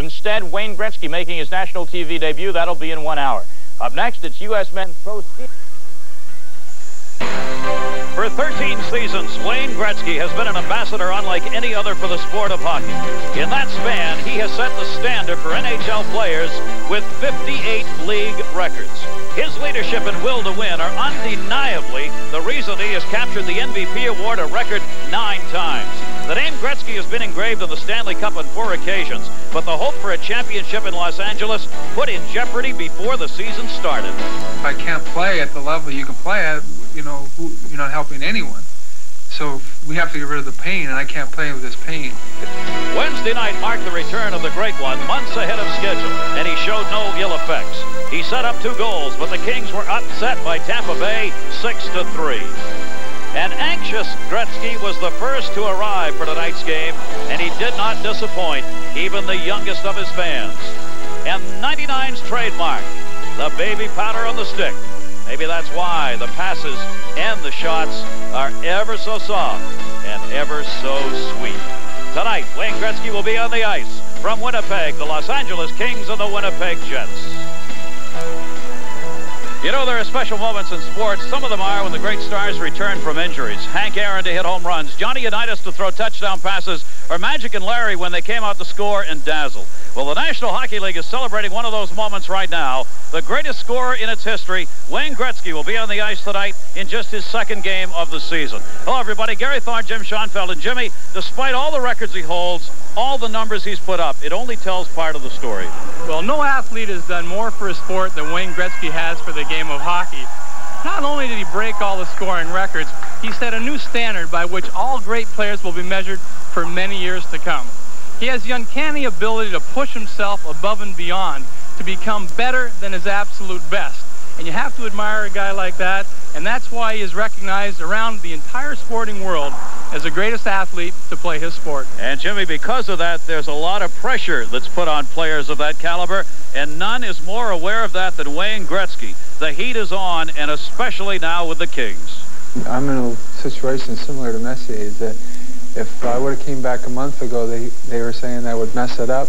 Instead, Wayne Gretzky making his national TV debut. That'll be in 1 hour. Up next, it's U.S. men's pro ski. For 13 seasons, Wayne Gretzky has been an ambassador unlike any other for the sport of hockey. In that span, he has set the standard for NHL players with 58 league records. His leadership and will to win are undeniably the reason he has captured the MVP award a record 9 times. The name Gretzky has been engraved on the Stanley Cup on 4 occasions, but the hope for a championship in Los Angeles put in jeopardy before the season started. If I can't play at the level you can play at, you're not helping anyone. So we have to get rid of the pain, and I can't play with this pain. Wednesday night marked the return of the Great One, months ahead of schedule, and he showed no ill effects. He set up 2 goals, but the Kings were upset by Tampa Bay 6-3. An anxious Gretzky was the first to arrive for tonight's game, and he did not disappoint even the youngest of his fans. And 99's trademark, the baby powder on the stick. Maybe that's why the passes and the shots are ever so soft and ever so sweet. Tonight, Wayne Gretzky will be on the ice. From Winnipeg, the Los Angeles Kings and the Winnipeg Jets. You know, there are special moments in sports. Some of them are when the great stars return from injuries. Hank Aaron to hit home runs, Johnny Unitas to throw touchdown passes, or Magic and Larry when they came out to score and dazzle. Well, the National Hockey League is celebrating one of those moments right now. The greatest scorer in its history, Wayne Gretzky, will be on the ice tonight in just his 2nd game of the season. Hello, everybody. Gary Thorne, Jim Schoenfeld, and Jimmy, despite all the records he holds, all the numbers he's put up, it only tells part of the story. Well, no athlete has done more for his sport than Wayne Gretzky has for the game of hockey. Not only did he break all the scoring records, he set a new standard by which all great players will be measured for many years to come. He has the uncanny ability to push himself above and beyond to become better than his absolute best. And you have to admire a guy like that, and that's why he is recognized around the entire sporting world as the greatest athlete to play his sport. And Jimmy, because of that, there's a lot of pressure that's put on players of that caliber, and none is more aware of that than Wayne Gretzky. The heat is on, and especially now with the Kings. I'm in a situation similar to Messier's, that if I would have came back a month ago, they were saying I would mess it up,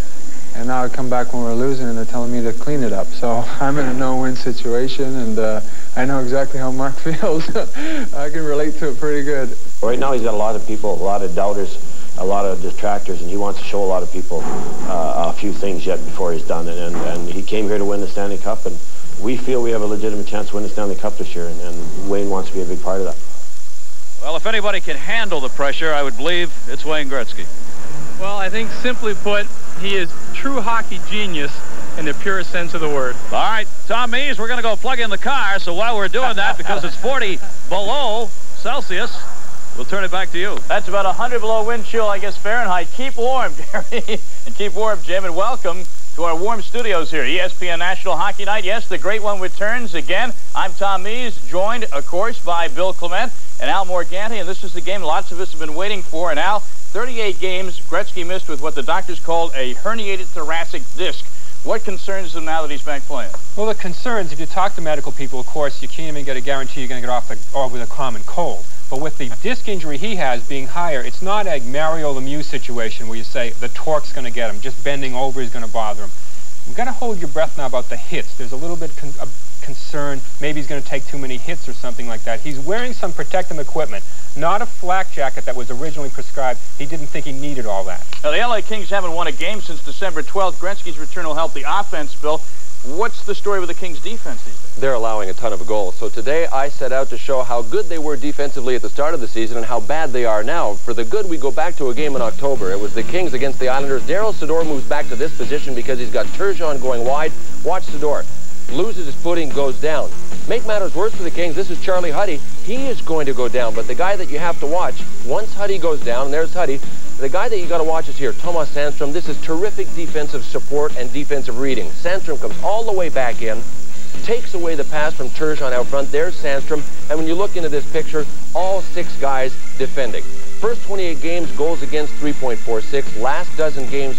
and now I come back when we're losing and they're telling me to clean it up. So I'm in a no-win situation, and I know exactly how Mark feels. I can relate to it pretty good. Right now he's got a lot of people, a lot of doubters, a lot of detractors, and he wants to show a lot of people a few things yet before he's done. And he came here to win the Stanley Cup, and we feel we have a legitimate chance to win the Stanley Cup this year, and Wayne wants to be a big part of that. Well, if anybody can handle the pressure, I would believe it's Wayne Gretzky. Well, I think simply put, he is true hockey genius in the purest sense of the word. All right, Tom Mees, we're going to go plug in the car, so while we're doing that, because it's 40 below Celsius, we'll turn it back to you. That's about 100 below wind chill, I guess, Fahrenheit. Keep warm, Gary, and keep warm, Jim, and welcome to our warm studios here. ESPN National Hockey Night. Yes, the great one returns again. I'm Tom Mees, joined, of course, by Bill Clement and Al Morganti, and this is the game lots of us have been waiting for. And Al, 38 games Gretzky missed with what the doctors called a herniated thoracic disc. What concerns him now that he's back playing? Well, the concerns, if you talk to medical people, of course, you can't even get a guarantee you're going to get off with a common cold. But with the disc injury he has being higher, it's not a Mario Lemieux situation where you say the torque's going to get him, just bending over is going to bother him. You've got to hold your breath now about the hits. There's a little bit of concern. Maybe he's going to take too many hits or something like that. He's wearing some protective equipment, not a flak jacket that was originally prescribed. He didn't think he needed all that. Now, the LA Kings haven't won a game since December 12th. Gretzky's return will help the offense, Bill. What's the story with the Kings' defense these days? They're allowing a ton of goals. So today I set out to show how good they were defensively at the start of the season and how bad they are now. For the good, we go back to a game in October. It was the Kings against the Islanders. Daryl Sador moves back to this position because he's got Turgeon going wide. Watch Sador. Loses his footing, goes down. Make matters worse for the Kings, this is Charlie Huddy. He is going to go down, but the guy that you have to watch, once Huddy goes down, and there's Huddy, the guy that you got to watch is here, Tomas Sandstrom. This is terrific defensive support and defensive reading. Sandstrom comes all the way back in, takes away the pass from Turgeon out front. There's Sandstrom, and when you look into this picture, all 6 guys defending. First 28 games, goals against 3.46. Last dozen games,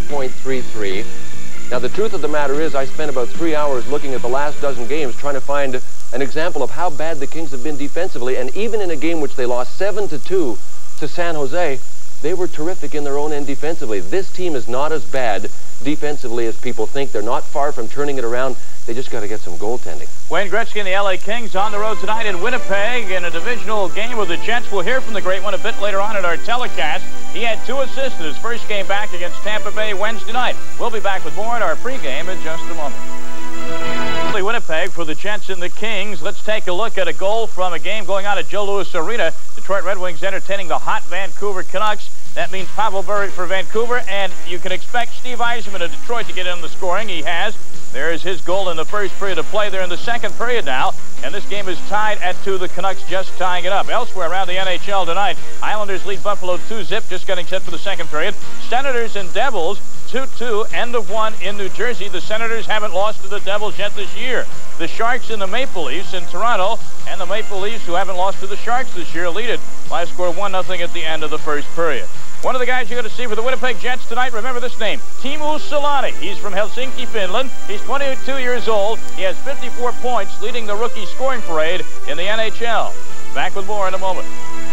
5.33. Now, the truth of the matter is I spent about 3 hours looking at the last dozen games trying to find an example of how bad the Kings have been defensively, and even in a game which they lost 7-2 to San Jose, they were terrific in their own end defensively. This team is not as bad defensively as people think. They're not far from turning it around. They just got to get some goaltending. Wayne Gretzky and the LA Kings on the road tonight in Winnipeg in a divisional game with the Jets. We'll hear from the great one a bit later on in our telecast. He had 2 assists in his first game back against Tampa Bay Wednesday night. We'll be back with more in our pregame in just a moment. Winnipeg for the Jets and the Kings. Let's take a look at a goal from a game going on at Joe Louis Arena. Detroit Red Wings entertaining the hot Vancouver Canucks. That means Pavel Bure for Vancouver, and you can expect Steve Yzerman of Detroit to get in the scoring. He has. There's his goal in the first period of play. They're in the second period now, and this game is tied at 2. The Canucks just tying it up. Elsewhere around the NHL tonight, Islanders lead Buffalo 2-0, just getting set for the second period. Senators and Devils 2-2, end of 1 in New Jersey. The Senators haven't lost to the Devils yet this year. The Sharks and the Maple Leafs in Toronto, and the Maple Leafs, who haven't lost to the Sharks this year, lead it by a score of 1-0 at the end of the first period. One of the guys you're going to see for the Winnipeg Jets tonight, remember this name, Teemu Selanne. He's from Helsinki, Finland. He's 22 years old. He has 54 points, leading the rookie scoring parade in the NHL. Back with more in a moment.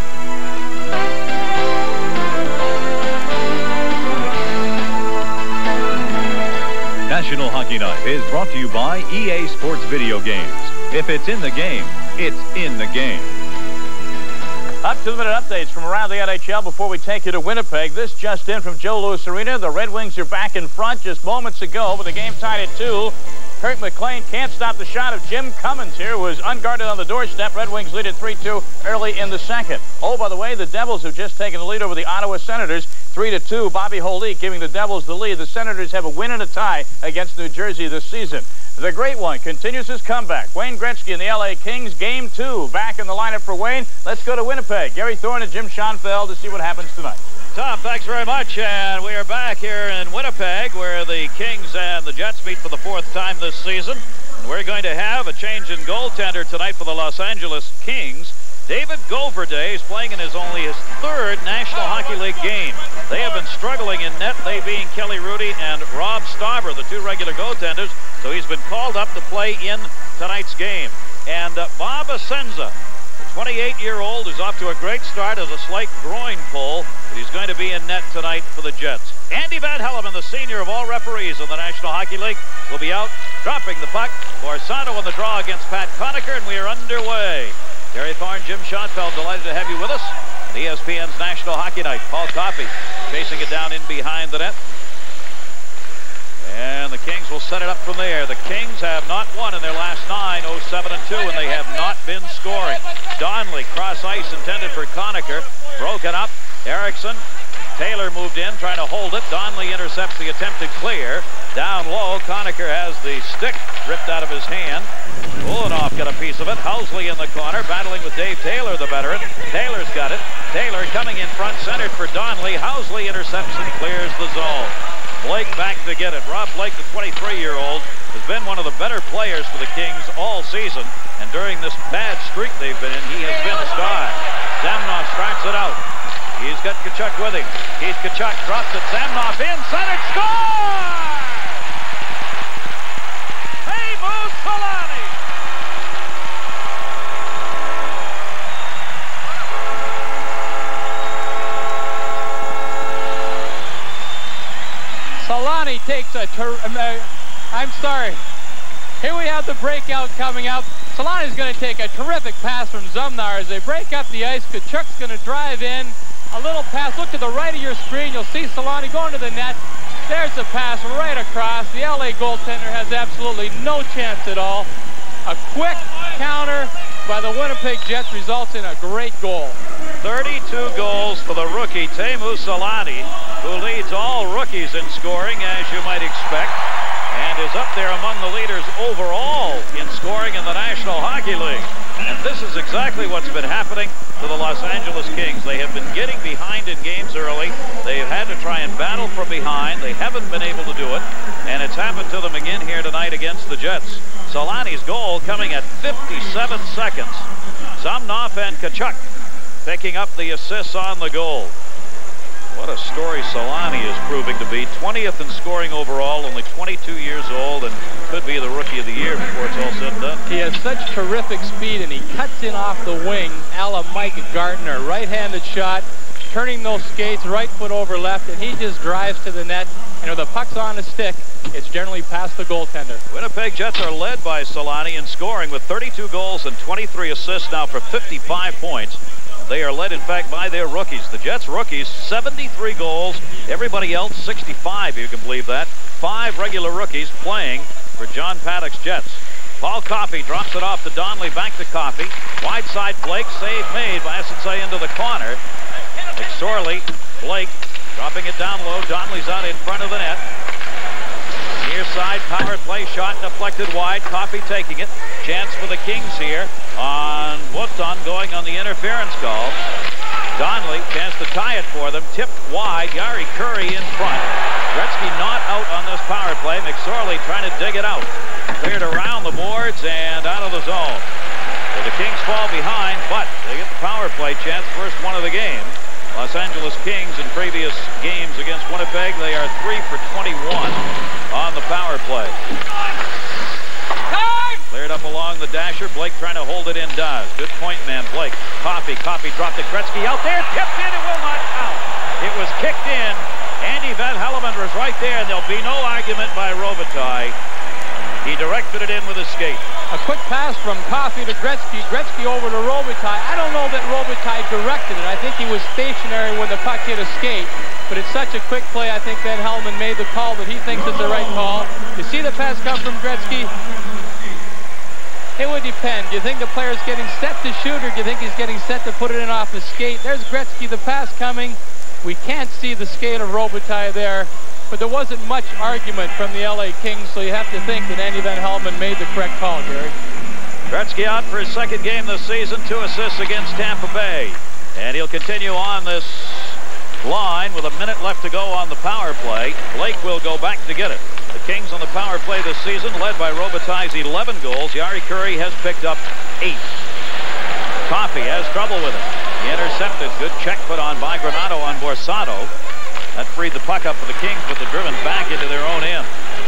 National Hockey Night is brought to you by EA Sports Video Games. If it's in the game, it's in the game. Up-to-the-minute updates from around the NHL before we take you to Winnipeg. This just in from Joe Louis Arena. The Red Wings are back in front just moments ago, but the game tied at 2. Kirk McLean can't stop the shot of Jim Cummins here, who was unguarded on the doorstep. Red Wings lead at 3-2 early in the second. Oh, by the way, the Devils have just taken the lead over the Ottawa Senators, 3-2. Bobby Holik giving the Devils the lead. The Senators have a win and a tie against New Jersey this season. The great one continues his comeback. Wayne Gretzky and the LA Kings, Game 2. Back in the lineup for Wayne. Let's go to Winnipeg. Gary Thorne and Jim Schoenfeld to see what happens tonight. Tom, thanks very much, and we are back here in Winnipeg where the Kings and the Jets meet for the 4th time this season. And we're going to have a change in goaltender tonight for the Los Angeles Kings. David Goverday is playing in only his 3rd National Hockey League game. They have been struggling in net, they being Kelly Rudy and Rob Stauber, the 2 regular goaltenders. So he's been called up to play in tonight's game. And Bob Asenza, the 28-year-old, is off to a great start as a slight groin pull, but he's going to be in net tonight for the Jets. Andy Van Helleman, the senior of all referees in the National Hockey League, will be out dropping the puck. Borsato on the draw against Pat Conacher, and we are underway. Gary Thorne, Jim Schoenfeld, delighted to have you with us. ESPN's National Hockey Night. Paul Coffey chasing it down in behind the net. And the Kings will set it up from there. The Kings have not won in their last 9, 0-7-2, and they have not been scoring. Donnelly, cross ice intended for Conacher. Broken up. Erickson. Taylor moved in, trying to hold it. Donnelly intercepts the attempted clear. Down low, Conacher has the stick ripped out of his hand. Ulanoff got a piece of it. Housley in the corner, battling with Dave Taylor, the veteran. Taylor's got it. Taylor coming in front, centered for Donnelly. Housley intercepts and clears the zone. Blake back to get it. Rob Blake, the 23-year-old, has been one of the better players for the Kings all season. And during this bad streak they've been in, he has been a star. Zamnoff starts it out. He's got Tkachuk with him. Keith Tkachuk drops it. Zamnoff in, centered, score! Teemu Selanne! Selanne takes a I'm sorry. Here we have the breakout coming up. Selanne is going to take a terrific pass from Zumnar as they break up the ice. Tkachuk's going to drive in. A little pass. Look to the right of your screen. You'll see Selanne going to the net. There's the pass right across. The LA goaltender has absolutely no chance at all. A quick counter by the Winnipeg Jets results in a great goal. 32 goals for the rookie Teemu Selanne, who leads all rookies in scoring, as you might expect, and is up there among the leaders overall in scoring in the National Hockey League. And this is exactly what's been happening to the Los Angeles Kings. They have been getting behind in games early. They've had to try and battle from behind. They haven't been able to do it, and it's happened to them again here tonight against the Jets. Selanne's goal coming at 57 seconds. Zamnoff and Tkachuk picking up the assists on the goal. What a story Selanne is proving to be. 20th in scoring overall, only 22 years old, and could be the Rookie of the Year before it's all said and done. He has such terrific speed, and he cuts in off the wing, a la Mike Gardner. Right-handed shot. turning those skates, right foot over left, and he just drives to the net. And if the puck's on a stick, it's generally past the goaltender. Winnipeg Jets are led by Selanne in scoring with 32 goals and 23 assists now for 55 points. They are led, in fact, by their rookies. The Jets rookies, 73 goals. Everybody else, 65, if you can believe that. 5 regular rookies playing for John Paddock's Jets. Paul Coffey drops it off to Donnelly, back to Coffey. Wide side Blake, save made by Essensay into the corner. McSorley, Blake dropping it down low. Donnelly's out in front of the net. Near side power play shot deflected wide. Coffey taking it. Chance for the Kings here on Woodson going on the interference call. Donnelly, chance to tie it for them. Tipped wide. Yari Curry in front. Gretzky not out on this power play. McSorley trying to dig it out. Cleared around the boards and out of the zone. So the Kings fall behind, but they get the power play chance. First one of the game. Los Angeles Kings in previous games against Winnipeg, they are 3 for 21 on the power play. Cleared up along the dasher. Blake trying to hold it in, does. Good point man, Blake. Coffey dropped it. Gretzky out there, tipped in, it will not count. It was kicked in. Andy Van Hellemond was right there, and there'll be no argument by Robitaille. He directed it in with a skate. A quick pass from Coffey to Gretzky. Gretzky over to Robitaille. I don't know that Robitaille directed it. I think he was stationary when the puck hit a skate. But it's such a quick play, I think Van Hellemond made the call that he thinks is the right call. You see the pass come from Gretzky? It would depend. Do you think the player's getting set to shoot, or do you think he's getting set to put it in off the skate? There's Gretzky, the pass coming. We can't see the skate of Robitaille there. But there wasn't much argument from the LA Kings, so you have to think that Andy Van Hellemond made the correct call, Gary. Gretzky out for his second game this season, 2 assists against Tampa Bay. And he'll continue on this line with a minute left to go on the power play. Blake will go back to get it. The Kings on the power play this season, led by Robitaille's 11 goals. Yari Curry has picked up 8. Coffey has trouble with it. He intercepted. Good check put on by Granato on Borsato. That freed the puck up for the Kings, but they're driven back into their own end.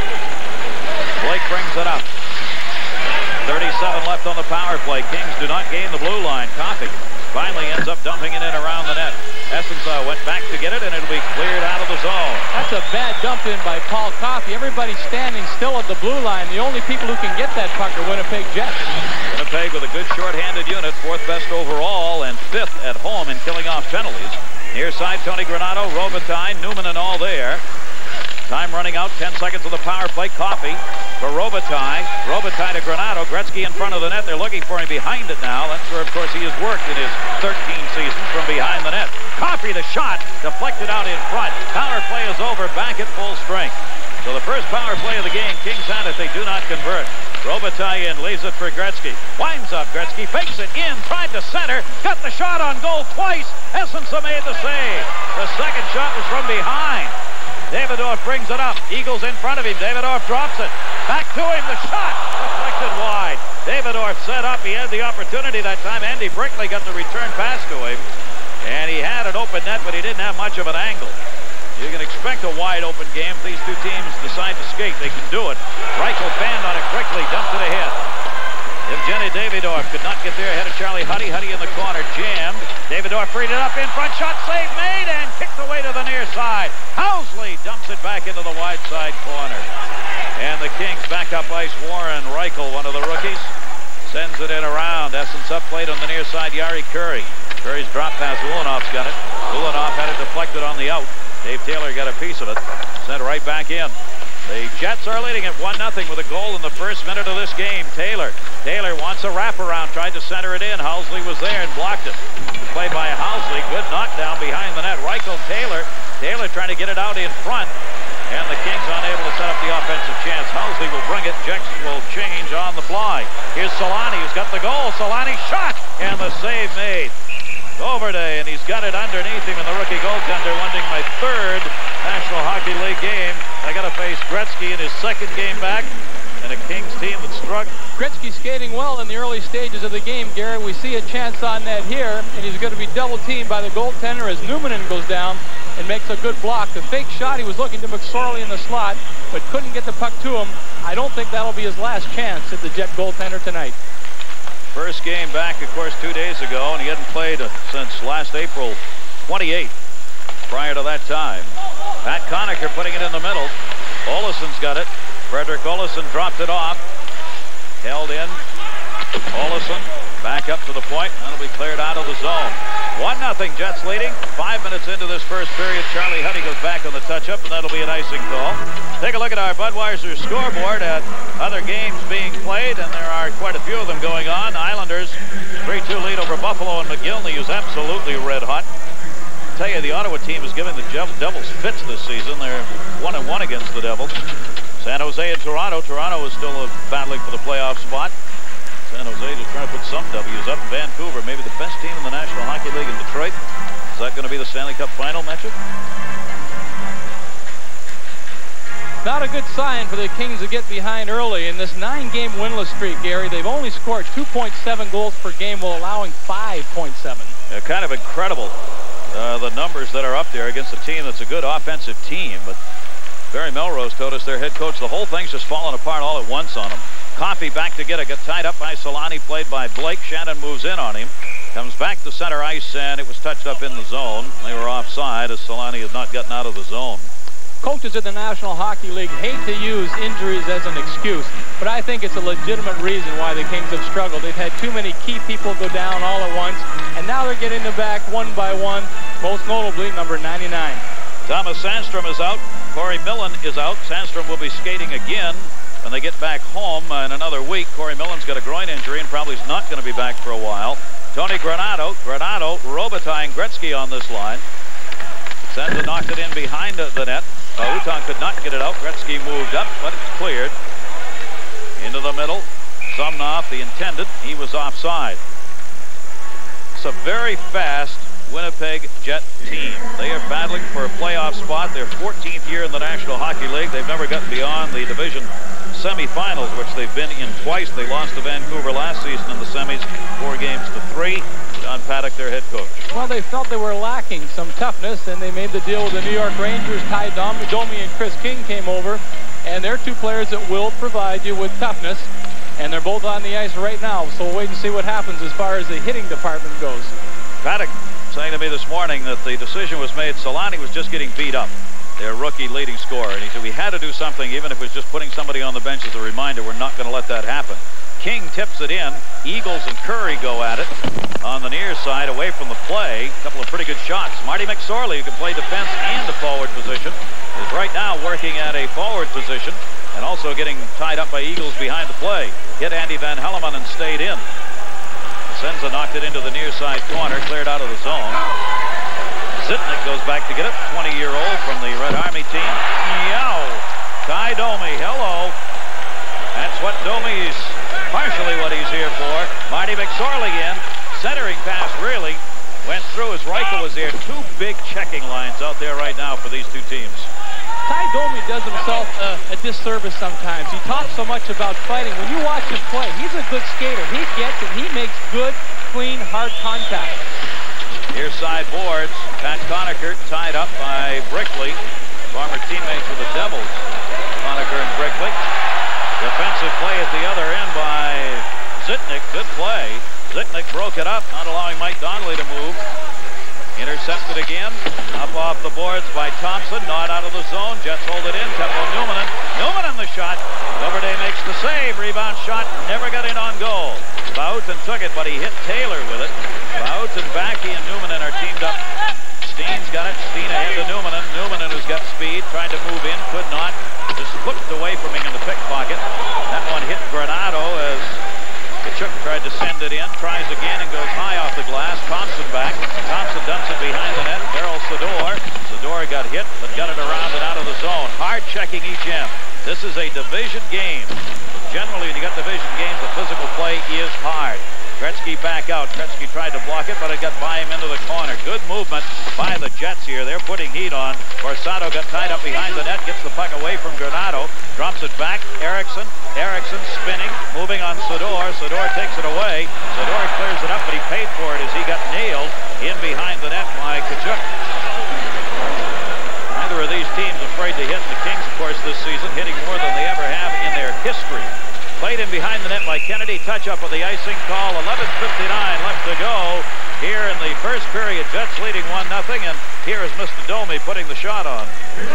Blake brings it up. 37 left on the power play. Kings do not gain the blue line. Coffey finally ends up dumping it in around the net. Essensay went back to get it, and it'll be cleared out of the zone. That's a bad dump in by Paul Coffey. Everybody's standing still at the blue line. The only people who can get that puck are Winnipeg Jets. Winnipeg with a good short-handed unit, 4th best overall and 5th at home in killing off penalties. Near side, Tony Granato, Robitaille, Newman and all there. Time running out, 10 seconds of the power play. Coffey for Robitaille. Robitaille to Granato. Gretzky in front of the net. They're looking for him behind it now. That's where, of course, he has worked in his 13 seasons from behind the net. Coffey, the shot, deflected out in front. Power play is over, back at full strength. So the first power play of the game, Kings had it. They do not convert. Robitaille in, leaves it for Gretzky. Winds up Gretzky, fakes it in, tried to center, got the shot on goal twice. Essensay made the save. The second shot was from behind. Davydov brings it up. Eagles in front of him. Davydov drops it. Back to him. The shot deflected wide. Davydov set up. He had the opportunity that time. Andy Brickley got the return pass to him. And he had an open net, but he didn't have much of an angle. You can expect a wide open game. If these two teams decide to skate, they can do it. Reichel banned on it quickly. Dumped it ahead. Evgeny Davydov could not get there ahead of Charlie Huddy. Huddy in the corner, jammed. Davydov freed it up in front. Shot save made and kicked away to the near side. Housley dumps it back into the wide side corner. And the Kings back up ice. Warren Reichel, one of the rookies, sends it in around. Essensay played on the near side. Yari Curry. Curry's drop pass. Elynuik's got it. Elynuik had it deflected on the out. Dave Taylor got a piece of it. Sent right back in. The Jets are leading at 1-0 with a goal in the first minute of this game. Taylor wants a wraparound, tried to center it in. Housley was there and blocked it. Played by Housley, good knockdown behind the net. Reichel, Taylor trying to get it out in front. And the Kings unable to set up the offensive chance. Housley will bring it. Jets will change on the fly. Here's Selanne, who's got the goal. Selanne shot, and the save made. Overday, and he's got it underneath him, and the rookie goaltender winding my 3rd National Hockey League game. I got to face Gretzky in his 2nd game back, and a Kings team that struck. Gretzky skating well in the early stages of the game, Gary. We see a chance on net here, and he's going to be double-teamed by the goaltender as Newman goes down and makes a good block. The fake shot, he was looking to McSorley in the slot, but couldn't get the puck to him. I don't think that'll be his last chance at the Jet goaltender tonight. First game back, of course, 2 days ago, and he hadn't played since last April 28 prior to that time. Pat Conacher putting it in the middle. Olison's got it. Frederick Olison dropped it off. Held in. Olison back up to the point. That'll be cleared out of the zone. 1-0 Jets leading. 5 minutes into this first period. Charlie Huddy goes back on the touch-up, and that'll be an icing call. Take a look at our Budweiser scoreboard at other games being played, and there are quite a few of them going on. Islanders 3-2 lead over Buffalo, and McGillney is absolutely red hot. I tell you, the Ottawa team is giving the Devils fits this season. They're 1-1 against the Devils. San Jose and Toronto. Toronto is still battling for the playoff spot. San Jose just trying to put some W's up. Vancouver, maybe the best team in the National Hockey League in Detroit. Is that going to be the Stanley Cup final matchup? Not a good sign for the Kings to get behind early in this 9-game winless streak, Gary. They've only scored 2.7 goals per game while allowing 5.7. Kind of incredible, the numbers that are up there against a team that's a good offensive team. But Barry Melrose told us, their head coach, the whole thing's just falling apart all at once on them. Coffey back to get it. Got tied up by Selanne, played by Blake. Shannon moves in on him. Comes back to center ice, and it was touched up in the zone. They were offside as Selanne has not gotten out of the zone. Coaches in the National Hockey League hate to use injuries as an excuse, but I think it's a legitimate reason why the Kings have struggled. They've had too many key people go down all at once, and now they're getting them back one by one, most notably number 99. Thomas Sandstrom is out. Corey Millen is out. Sandstrom will be skating again when they get back home in another week. Corey Millen's got a groin injury and probably is not going to be back for a while. Tony Granato, Robitaille and Gretzky on this line. Senza knocked it in behind the net. Uton could not get it out. Gretzky moved up, but it's cleared. Into the middle. Zumnoff, the intended, he was offside. It's a very fast Winnipeg Jet team. They are battling for a playoff spot. Their 14th year in the National Hockey League. They've never gotten beyond the division semifinals, which they've been in twice. They lost to Vancouver last season in the semis, 4-3. John Paddock, their head coach. Well, they felt they were lacking some toughness, and they made the deal with the New York Rangers. Domi and Kris King came over, and they're two players that will provide you with toughness, and they're both on the ice right now, so we'll wait and see what happens as far as the hitting department goes. Paddock saying to me this morning that the decision was made. Selanne was just getting beat up, their rookie leading scorer, and he said we had to do something, even if it was just putting somebody on the bench as a reminder. We're not going to let that happen. King tips it in. Eagles and Curry go at it on the near side, away from the play. A couple of pretty good shots. Marty McSorley, who can play defense and the forward position, is right now working at a forward position and also getting tied up by Eagles behind the play. Hit Andy Van Helleman and stayed in. Senza knocked it into the near side corner, cleared out of the zone. Zitnik goes back to get it, 20-year-old from the Red Army team. Yow! Ty Domi, hello. That's what Domi's partially what he's here for. Marty McSorley in. Centering pass really went through as Reichel was there. Two big checking lines out there right now for these two teams. Ty Domi does himself a disservice sometimes. He talks so much about fighting. When you watch him play, he's a good skater. He gets it. He makes good, clean, hard contact. Near side boards. Pat Conacher tied up by Brickley. Former teammates with the Devils. Conacher and Brickley. Defensive play at the other end by Zitnik. Good play. Zitnik broke it up, not allowing Mike Donnelly to move. Intercepted again. Up off the boards by Thompson. Not out of the zone. Jets hold it in. Teppo Numminen. Numminen the shot. Doverday makes the save. Rebound shot. Never got in on goal. Boughton took it, but he hit Taylor with it. Boughton, Backey, and Numminen are teamed up. Steen's got it. Steen ahead to Numminen. Numminen, who's got speed, tried to move in. Could not. Just flipped away from him in the pickpocket. That one hit Granato as Kachuk tried to send it in. Tries again and goes high off the glass. Thompson back. Thompson dumps it behind the net. Daryl Sador. Sador got hit, but got it around and out of the zone. Hard checking each end. This is a division game. Generally, when you got division games, the physical play is hard. Gretzky back out. Gretzky tried to block it, but it got by him into the corner. Good movement by the Jets here. They're putting heat on. Borsato got tied up behind the net, gets the puck away from Granato, drops it back. Erickson spinning, moving on Sador. Sador takes it away. Sador clears it up, but he paid for it as he got nailed in behind the net by Kachuk. Neither of these teams afraid to hit. The Kings, of course, this season hitting more than they ever have in their history. Played in behind the net by Kennedy. Touch up with the icing call. 11:59 left to go here in the first period. Jets leading 1-0, and here is Mr. Domi putting the shot on.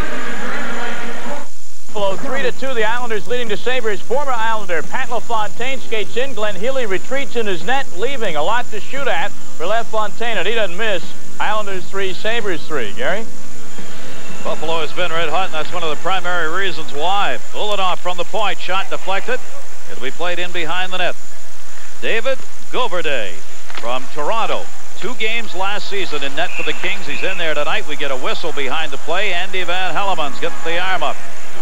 Buffalo 3-2. The Islanders leading the Sabres. Former Islander Pat LaFontaine skates in. Glenn Healy retreats in his net, leaving a lot to shoot at for LaFontaine, and he doesn't miss. Islanders 3, Sabres 3. Gary? Buffalo has been red hot, and that's one of the primary reasons why. Elynuik from the point, shot deflected. It'll be played in behind the net. David Gouverneur from Toronto. 2 games last season in net for the Kings. He's in there tonight. We get a whistle behind the play. Andy Van Hellemans gets the arm up.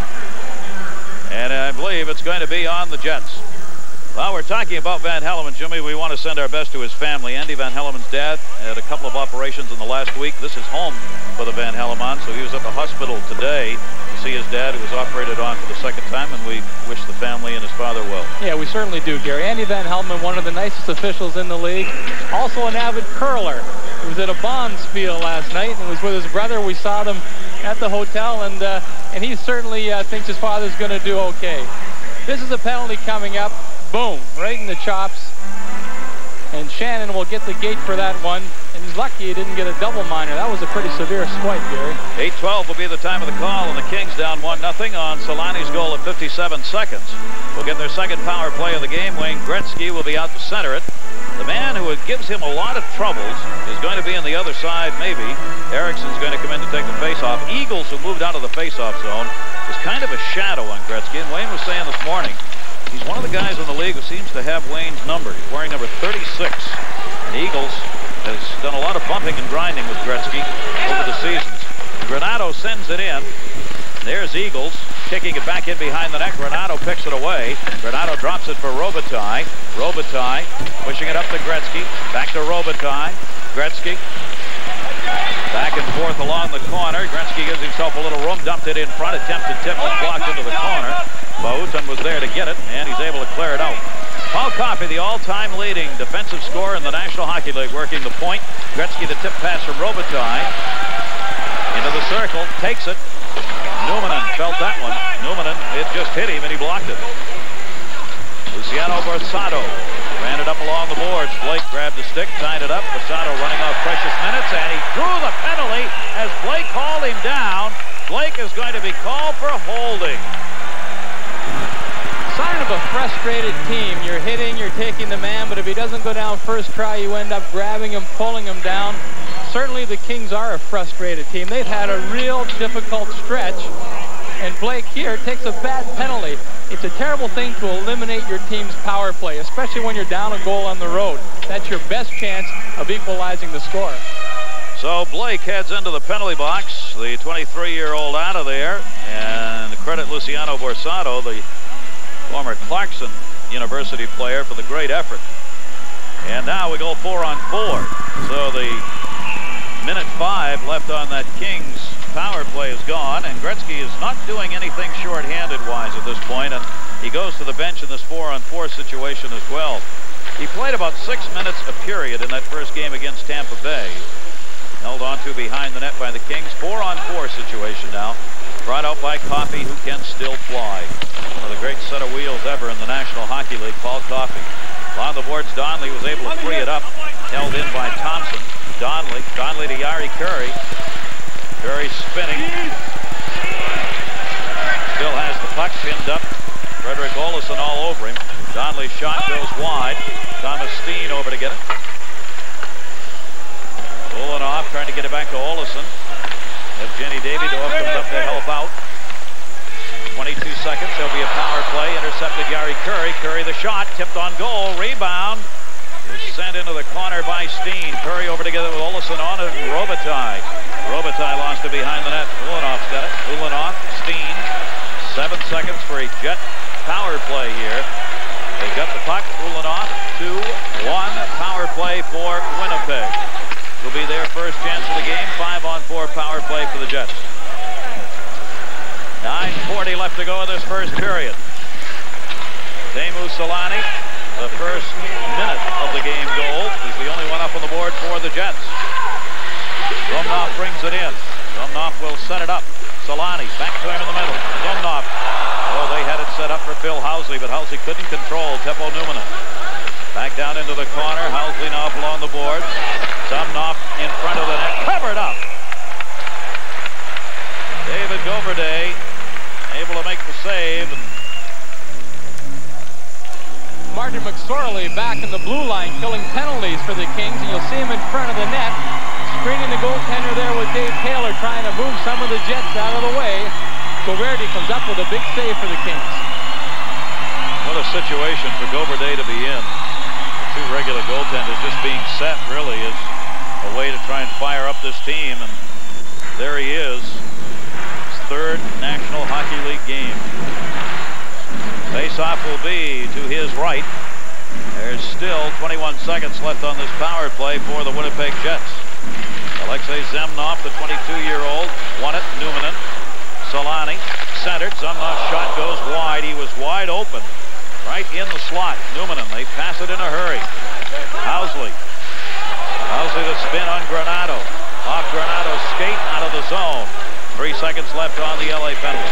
And I believe it's going to be on the Jets. Well, we're talking about Van Hellemans, Jimmy. We want to send our best to his family. Andy Van Hellemans' dad had a couple of operations in the last week. This is home for the Van Hellemans, so he was at the hospital today to see his dad, who was operated on for the 2nd time, and we wish the family and his father well. Yeah, we certainly do, Gary. Andy Van Hellemans, one of the nicest officials in the league. Also an avid curler. He was at a Bonds field last night and was with his brother. We saw them at the hotel, and he certainly thinks his father's going to do okay. This is a penalty coming up. Boom, right in the chops. And Shannon will get the gate for that one. And he's lucky he didn't get a double minor. That was a pretty severe swipe, Gary. 8:12 will be the time of the call, and the Kings down 1-0 on Selanne's goal at 57 seconds. We'll get their second power play of the game. Wayne Gretzky will be out to center it. The man who gives him a lot of troubles is going to be on the other side, maybe. Erickson's going to come in to take the face-off. Eagles, who moved out of the face-off zone, is kind of a shadow on Gretzky. And Wayne was saying this morning, he's one of the guys in the league who seems to have Wayne's number. He's wearing number 36. And Eagles has done a lot of bumping and grinding with Gretzky over the seasons. Gernander sends it in. There's Eagles kicking it back in behind the net. Gernander picks it away. Gernander drops it for Robitaille. Robitaille pushing it up to Gretzky. Back to Robitaille. Gretzky. Back and forth along the corner. Gretzky gives himself a little room. Dumped it in front. Attempted tip was blocked into the corner. Bouton was there to get it, and he's able to clear it out. Paul Coffey, the all-time leading defensive scorer in the National Hockey League, working the point. Gretzky, the tip pass from Robitaille. Into the circle. Takes it. Numanen felt that one. Numanen, it just hit him, and he blocked it. Luciano Borsato ran it up along the boards. Blake grabbed the stick, tied it up. Borsato running off precious minutes, and he drew the penalty as Blake called him down. Blake is going to be called for holding. Sign of a frustrated team. You're hitting, you're taking the man, but if he doesn't go down first try, you end up grabbing him, pulling him down. Certainly the Kings are a frustrated team. They've had a real difficult stretch, and Blake here takes a bad penalty. It's a terrible thing to eliminate your team's power play, especially when you're down a goal on the road. That's your best chance of equalizing the score. So Blake heads into the penalty box, the 23-year-old out of there, and credit Luciano Borsato, the former Clarkson University player, for the great effort. And now we go 4-on-4. So the minute 5 left on that Kings power play is gone, and Gretzky is not doing anything short-handed-wise at this point, and he goes to the bench in this 4-on-4 situation as well. He played about 6 minutes a period in that first game against Tampa Bay. Held on to behind the net by the Kings. 4-on-4 situation now. Brought out by Coffey, who can still fly. One of the great set of wheels ever in the National Hockey League, Paul Coffey. Along the boards, Donnelly was able to free it up. Held in by Thompson. Donnelly to Jari Kurri. Kurri spinning. Still has the puck pinned up. Frederick Olsson all over him. Donnelly's shot goes wide. Thomas Steen over to get it. Elynuik trying to get it back to Olsson. Evgeny Davydov comes up to help out. 22 seconds. There'll be a power play. Intercepted Jari Kurri. Kurri the shot. Tipped on goal. Rebound. Is sent into the corner by Steen. Kurri over together with Olsson on it. And Robitaille. Robitaille lost it behind the net. Elynuik's got it. Elynuik. Steen. 7 seconds for a Jet power play here. They got the puck. Elynuik. 2-1 power play for Winnipeg. Will be their first chance of the game. 5-on-4 power play for the Jets. 9:40 left to go in this first period. Teemu Selanne, the first minute of the game goal. He's the only one up on the board for the Jets. Domnov brings it in. Domnov will set it up. Selanne back to him in the middle. Domnov. Oh, they had it set up for Phil Housley, but Housley couldn't control save. Martin McSorley back in the blue line killing penalties for the Kings, and you'll see him in front of the net, screening the goaltender there with Dave Taylor, trying to move some of the Jets out of the way. Goverdy comes up with a big save for the Kings. What a situation for Goverdy to be in. Two regular goaltenders just being set really is a way to try and fire up this team, and there he is. His third National Hockey League game. Face-off will be to his right. There's still 21 seconds left on this power play for the Winnipeg Jets. Alexei Zemnov, the 22-year-old, won it. Numanen, Selanne, centered. Zemnov's shot goes wide. He was wide open, right in the slot. Numanen, they pass it in a hurry. Housley the spin on Granato. Off Granato's skate, out of the zone. 3 seconds left on the LA penalty.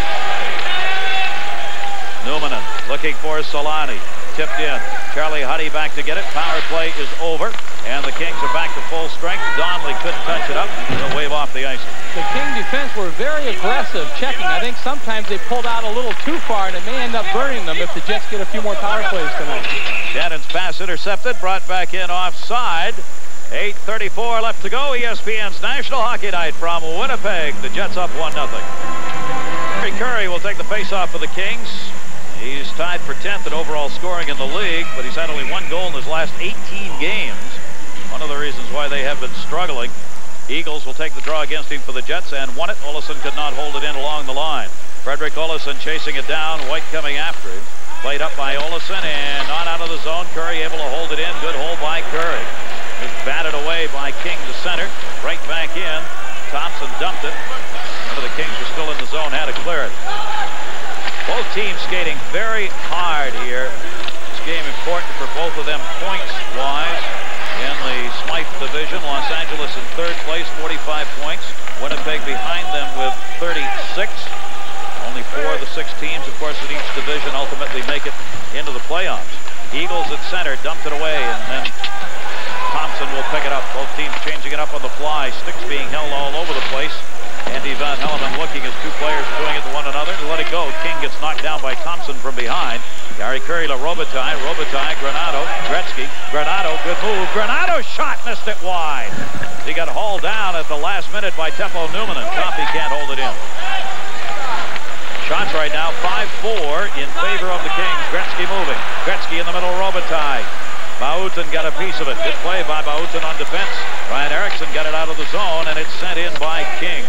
Numanen looking for Selanne. Tipped in. Charlie Huddy back to get it. Power play is over, and the Kings are back to full strength. Donnelly couldn't touch it up. They'll wave off the ice. The King defense were very aggressive, checking. I think sometimes they pulled out a little too far, and it may end up burning them if the Jets get a few more power plays tonight. Shannon's pass intercepted, brought back in offside. 8:34 left to go. ESPN's National Hockey Night from Winnipeg. The Jets up 1-0. Curry will take the face-off for the Kings. He's tied for 10th in overall scoring in the league, but he's had only 1 goal in his last 18 games. One of the reasons why they have been struggling. Eagles will take the draw against him for the Jets and won it. Olsson could not hold it in along the line. Frederick Olsson chasing it down. White coming after him. Played up by Olsson and not out of the zone. Curry able to hold it in. Good hold by Curry. Just batted away by King to center. Right back in. Thompson dumped it. One of the Kings were still in the zone. Had to clear it. Both teams skating very hard here. This game important for both of them points-wise. In the Smythe division, Los Angeles in 3rd place, 45 points. Winnipeg behind them with 36. Only 4 of the 6 teams, of course, in each division ultimately make it into the playoffs. Eagles at center, dumped it away, and then Thompson will pick it up. Both teams changing it up on the fly. Sticks being held all over the place. Andy Van Helleman looking as 2 players are doing it to one another to let it go. King gets knocked down by Thompson from behind. Gary Curry to Robitaille. Robitaille, Granato, Gretzky. Granato, good move. Granato's shot missed it wide. He got hauled down at the last minute by Teppo Numanen. Coffey can't hold it in. Shots right now, 5-4 in favor of the Kings. Gretzky moving. Gretzky in the middle, Robitaille. Bautin got a piece of it. Good play by Bautin on defense. Bryan Erickson got it out of the zone, and it's sent in by King.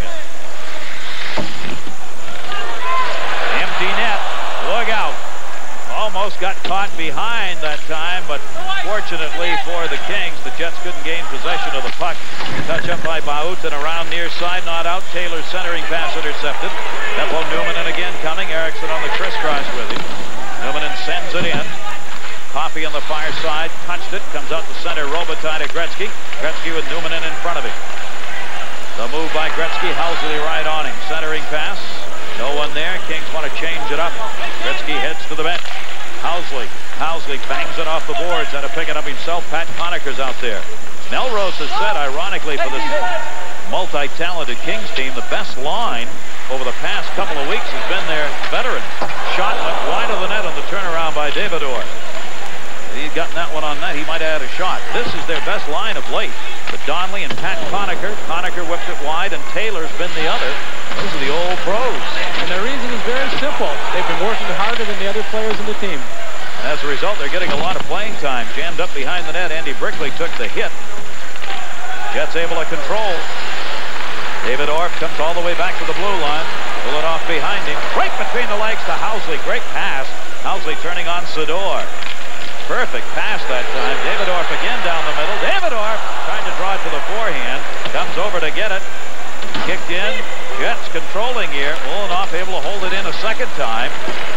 Empty net. Look out. Almost got caught behind that time, but fortunately for the Kings, the Jets couldn't gain possession of the puck. Touch up by Bautin around near side, not out. Taylor's centering pass intercepted. Teppo Numanen again coming. Erickson on the crisscross with him. Numanen sends it in. Coffey on the far side, touched it, comes out to center. Robitaille to Gretzky. Gretzky with Numanen in front of him. The move by Gretzky, Housley right on him. Centering pass, no one there. Kings want to change it up. Gretzky heads to the bench. Housley bangs it off the boards. Had to pick it up himself. Pat Conacher's out there. Melrose has said, ironically, for this multi-talented Kings team, the best line over the past couple of weeks has been their veteran. Shot went wide of the net on the turnaround by Davydov. He'd gotten that one on net, he might have had a shot. This is their best line of late. But Donnelly and Pat Conacher. Conacher whipped it wide, and Taylor's been the other. Those are the old pros. And the reason is very simple. They've been working harder than the other players in the team. And as a result, they're getting a lot of playing time. Jammed up behind the net. Andy Brickley took the hit. Jets able to control. Davydov comes all the way back to the blue line. Pull it off behind him. Right between the legs to Housley. Great pass. Housley turning on Sador. Perfect pass that time. Davydov again down the middle. Davydov trying to draw it to the forehand. Comes over to get it. Kicked in. Jets controlling here. Elynuik able to hold it in a second time.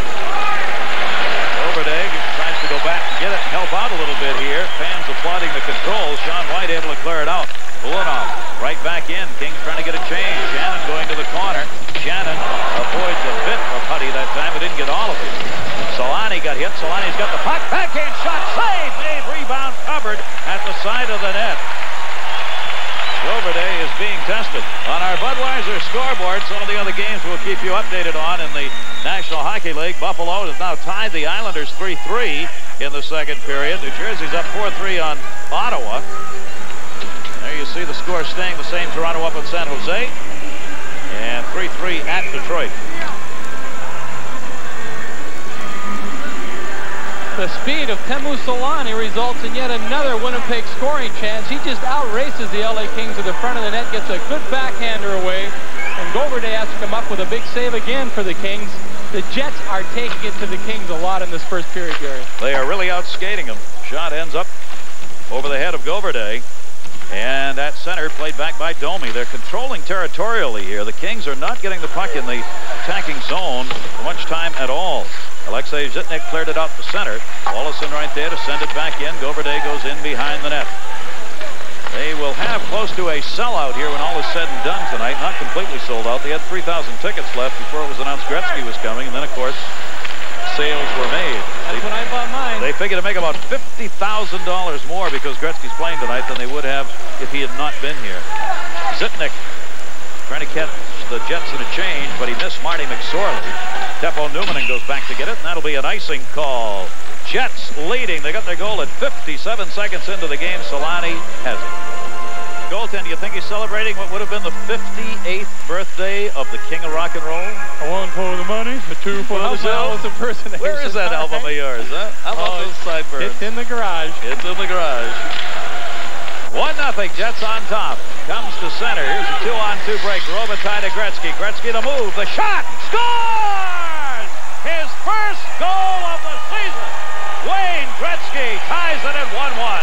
Overdegg tries to go back and get it and help out a little bit here. Fans applauding the control. Sean White able to clear it out. Elynuik right back in. Kings trying to get a change. Shannon going to the corner. Shannon avoids a bit of Huddy that time, but didn't get all of it. Selanne got hit. Selanne's got the puck. Backhand shot. Save. Made. Rebound covered at the side of the net. Goverdy is being tested. On our Budweiser scoreboard, some of the other games we'll keep you updated on in the National Hockey League. Buffalo has now tied the Islanders 3-3 in the second period. New Jersey's up 4-3 on Ottawa. There you see the score staying the same. Toronto up on San Jose. And 3-3 at Detroit. The speed of Teemu Selanne results in yet another Winnipeg scoring chance. He just outraces the LA Kings to the front of the net, gets a good backhander away, and Goverday has to come up with a big save again for the Kings. The Jets are taking it to the Kings a lot in this first period, Gary. They are really outskating them. Shot ends up over the head of Goverday. And at center, played back by Domi. They're controlling territorially here. The Kings are not getting the puck in the attacking zone for much time at all. Alexei Zitnik cleared it out to center. Wallason right there to send it back in. Goverday goes in behind the net. They will have close to a sellout here when all is said and done tonight. Not completely sold out. They had 3,000 tickets left before it was announced Gretzky was coming. And then, of course, sales were made. That's when I bought mine. They figured to make about $50,000 more because Gretzky's playing tonight than they would have if he had not been here. Zitnik trying to catch the Jets in a change, but he missed Marty McSorley. Teppo Numminen goes back to get it, and that'll be an icing call. Jets leading. They got their goal at 57 seconds into the game. Selanne has it. Goaltender, you think he's celebrating what would have been the 58th birthday of the king of rock and roll? A one for the money, a two for the show. Where is that album of yours, huh? How about those sideburns? It's in the garage. It's in the garage. 1-0, Jets on top. Comes to center. Here's a 2-on-2 break. Robitaille to Gretzky. Gretzky the move. The shot. Scores! His first goal of the season. Wayne Gretzky ties it at 1-1.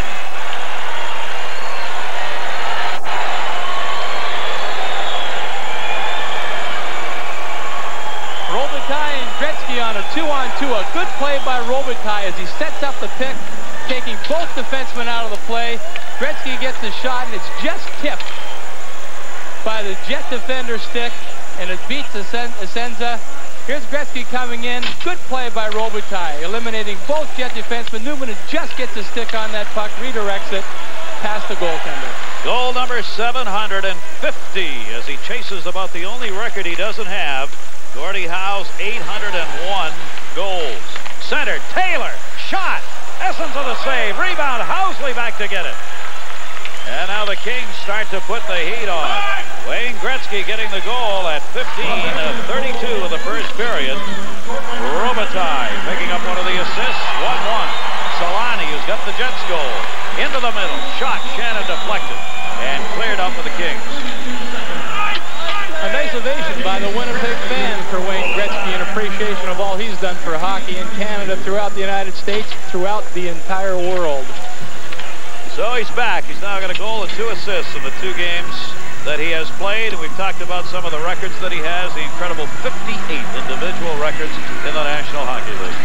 Robitaille and Gretzky on a 2-on-2. A good play by Robitaille as he sets up the pick, taking both defensemen out of the play. Gretzky gets the shot, and it's just tipped by the Jet defender stick, and it beats Essenza. Here's Gretzky coming in. Good play by Robitaille, eliminating both Jet defensemen. Numminen just gets a stick on that puck, redirects it past the goaltender. Goal number 750 as he chases about the only record he doesn't have. Gordie Howe's 801 goals. Center, Taylor, shot. Essence of the save. Rebound, Housley back to get it. And now the Kings start to put the heat on. Wayne Gretzky getting the goal at 15:32 of the first period. Robitaille picking up one of the assists. 1-1. Selanne, who's got the Jets goal. Into the middle. Shot. Shannon deflected. And cleared up for the Kings. A nice ovation by the Winnipeg fans for Wayne Gretzky in appreciation of all he's done for hockey in Canada, throughout the United States, throughout the entire world. So he's back. He's now got a goal and 2 assists in the 2 games that he has played. And we've talked about some of the records that he has. The incredible 58 individual records in the National Hockey League.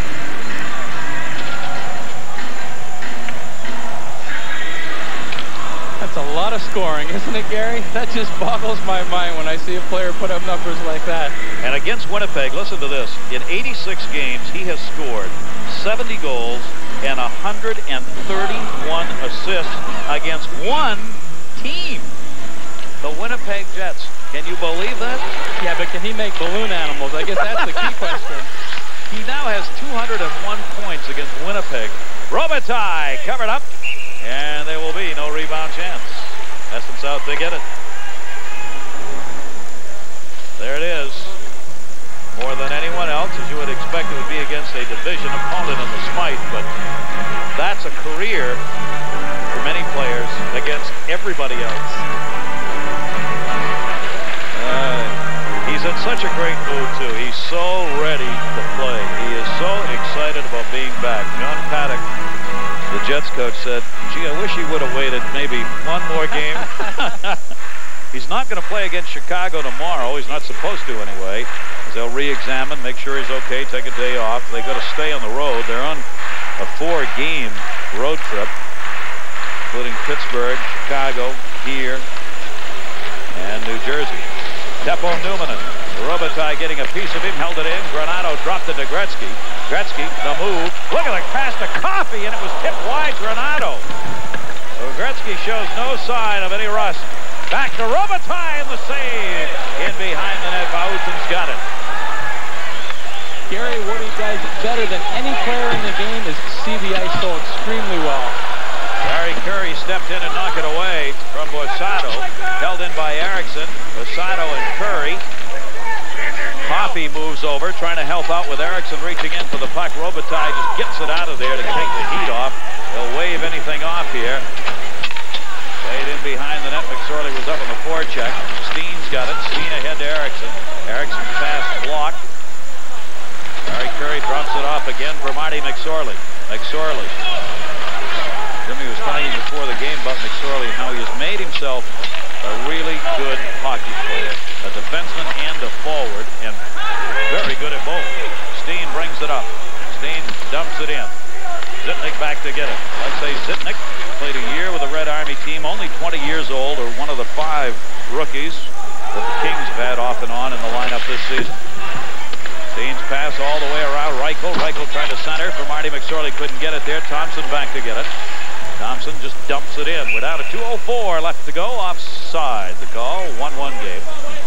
That's a lot of scoring, isn't it, Gary? That just boggles my mind when I see a player put up numbers like that. And against Winnipeg, listen to this. In 86 games, he has scored 70 goals and 131 assists against one team, the Winnipeg Jets. Can you believe that? Yeah, but can he make balloon animals? I guess that's the key question. He now has 201 points against Winnipeg. Robitaille covered up, and there will be no rebound chance. Essence out to get it. There it is. More than anyone else, as you would expect it would be against a division opponent in the Smythe, but that's a career for many players against everybody else. He's in such a great mood, too. He's so ready to play. He is so excited about being back. John Paddock, the Jets coach, said, gee, I wish he would have waited maybe one more game. He's not going to play against Chicago tomorrow. He's not supposed to anyway. They'll re-examine, make sure he's okay, take a day off. They got to stay on the road. They're on a 4-game road trip, including Pittsburgh, Chicago, here, and New Jersey. Teppo Numminen. Robitaille getting a piece of him, held it in. Gernander dropped it to Gretzky. Gretzky, the move. Look at the pass to Coffey, and it was tipped wide. Gernander. So Gretzky shows no sign of any rust. Back to Robitaille, and the save in behind the net. Bautin's got it. Gary, what he does better than any player in the game is see the ice so extremely well. Barry Curry stepped in and knocked it away from Borsato. Held in by Erickson. Borsato and Curry. Coffey moves over, trying to help out with Erickson reaching in for the puck. Robitaille just gets it out of there to take the heat off. They'll wave anything off here. Played in behind the net. McSorley was up on the forecheck. Steen's got it. Steen ahead to Erickson. Erickson pass blocked. Barry Curry drops it off again for Marty McSorley. McSorley. Jimmy was talking before the game about McSorley and how he has made himself a really good hockey player. A defenseman and a forward, and very good at both. Steen brings it up. Steen dumps it in. Zitnik back to get it. Alexei Zitnik played a year with the Red Army team, only 20 years old, or one of the 5 rookies that the Kings have had off and on in the lineup this season. Steen's pass all the way around Reichel. Reichel trying to center for Marty McSorley. Couldn't get it there. Thompson back to get it. Thompson just dumps it in. We're down to 2:04 left to go. Offside the call. 1-1 game.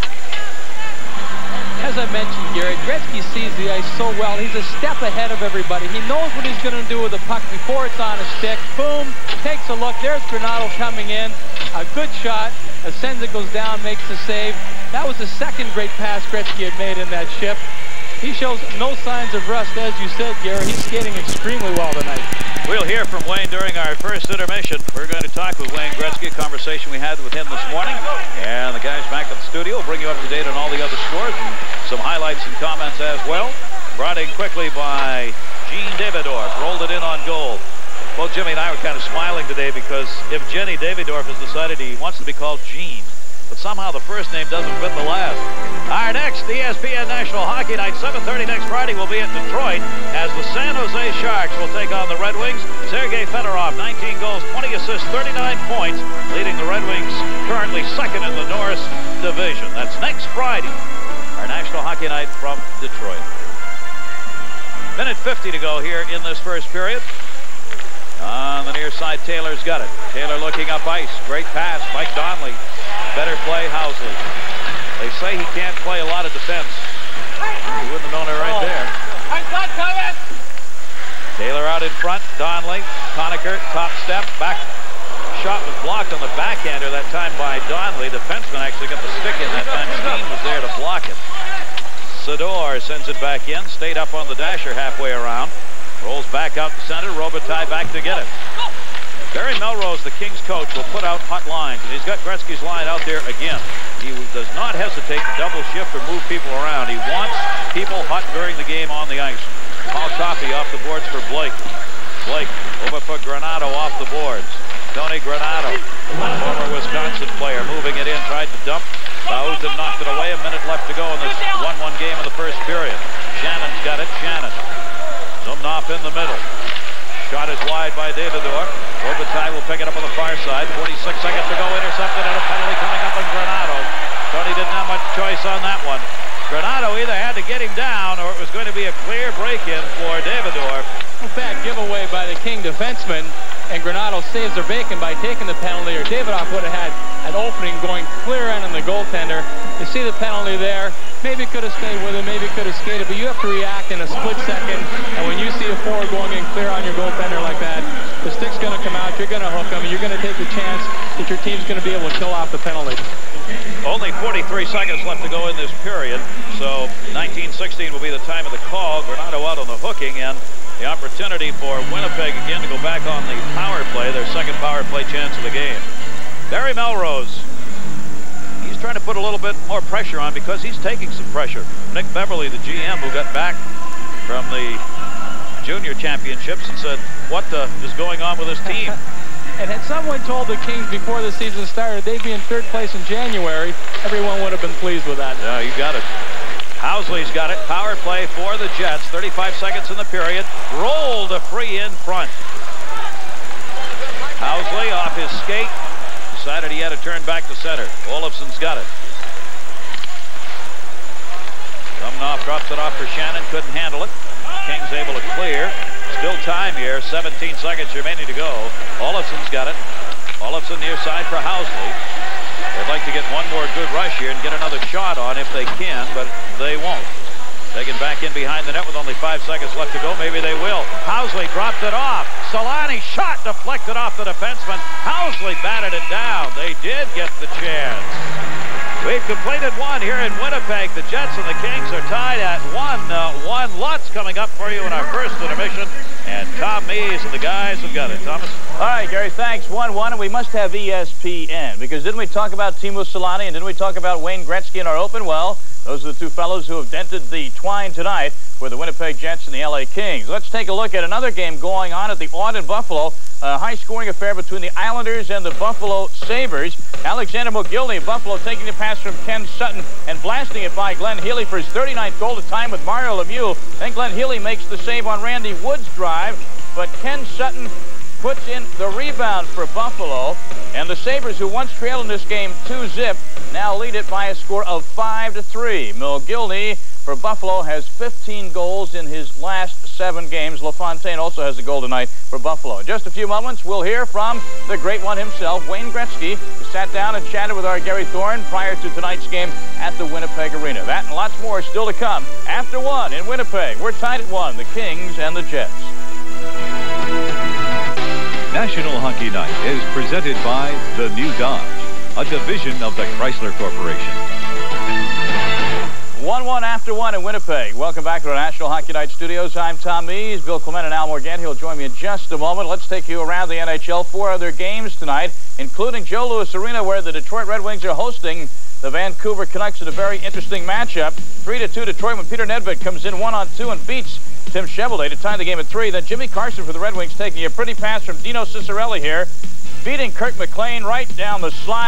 As I mentioned, Gary, Gretzky sees the ice so well. He's a step ahead of everybody. He knows what he's going to do with the puck before it's on a stick. Boom, takes a look. There's Granato coming in. A good shot. Asenza goes down, makes the save. That was the second great pass Gretzky had made in that shift. He shows no signs of rust, as you said, Gary. He's skating extremely well tonight. We'll hear from Wayne during our first intermission. We're going to talk with Wayne Gretzky, a conversation we had with him this morning. And the guys back at the studio will bring you up to date on all the other scores and some highlights and comments as well. Brought in quickly by Gene Davydov. Rolled it in on goal. Well, Jimmy and I were kind of smiling today because Evgeny Davydov has decided he wants to be called Gene. But somehow the first name doesn't fit the last. Our next ESPN National Hockey Night, 7:30 next Friday, will be in Detroit as the San Jose Sharks will take on the Red Wings. Sergei Fedorov, 19 goals, 20 assists, 39 points, leading the Red Wings currently second in the Norris Division. That's next Friday, our National Hockey Night from Detroit. Minute 50 to go here in this first period. On the near side, Taylor's got it. Taylor looking up ice. Great pass. Mike Donnelly. Better play, Housley. They say he can't play a lot of defense. You wouldn't have known it right there. Taylor out in front. Donnelly. Conacher, top step. Back shot was blocked on the backhander that time by Donnelly. Defenseman actually got the stick in that time. Steen was there to block it. Sador sends it back in. Stayed up on the dasher halfway around. Rolls back out to center. Robitaille back to get it. Barry Melrose, the Kings coach, will put out hot lines, and he's got Gretzky's line out there again. He does not hesitate to double shift or move people around. He wants people hot during the game on the ice. Paul Coffey off the boards for Blake. Blake over for Granato off the boards. Tony Granato, former Wisconsin player, moving it in, tried to dump. Bauta knocked it away. A minute left to go in this 1-1 game in the first period. Shannon's got it. Shannon. Zumnoff in the middle. Shot is wide by Davydov. Robitaille will pick it up on the far side. 46 seconds to go. Intercepted and a penalty coming up on Granato. Tony didn't have much choice on that one. Granato either had to get him down or it was going to be a clear break-in for Davydov. A bad giveaway by the King defenseman, and Granato saves their bacon by taking the penalty, or Davydov would have had an opening going clear in on the goaltender. You see the penalty there. Maybe could have stayed with him, maybe could have skated, but you have to react in a split second. And when you see a forward going in clear on your goaltender like that, the stick's going to come out, you're going to hook him, you're going to take the chance that your team's going to be able to kill off the penalty. Only 43 seconds left to go in this period, so 19-16 will be the time of the call. Granato out on the hooking, and the opportunity for Winnipeg again to go back on the power play, their second power play chance of the game. Barry Melrose. He's trying to put a little bit more pressure on because he's taking some pressure. Nick Beverly, the GM, who got back from the junior championships and said, what is going on with this team? And had someone told the Kings before the season started they'd be in third place in January, everyone would have been pleased with that. Yeah, you got it. Housley's got it. Power play for the Jets. 35 seconds in the period. Rolled a free in front. Housley off his skate. Decided he had to turn back to center. Olofsson's got it. Zumnoff drops it off for Shannon. Couldn't handle it. King's able to clear. Still time here. 17 seconds remaining to go. Olofsson's got it. Olofsson near side for Housley. They'd like to get one more good rush here and get another shot on if they can, but they won't. They get back in behind the net with only 5 seconds left to go. Maybe they will. Housley dropped it off. Selanne shot deflected off the defenseman. Housley batted it down. They did get the chance. We've completed one here in Winnipeg. The Jets and the Kings are tied at 1-1. Lots coming up for you in our first intermission. And Tom Mees and the guys have got it. Thomas? All right, Gary, thanks. 1-1, and we must have ESPN, because didn't we talk about Teemu Selanne, and didn't we talk about Wayne Gretzky in our open? Well, those are the two fellows who have dented the twine tonight for the Winnipeg Jets and the LA Kings. Let's take a look at another game going on at the Aud in Buffalo. A high-scoring affair between the Islanders and the Buffalo Sabres. Alexander McGillney of Buffalo taking the pass from Ken Sutton and blasting it by Glenn Healy for his 39th goal to time with Mario Lemieux. Then Glenn Healy makes the save on Randy Wood's drive, but Ken Sutton puts in the rebound for Buffalo. And the Sabres, who once trailed in this game 2-0, now lead it by a score of 5-3. McGillney for Buffalo has 15 goals in his last 7 games. LaFontaine also has a goal tonight for Buffalo. In just a few moments, we'll hear from the great one himself, Wayne Gretzky, who sat down and chatted with our Gary Thorne prior to tonight's game at the Winnipeg Arena. That and lots more still to come after 1 in Winnipeg. We're tied at 1, the Kings and the Jets. National Hockey Night is presented by the New Dodge, a division of the Chrysler Corporation. 1-1 after 1 in Winnipeg. Welcome back to our National Hockey Night studios. I'm Tom Mees. Bill Clement and Al Morganti will join me in just a moment. Let's take you around the NHL. 4 other games tonight, including Joe Louis Arena, where the Detroit Red Wings are hosting the Vancouver Canucks in a very interesting matchup. 3-2 Detroit when Peter Nedved comes in 1-on-2 and beats Tim Chevrolet to tie the game at 3. Then Jimmy Carson for the Red Wings taking a pretty pass from Dino Ciccarelli here, beating Kirk McLean right down the slot.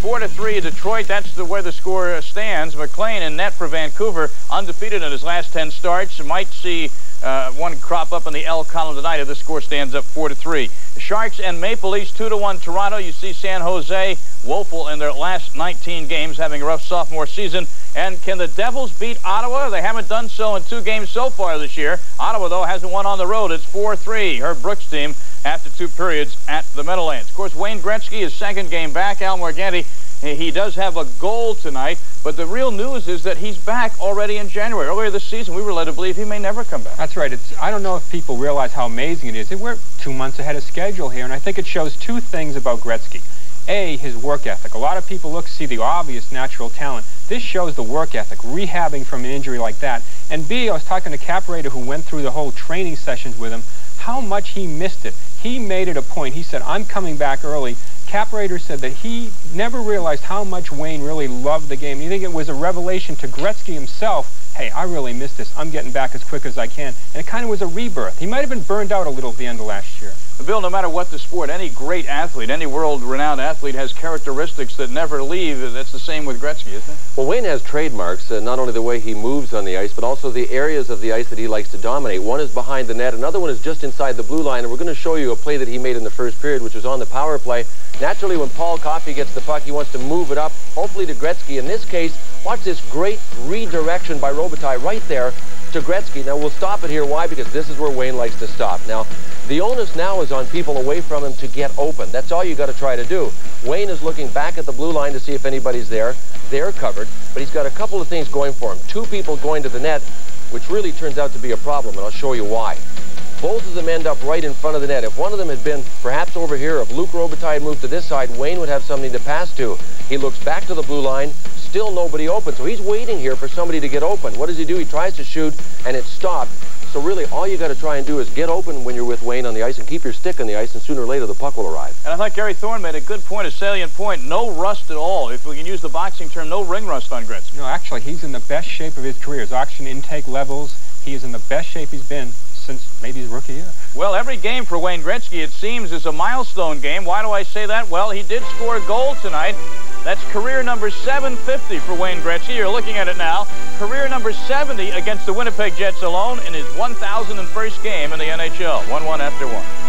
4-3 Detroit. That's where the score stands. McLean in net for Vancouver, undefeated in his last 10 starts. Might see one crop up in the L column tonight if the score stands up 4-3. The Sharks and Maple Leafs 2-1 Toronto. You see San Jose woeful in their last 19 games, having a rough sophomore season. And can the Devils beat Ottawa? They haven't done so in 2 games so far this year. Ottawa, though, hasn't won on the road. It's 4-3. Herb Brooks' team after 2 periods at the Meadowlands. Of course, Wayne Gretzky, his second game back. Al Morganti, he does have a goal tonight, but the real news is that he's back already in January. Earlier this season, we were led to believe he may never come back. That's right. I don't know if people realize how amazing it is. We're 2 months ahead of schedule here, and I think it shows 2 things about Gretzky. A, his work ethic. A lot of people see the obvious natural talent. This shows the work ethic, rehabbing from an injury like that. And B, I was talking to Cap Rader, who went through the whole training sessions with him, how much he missed it. He made it a point. He said, I'm coming back early. Cap Rader said that he never realized how much Wayne really loved the game. You think it was a revelation to Gretzky himself, hey, I really missed this. I'm getting back as quick as I can. And it kind of was a rebirth. He might have been burned out a little at the end of last year. Bill, no matter what the sport, any great athlete, any world-renowned athlete has characteristics that never leave. That's the same with Gretzky, isn't it? Well, Wayne has trademarks, not only the way he moves on the ice, but also the areas of the ice that he likes to dominate. One is behind the net, another one is just inside the blue line, and we're going to show you a play that he made in the first period, which was on the power play. Naturally, when Paul Coffey gets the puck, he wants to move it up, hopefully to Gretzky. In this case, watch this great redirection by Robitaille right there to Gretzky. Now, we'll stop it here. Why? Because this is where Wayne likes to stop. Now, the onus now is on people away from him to get open. That's all you got to try to do. Wayne is looking back at the blue line to see if anybody's there. They're covered, but he's got a couple of things going for him. 2 people going to the net, which really turns out to be a problem, and I'll show you why. Both of them end up right in front of the net. If one of them had been perhaps over here, if Luc Robitaille had moved to this side, Wayne would have something to pass to. He looks back to the blue line, still nobody open. So he's waiting here for somebody to get open. What does he do? He tries to shoot, and it's stopped. So really, all you got to try and do is get open when you're with Wayne on the ice and keep your stick on the ice, and sooner or later the puck will arrive. And I thought Gary Thorne made a good point, a salient point. No rust at all. If we can use the boxing term, no ring rust on Gretzky. No, actually, he's in the best shape of his career. His oxygen intake levels, he is in the best shape he's been since maybe his rookie year. Well, every game for Wayne Gretzky, it seems, is a milestone game. Why do I say that? Well, he did score a goal tonight. That's career number 750 for Wayne Gretzky. You're looking at it now. Career number 70 against the Winnipeg Jets alone in his 1,001st game in the NHL. 1-1 after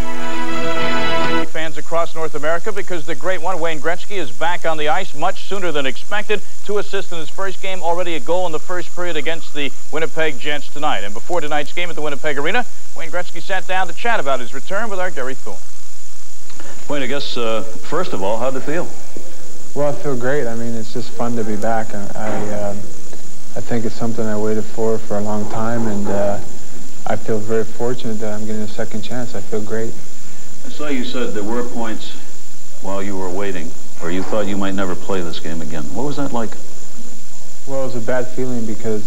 1. Fans across North America, because the great one, Wayne Gretzky, is back on the ice much sooner than expected. 2 assists in his first game, already a goal in the first period against the Winnipeg Jets tonight. And before tonight's game at the Winnipeg Arena, Wayne Gretzky sat down to chat about his return with our Gary Thorne. Wayne, I guess, first of all, how'd it feel? Well, I feel great. I mean, it's just fun to be back. I think it's something I waited for a long time, and I feel very fortunate that I'm getting a second chance. I feel great. I saw you said there were points while you were waiting, or you thought you might never play this game again. What was that like? Well, it was a bad feeling because,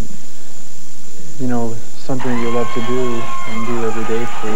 you know, something you love to do and do every day for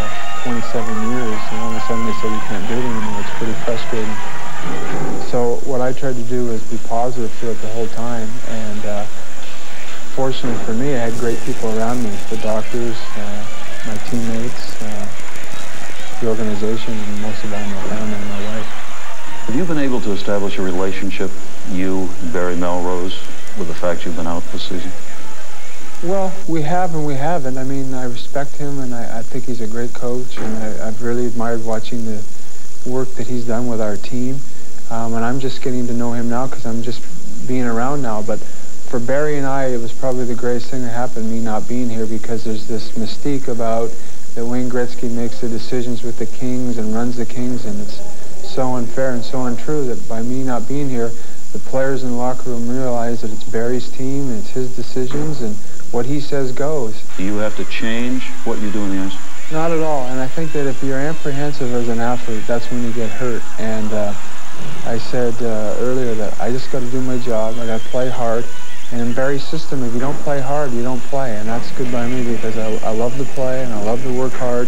27 years, and all of a sudden they say you can't do it anymore. It's pretty frustrating. So what I tried to do was be positive throughout the whole time, and fortunately for me, I had great people around me, the doctors, my teammates, the organization, and most of all my family and my wife. Have you been able to establish a relationship, you and Barry Melrose, with the fact you've been out this season? Well, we have and we haven't. I mean, I respect him, and I think he's a great coach, and I've really admired watching the work that he's done with our team. And I'm just getting to know him now because I'm just being around now. But for Barry and I, it was probably the greatest thing that happened, me not being here, because there's this mystique about that Wayne Gretzky makes the decisions with the Kings and runs the Kings, and it's so unfair and so untrue that by me not being here, the players in the locker room realize that it's Barry's team and it's his decisions, and what he says goes. Do you have to change what you do in the ice? Not at all, and I think that if you're apprehensive as an athlete, that's when you get hurt. And I said earlier that I just got to do my job. I got to play hard. And in Barry's system, if you don't play hard, you don't play. And that's good by me because I love to play and I love to work hard.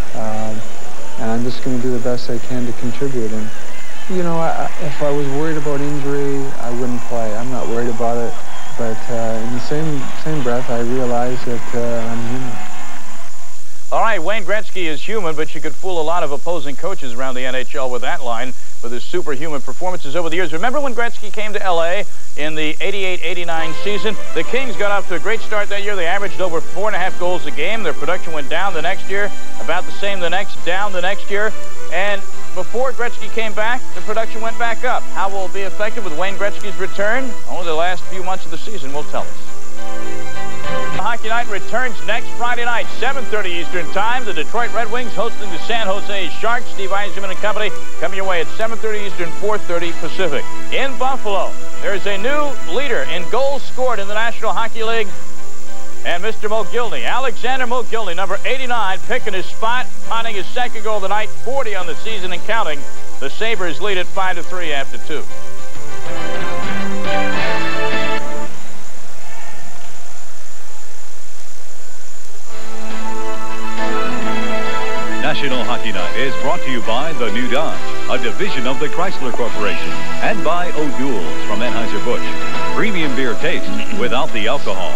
And I'm just going to do the best I can to contribute. And, you know, if I was worried about injury, I wouldn't play. I'm not worried about it. But in the same breath, I realize that I'm human. All right, Wayne Gretzky is human, but you could fool a lot of opposing coaches around the NHL with that line, with his superhuman performances over the years. Remember when Gretzky came to L.A. in the 88-89 season? The Kings got off to a great start that year. They averaged over 4.5 goals a game. Their production went down the next year, about the same down the next year. And before Gretzky came back, the production went back up. How will it be affected with Wayne Gretzky's return? Only the last few months of the season will tell us. Hockey Night returns next Friday night, 7:30 Eastern Time. The Detroit Red Wings hosting the San Jose Sharks. Steve Eisenman and company coming your way at 7:30 Eastern, 4:30 Pacific. In Buffalo, there's a new leader in goals scored in the National Hockey League. And Mr. Mogilny, Alexander Mogilny, number 89, picking his spot, potting his second goal of the night, 40 on the season and counting. The Sabres lead at 5-3 after 2. National Hockey Night is brought to you by the New Dodge, a division of the Chrysler Corporation, and by O'Doul's from Anheuser-Busch. Premium beer taste without the alcohol.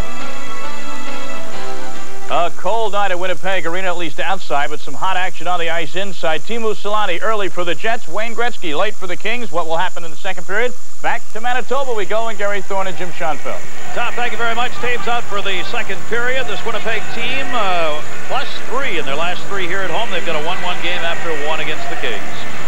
A cold night at Winnipeg Arena, at least outside, but some hot action on the ice inside. Teemu Selanne early for the Jets. Wayne Gretzky late for the Kings. What will happen in the second period? Back to Manitoba we go, and Gary Thorne and Jim Schoenfeld. Tom, thank you very much. Team's out for the second period. This Winnipeg team +3 in their last 3 here at home. They've got a 1-1 game after a 1 against the Kings.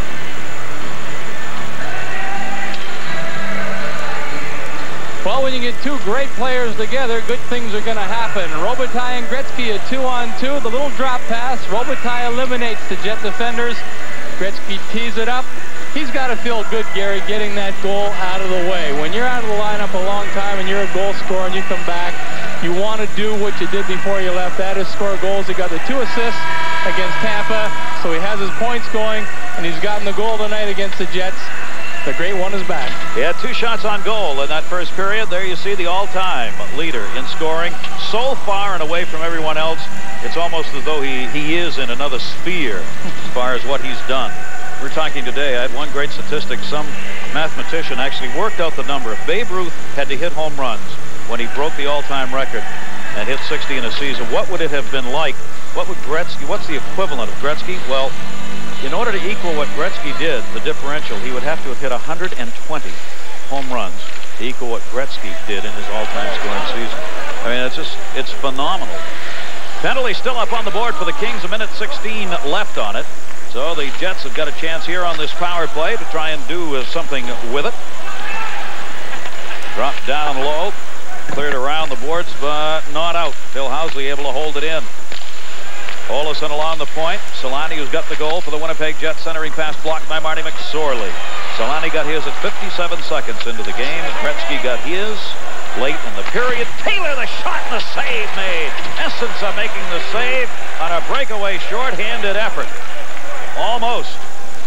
Well, when you get two great players together, good things are going to happen. Robitaille and Gretzky a 2-on-2. The little drop pass. Robitaille eliminates the Jet defenders. Gretzky tees it up. He's got to feel good, Gary, getting that goal out of the way. When you're out of the lineup a long time and you're a goal scorer and you come back, you want to do what you did before you left. That is score goals. He got the 2 assists against Tampa, so he has his points going, and he's gotten the goal tonight against the Jets. The great one is back. He had 2 shots on goal in that first period. There you see the all-time leader in scoring. So far and away from everyone else, it's almost as though he is in another sphere as far as what he's done. We're talking today, I had one great statistic. Some mathematician actually worked out the number. If Babe Ruth had to hit home runs when he broke the all-time record and hit 60 in a season, what would it have been like? What would Gretzky, what's the equivalent of Gretzky? Well, in order to equal what Gretzky did, the differential, he would have to have hit 120 home runs to equal what Gretzky did in his all-time scoring season. I mean, it's phenomenal. Penalty still up on the board for the Kings, 1:16 left on it. So the Jets have got a chance here on this power play to try and do something with it. Dropped down low, cleared around the boards, but not out. Bill Housley able to hold it in. Olsson along the point. Selanne, who's got the goal for the Winnipeg Jets, centering pass blocked by Marty McSorley. Selanne got his at 57 seconds into the game. Gretzky got his late in the period. Taylor, the shot and the save made. Essence of making the save on a breakaway short-handed effort. Almost.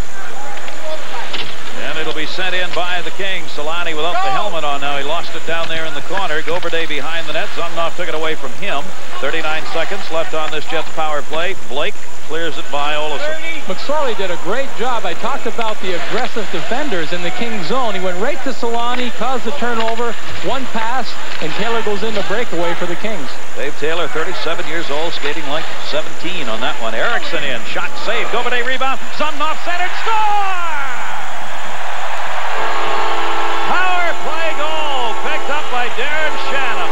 And it'll be sent in by the Kings. Selanne without the helmet on now. He lost it down there in the corner. Goberday behind the net. Zumnoff took it away from him. 39 seconds left on this Jets power play. Blake clears it by Olczyk. McSorley did a great job. I talked about the aggressive defenders in the King zone. He went right to Selanne, caused the turnover, one pass, and Taylor goes into breakaway for the Kings. Dave Taylor, 37 years old, skating like 17 on that one. Erickson in, shot save, Goberday rebound, Zumnoff centered, score! Power play goal picked up by Darren Shannon.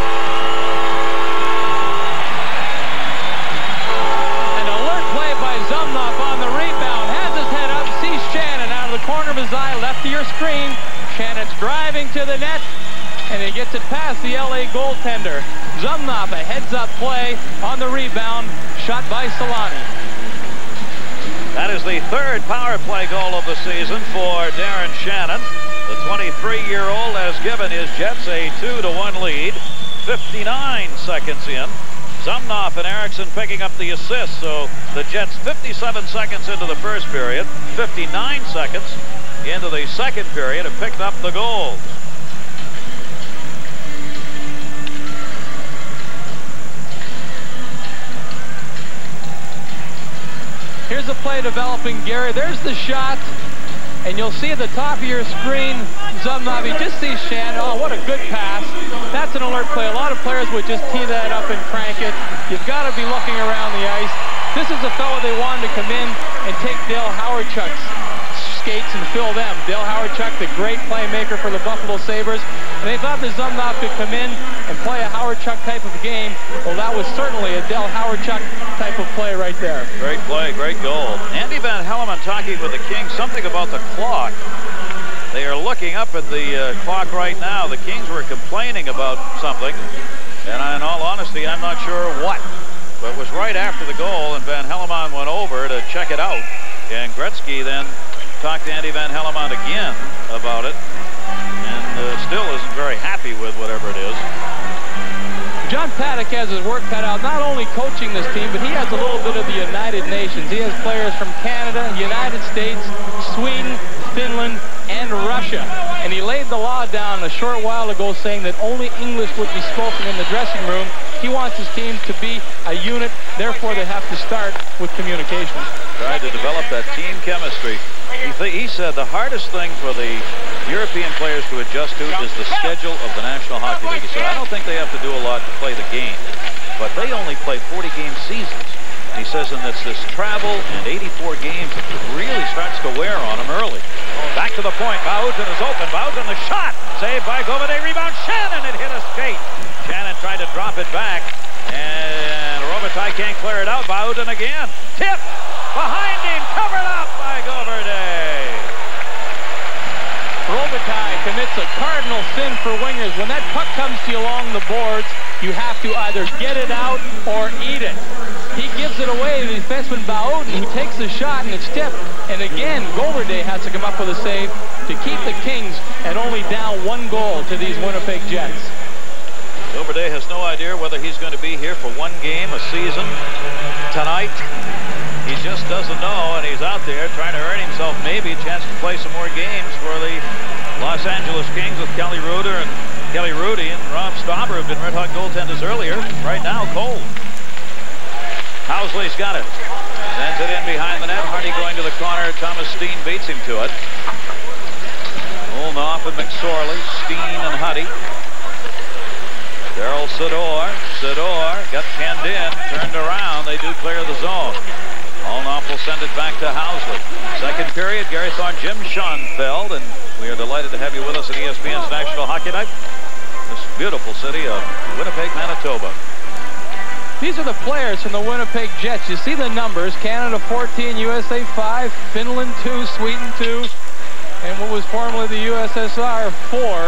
An alert play by Zumnoff on the rebound. Has his head up, sees Shannon out of the corner of his eye, left to your screen. Shannon's driving to the net, and he gets it past the LA goaltender. Zumnoff, a heads-up play on the rebound, shot by Selanne. That is the third power play goal of the season for Darren Shannon. The 23-year-old has given his Jets a 2-1 lead. 59 seconds in. Zumnoff and Erickson picking up the assist. So the Jets 57 seconds into the first period, 59 seconds into the second period have picked up the goals. Here's the play developing, Gary. There's the shot, and you'll see at the top of your screen, Zumnoff, he just sees Shannon. Oh, what a good pass. That's an alert play. A lot of players would just tee that up and crank it. You've got to be looking around the ice. This is the fellow they wanted to come in and take Dale Howardchuk's skates and fill them. Dale Howardchuk, the great playmaker for the Buffalo Sabres. And they thought that Zumnoff could come in and play a Howardchuk type of game. Well, that was certainly a Dale Howardchuk type of play right there. Great play, great goal. Andy Van Hellemond talking with the Kings, something about the clock. They are looking up at the clock right now. The Kings were complaining about something, and in all honesty, I'm not sure what. But it was right after the goal, and Van Hellemond went over to check it out. And Gretzky then talked to Andy Van Hellemond again about it, and still isn't very happy with whatever it is. John Paddock has his work cut out, not only coaching this team, but he has a little bit of the United Nations. He has players from Canada, United States, Sweden, Finland, and Russia. And he laid the law down a short while ago saying that only English would be spoken in the dressing room. He wants his team to be a unit, therefore they have to start with communication. Tried to develop that team chemistry. He said the hardest thing for the European players to adjust to is the schedule of the National Hockey League. He said, I don't think they have to do a lot to play the game, but they only play 40-game seasons. He says, and it's this travel and 84 games that really starts to wear on them early. Back to the point. Bautin is open. Bautin the shot. Saved by Goberday. Rebound. Shannon. It hit a skate. Shannon tried to drop it back. And Robitaille can't clear it out. Bautin again. Tip. Behind him. Covered up by Goberday. Robitaille commits a cardinal sin for wingers. When that puck comes to you along the boards, you have to either get it out or eat it. He gives it away to defenseman Bautin. He takes the shot and it's tipped. And again, Goberday has to come up with a save to keep the Kings at only down 1 goal to these Winnipeg Jets. Goberday has no idea whether he's going to be here for 1 game a season tonight. He just doesn't know, and he's out there trying to earn himself maybe a chance to play some more games for the Los Angeles Kings with Kelly Rudy and Rob Stauber have been red-hot goaltenders earlier. Right now, cold. Housley's got it. Sends it in behind the net. Hardy going to the corner. Thomas Steen beats him to it. Olnoff and McSorley. Steen and Huddy. Daryl Sador. Sador got pinned in. Turned around. They do clear the zone. Olnoff will send it back to Housley. Second period, Gary Thorne, Jim Schoenfeld, and we are delighted to have you with us at ESPN's National Hockey Night. This beautiful city of Winnipeg, Manitoba. These are the players from the Winnipeg Jets. You see the numbers. Canada 14, USA 5, Finland 2, Sweden 2, and what was formerly the USSR 4.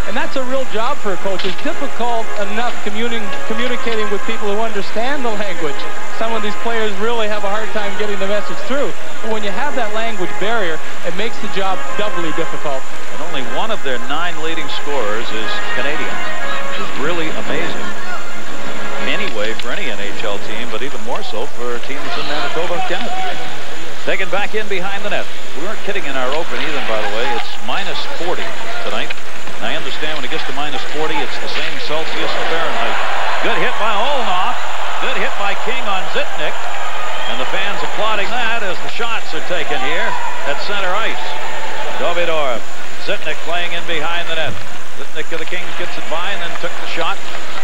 And that's a real job for a coach. It's difficult enough communicating with people who understand the language. Some of these players really have a hard time getting the message through. But when you have that language barrier, it makes the job doubly difficult. And only one of their 9 leading scorers is Canadian, which is really amazing. Anyway, for any NHL team, but even more so for teams in Manitoba, Canada. Taken back in behind the net. We weren't kidding in our open either, by the way. It's minus 40 tonight. And I understand when it gets to minus 40, it's the same Celsius and Fahrenheit. Good hit by Elynuik. Good hit by King on Zitnik. And the fans applauding that as the shots are taken here at center ice. Davydov. Zitnik playing in behind the net. Zitnik of the Kings gets it by and then took the shot.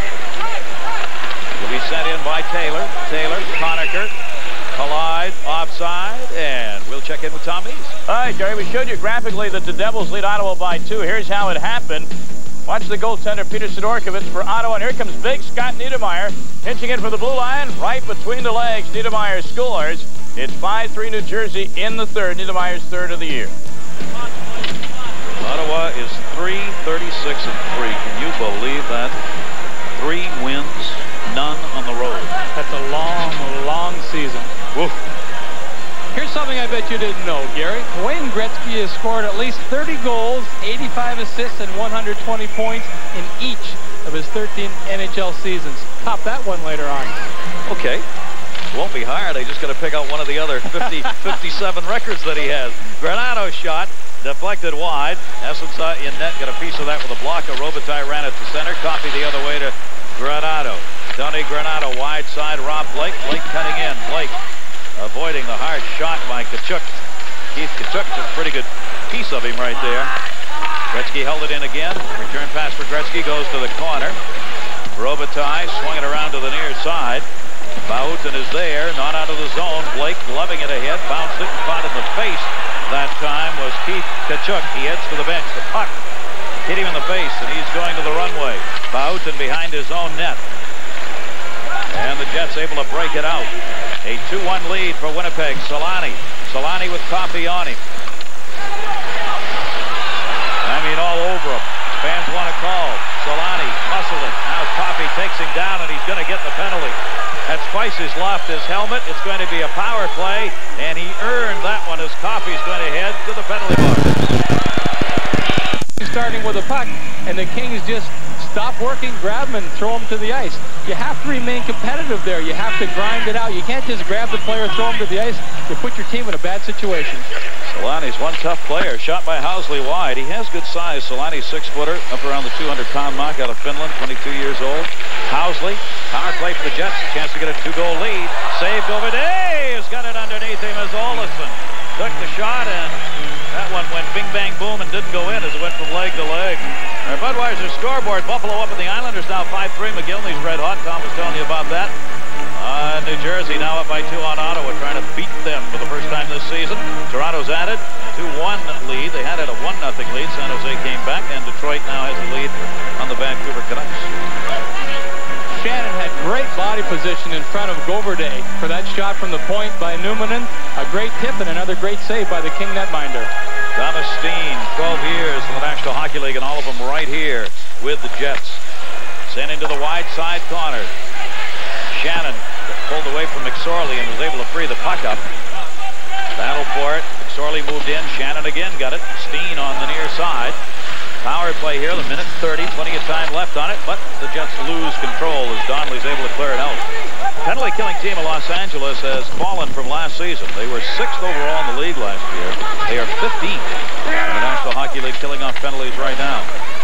Will be sent in by Taylor. Taylor, Conacher. Collide, offside, and we'll check in with Tom East. All right, Gary, we showed you graphically that the Devils lead Ottawa by 2. Here's how it happened. Watch the goaltender, Peter Sidorkiewicz, for Ottawa. And here comes big Scott Niedermayer, pinching in for the blue line, right between the legs. Niedermayer scores. It's 5-3 New Jersey in the third. Niedermayer's third of the year. Ottawa is 3-36-3. Can you believe that? 3 wins, none on the road. That's a long, long season. Woof. Here's something I bet you didn't know, Gary. Wayne Gretzky has scored at least 30 goals, 85 assists, and 120 points in each of his 13 NHL seasons. Top that one later on. Okay. Won't be hard. I just got to pick out one of the other 57 records that he has. Gernander shot. Deflected wide. Essence in net. Got a piece of that with a block. Robitaille ran it to center. Copy the other way to Gernander. Tony Gernander wide side. Rob Blake. Blake cutting in. Blake avoiding the hard shot by Tkachuk. Keith Tkachuk took a pretty good piece of him right there. Gretzky held it in again. Return pass for Gretzky goes to the corner. Robitaille swung it around to the near side. Boutin is there, not out of the zone. Blake gloving it ahead, bounced it, caught in the face. That time was Keith Tkachuk. He heads to the bench. The puck hit him in the face, and he's going to the runway. Boutin behind his own net. And the Jets able to break it out. A 2-1 lead for Winnipeg. Selanne. Selanne with coffee on him. I mean, all over him. Fans want to call. Selanne muscled it. Now Coffey takes him down, and he's going to get the penalty. That's Spicer's lost his helmet. It's going to be a power play, and he earned that one as Coffey's going to head to the penalty box. Starting with a puck, and the Kings just stop working, grab him, and throw him to the ice. You have to remain competitive there. You have to grind it out. You can't just grab the player, throw him to the ice. You put your team in a bad situation. Selanne's one tough player. Shot by Housley wide. He has good size. Selanne's 6-footer, up around the 200-pound mark out of Finland, 22 years old. Housley, power play for the Jets. Chance to get a 2-goal lead. Saved over there. He's got it underneath him as Olczyk took the shot, and that one went bing, bang, boom, and didn't go in as it went from leg to leg. Our Budweiser scoreboard, Buffalo up at the Islanders now 5-3. McGillney's red hot. Tom was telling you about that. New Jersey now up by 2 on Ottawa, trying to beat them for the first time this season. Toronto's added 2-1 lead. They had a 1-0 lead. San Jose came back, and Detroit now has the lead on the Vancouver Canucks. Shannon had great body position in front of Goverday for that shot from the point by Numanen. A great tip and another great save by the King netminder. Thomas Steen, 12 years in the National Hockey League, and all of them right here with the Jets. Sent into the wide side corner. Shannon pulled away from McSorley and was able to free the puck up. Battle for it. McSorley moved in. Shannon again got it. Steen on the near side. Power play here, the minute 30, plenty of time left on it, but the Jets lose control as Donnelly's able to clear it out. Penalty killing team of Los Angeles has fallen from last season. They were 6th overall in the league last year. They are 15th in the National Hockey League, killing off penalties right now.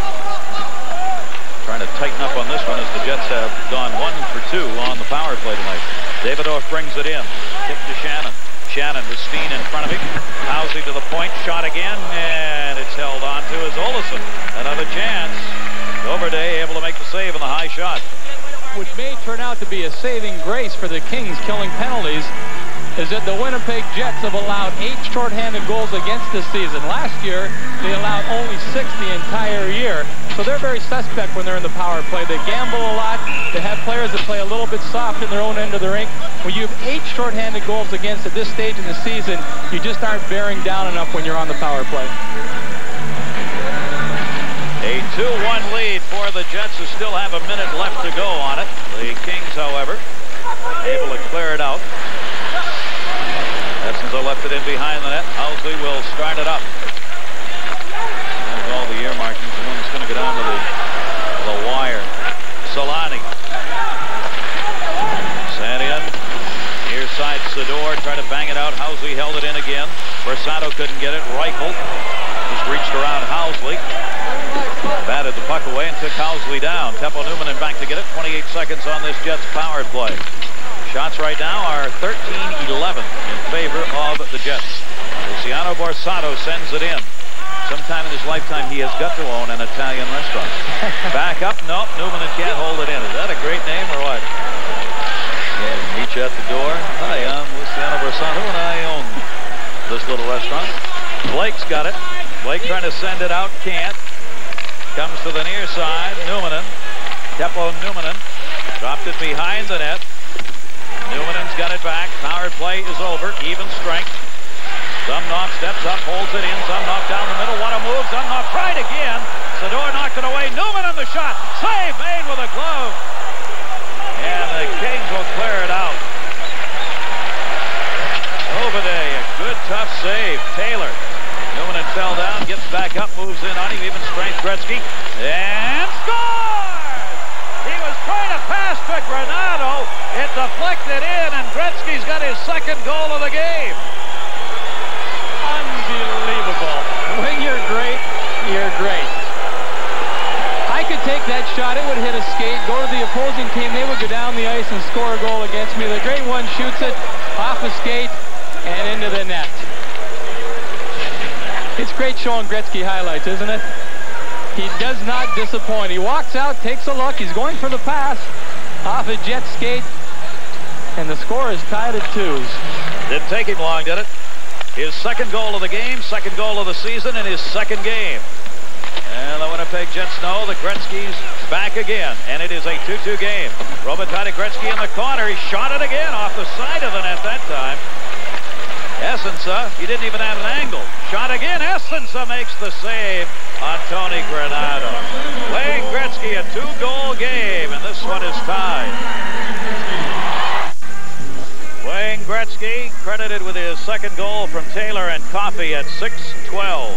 Trying to tighten up on this one as the Jets have gone 1 for 2 on the power play tonight. Davydov brings it in. Tip to Shannon. Shannon with Steen in front of him. Housley to the point. Shot again, and it's held on to as Olczyk. Another chance. Goverday able to make the save on the high shot. Which may turn out to be a saving grace for the Kings killing penalties is that the Winnipeg Jets have allowed 8 shorthanded goals against this season. Last year, they allowed only 6 the entire year. So they're very suspect when they're in the power play. They gamble a lot. They have players that play a little bit soft in their own end of the rink. When you have 8 shorthanded goals against at this stage in the season, you just aren't bearing down enough when you're on the power play. A 2-1 lead for the Jets, who still have a minute left to go on it. The Kings, however, able to clear it out. Essensa left it in behind the net. Housley will start it up. There's all the ear markings. The one that's going to go down to the wire. Selanne. Sent in. Near side Sador tried to bang it out. Housley held it in again. Borsato couldn't get it. Reichel just reached around Housley. Batted the puck away and took Housley down. Teppo Numminen back to get it. 28 seconds on this Jets power play. Shots right now are 13-11 in favor of the Jets. Luciano Borsato sends it in. Sometime in his lifetime he has got to own an Italian restaurant. Back up. Nope. Numminen can't hold it in. Is that a great name or what? Yeah, meet you at the door. Hi, I'm Luciano Borsato and I own this little restaurant. Blake's got it. Blake trying to send it out. Can't. Comes to the near side. Numminen. Teppo Numminen. Dropped it behind the net. Numminen's got it back. Power play is over. Even strength. Zumnoff steps up, holds it in. Zumnoff down the middle. What a move. Zumnoff tried again. Sador knocked it away. Numminen the shot. Save made with a glove. And the Kings will clear it out. Overday, a good tough save. Taylor. Numminen fell down, gets back up, moves in on him. Even strength. Gretzky. And scores! He was trying to pass to Gernander. It deflected in, and Gretzky's got his second goal of the game. Unbelievable. When you're great, you're great. I could take that shot. It would hit a skate, go to the opposing team. They would go down the ice and score a goal against me. The great one shoots it off a skate and into the net. It's great showing Gretzky highlights, isn't it? He does not disappoint. He walks out, takes a look. He's going for the pass off a jet skate, and the score is tied at 2s. Didn't take him long, did it? His second goal of the game, second goal of the season, and his second game. And the Winnipeg Jets know that Gretzky's back again, and it is a 2-2 game. Robitaille to Gretzky in the corner. He shot it again off the side of the net that time. Essensa, he didn't even have an angle. Shot again. Essensa makes the save on Tony Gernander. Wayne Gretzky, a 2-goal game, and this one is tied. Wayne Gretzky credited with his second goal from Taylor and Coffey at 6:12.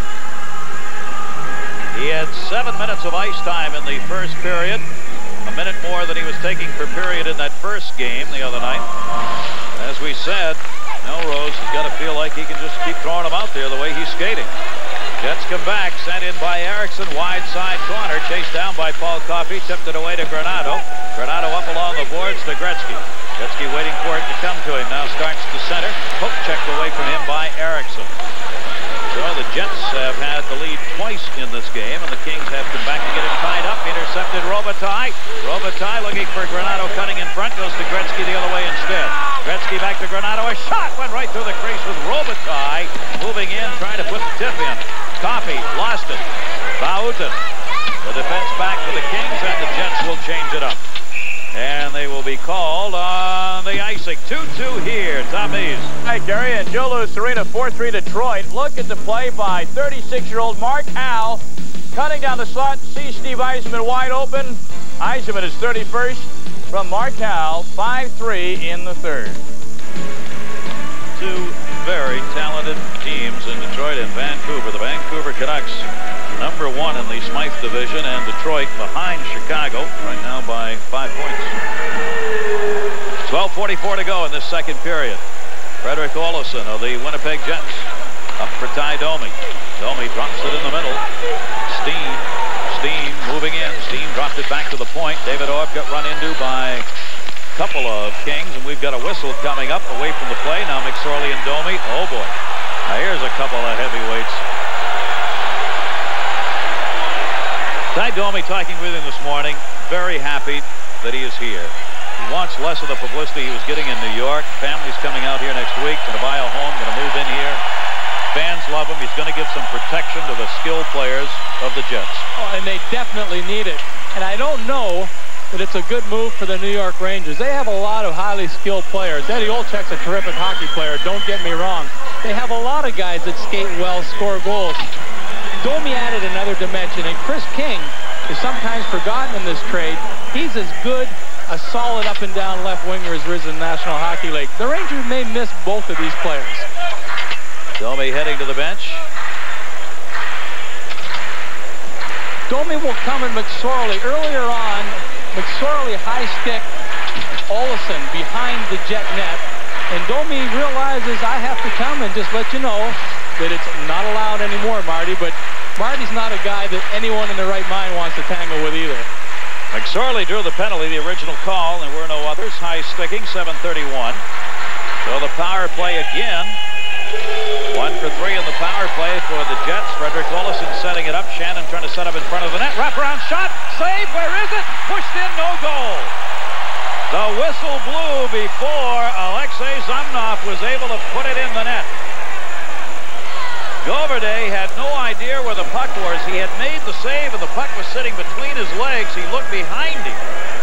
He had 7 minutes of ice time in the first period. A minute more than he was taking per period in that first game the other night. As we said, Melrose has got to feel like he can just keep throwing him out there the way he's skating. Jets come back, sent in by Erickson, wide side corner, chased down by Paul Coffey, tipped it away to Gernander. Gernander up along the boards to Gretzky. Gretzky waiting for it to come to him, now starts to center. Poke checked away from him by Erickson. So the Jets have had the lead twice in this game, and the Kings have come back to get it tied up. Intercepted Robitaille. Robitaille looking for Gernander, cutting in front, goes to Gretzky the other way instead. Gretzky back to Gernander. A shot went right through the crease with Robitaille moving in, trying to put the tip in. Coffey lost it. Bautin. The defense back for the Kings, and the Jets will change it up. And they will be called on the icing. 2-2 here. Tom East. Hi, Gary, and Joe Louis Arena, 4-3 Detroit. Look at the play by 36-year-old Mark Howe. Cutting down the slot, see Steve Yzerman wide open. Yzerman is 31st from Mark Howe, 5-3 in the third. Two very talented teams in Detroit and Vancouver. The Vancouver Canucks, #1 in the Smythe division, and Detroit behind Chicago right now by 5 points. 12:44 to go in this second period. Frederick Olofsson of the Winnipeg Jets up for Ty Domi. Domi drops it in the middle. Steen moving in. Steen dropped it back to the point. Davydov got run into by a couple of Kings, and we've got a whistle coming up away from the play. Now McSorley and Domi. Oh boy. Now here's a couple of heavyweights. Ty Domi talking with him this morning, very happy that he is here. He wants less of the publicity he was getting in New York. Family's coming out here next week, going to buy a home, going to move in here. Fans love him. He's going to give some protection to the skilled players of the Jets. Oh, and they definitely need it. And I don't know that it's a good move for the New York Rangers. They have a lot of highly skilled players. Ed Olczyk's a terrific hockey player, don't get me wrong. They have a lot of guys that skate well, score goals. Domi added another dimension, and Kris King is sometimes forgotten in this trade. He's as good a solid up and down left winger as there is in the National Hockey League. The Rangers may miss both of these players. Domi heading to the bench. Domi will come in McSorley. Earlier on, McSorley high stick Olsson behind the Jet net. And Domi realizes I have to come and just let you know that it's not allowed anymore, Marty. But Marty's not a guy that anyone in their right mind wants to tangle with either. McSorley drew the penalty, the original call. There were no others. High sticking, 7:31. So the power play again. 1 for 3 in the power play for the Jets. Frederick Olsson setting it up. Shannon trying to set up in front of the net. Wraparound shot. Save. Where is it? Pushed in. No goal. The whistle blew before Alexei Zumnov was able to put it in the net. Goverde had no idea where the puck was. He had made the save and the puck was sitting between his legs. He looked behind him.